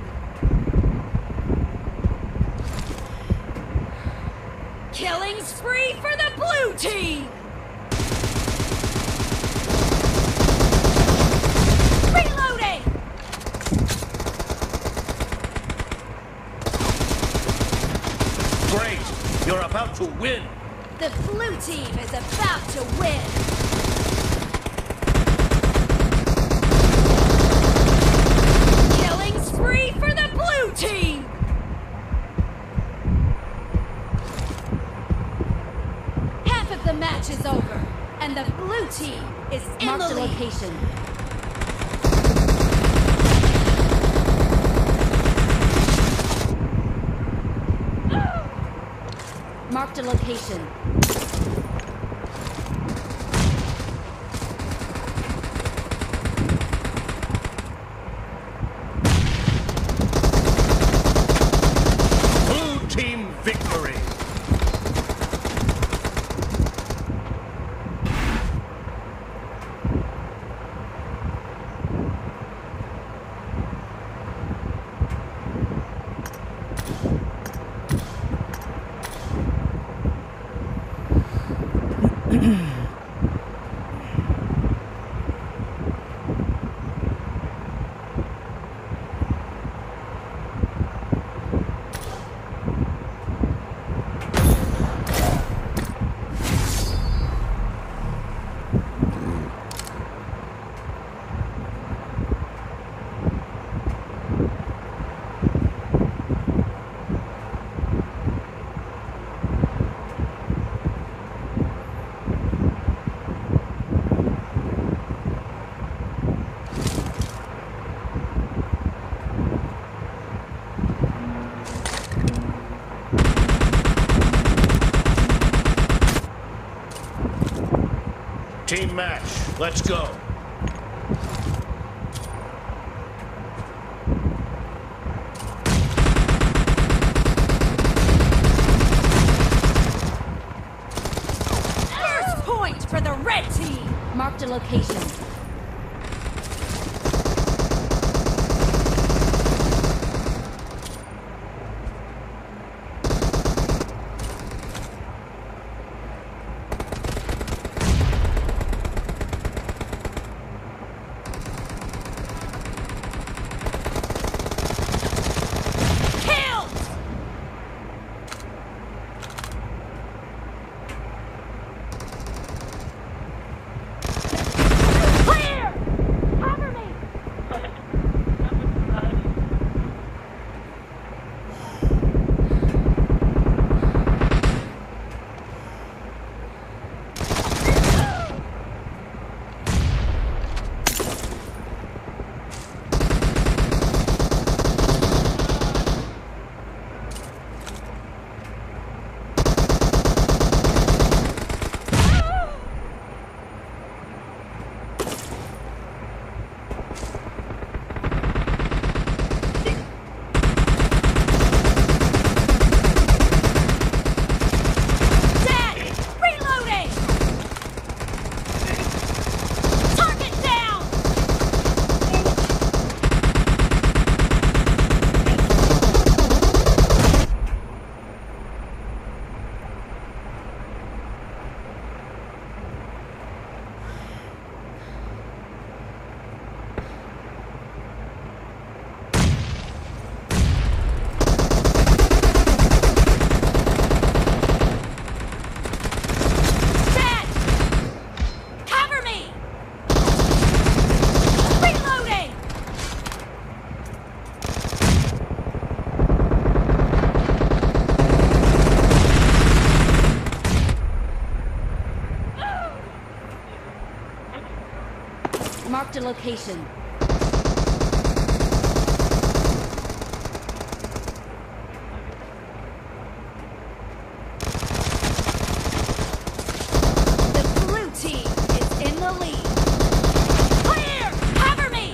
Killing spree for the blue team! Reloading! Great! You're about to win! The blue team is about to win! Killing spree for the blue team! Half of the match is over, and the blue team is in the lead. Location. Marked a location. Blue team victory! Team match, let's go. First point for the red team! Marked a location. Marked a location. The blue team is in the lead. Clear! Cover me!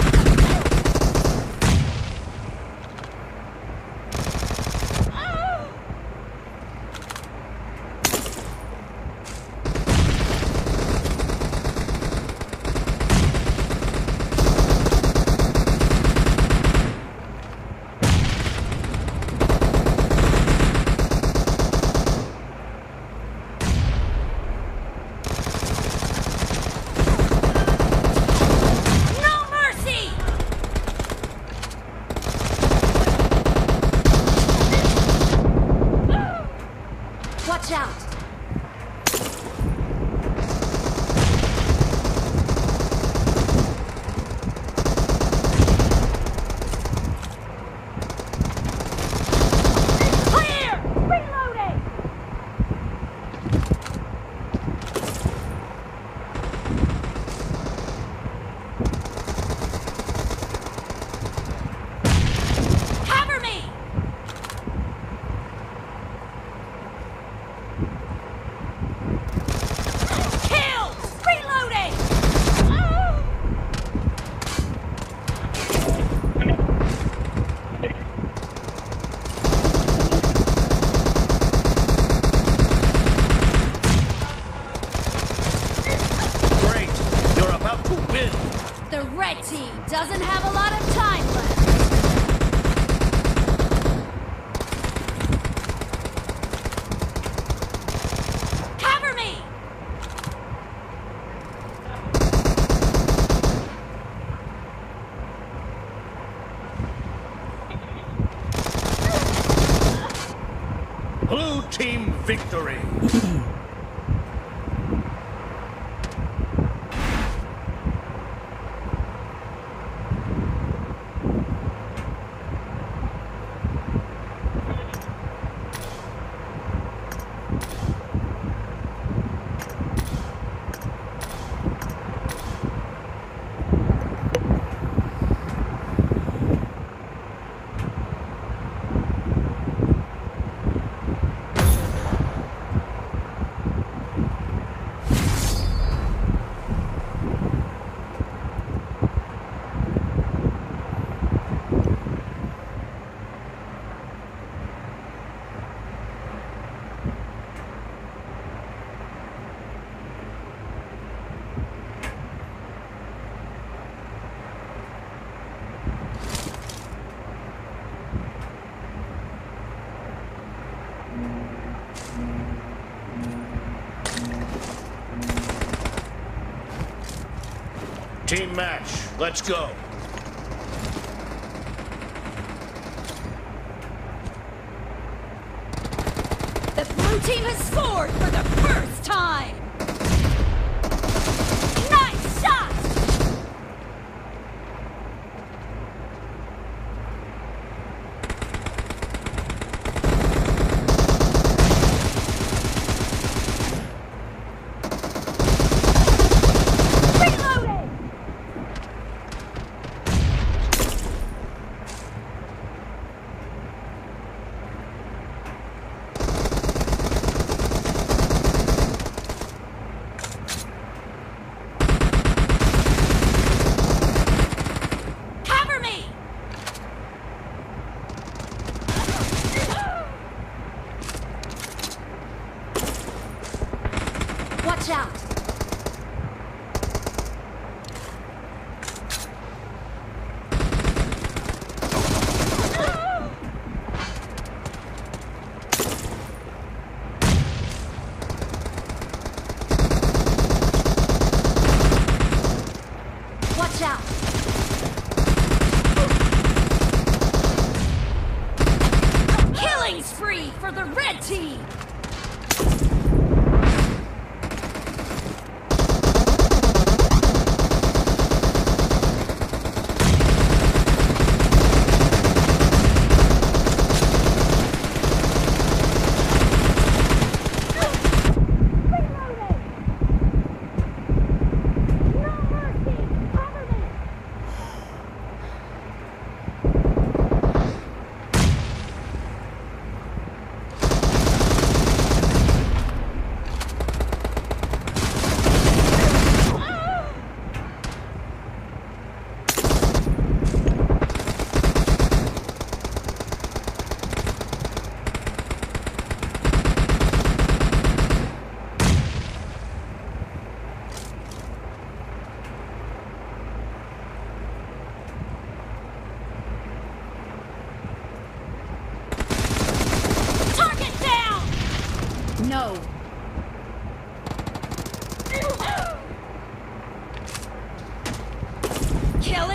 No mercy! Watch out! Clear! Reloading! Cover me! Kill! Reloading! Great! You're about to win! The red team doesn't have a lot of time left. Cover me! Blue team victory! Team match, let's go. The blue team has scored for the first time! Nice shot! Reloading!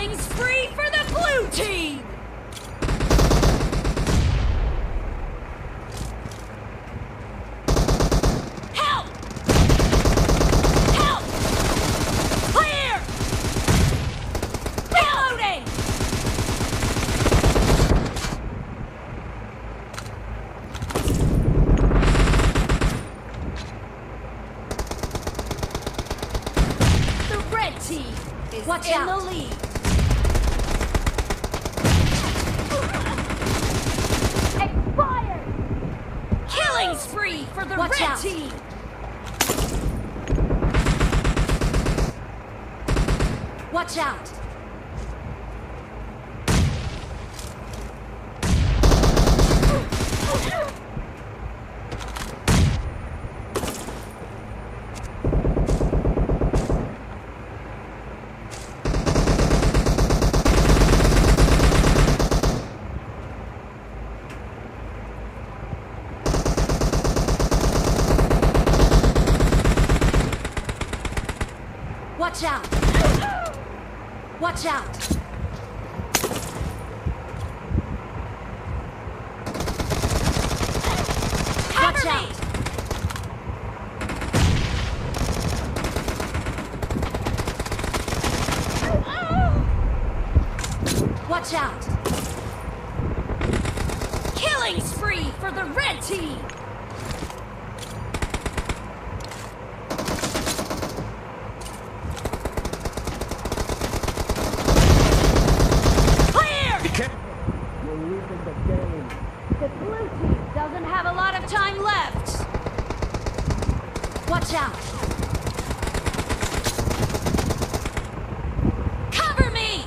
Killing spree for the blue team! Help! Help! Clear! Reloading! The red team is in the lead. Expired! Killing spree for the red team! Watch out! Watch out! Watch out! Watch out! Watch out! Killing spree for the red team! The blue team doesn't have a lot of time left. Watch out. Cover me!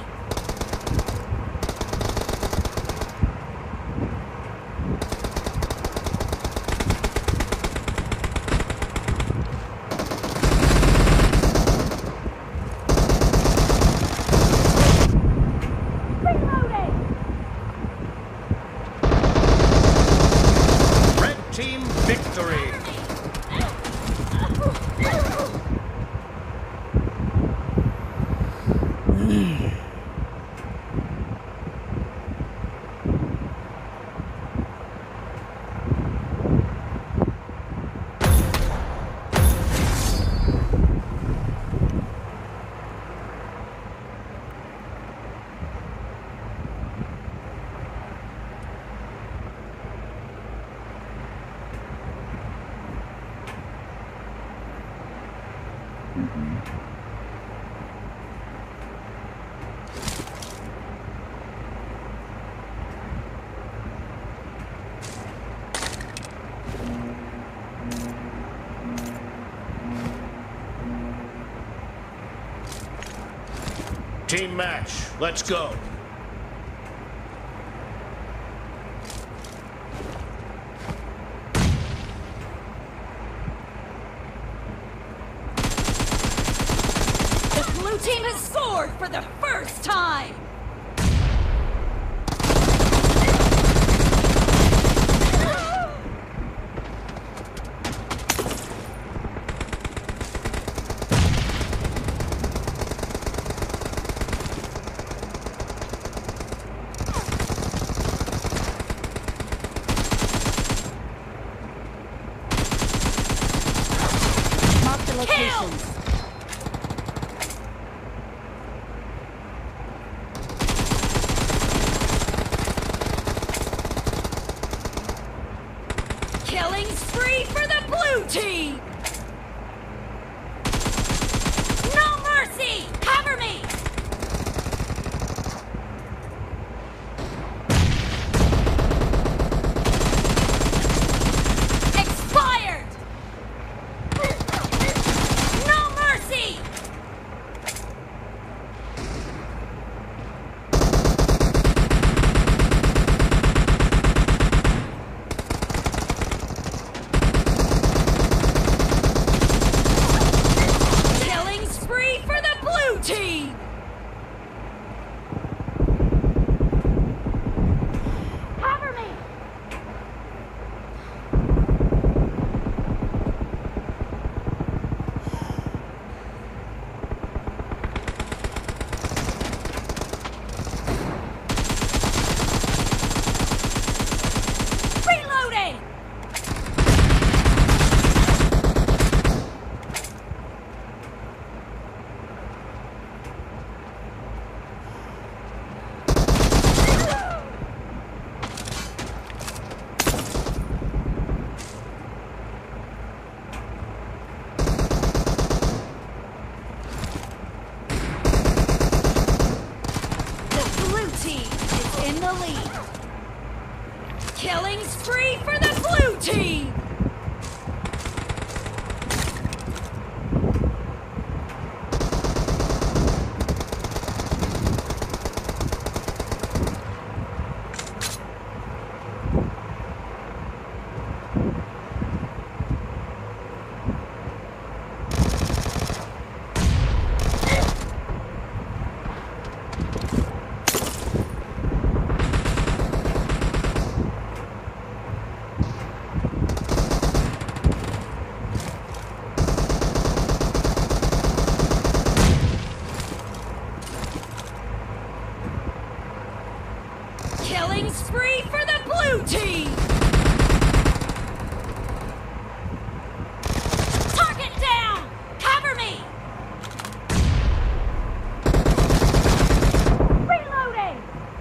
Team victory! Team match, let's go. The blue team has scored for the first time! Kills! in the lead. Killing spree for the blue team! Killing spree for the blue team! Target down! Cover me! Reloading!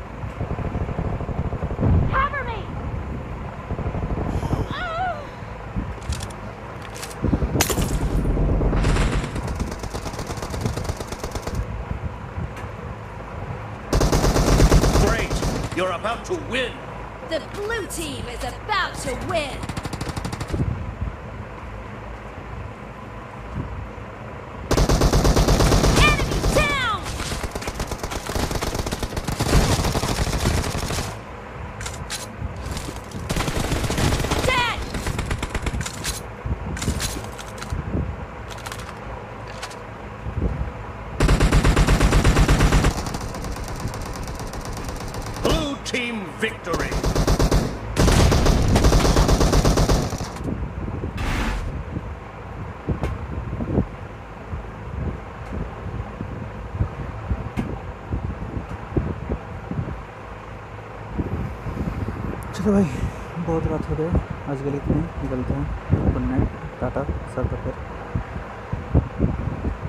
Cover me! Great! You're about to win! The blue team is about to win! Enemy down! Dead! Blue team victory! चलो भाई बहुत रात हो गई आज के लिए इतने निकलते हैं गुड नाइट टाटा सब फिर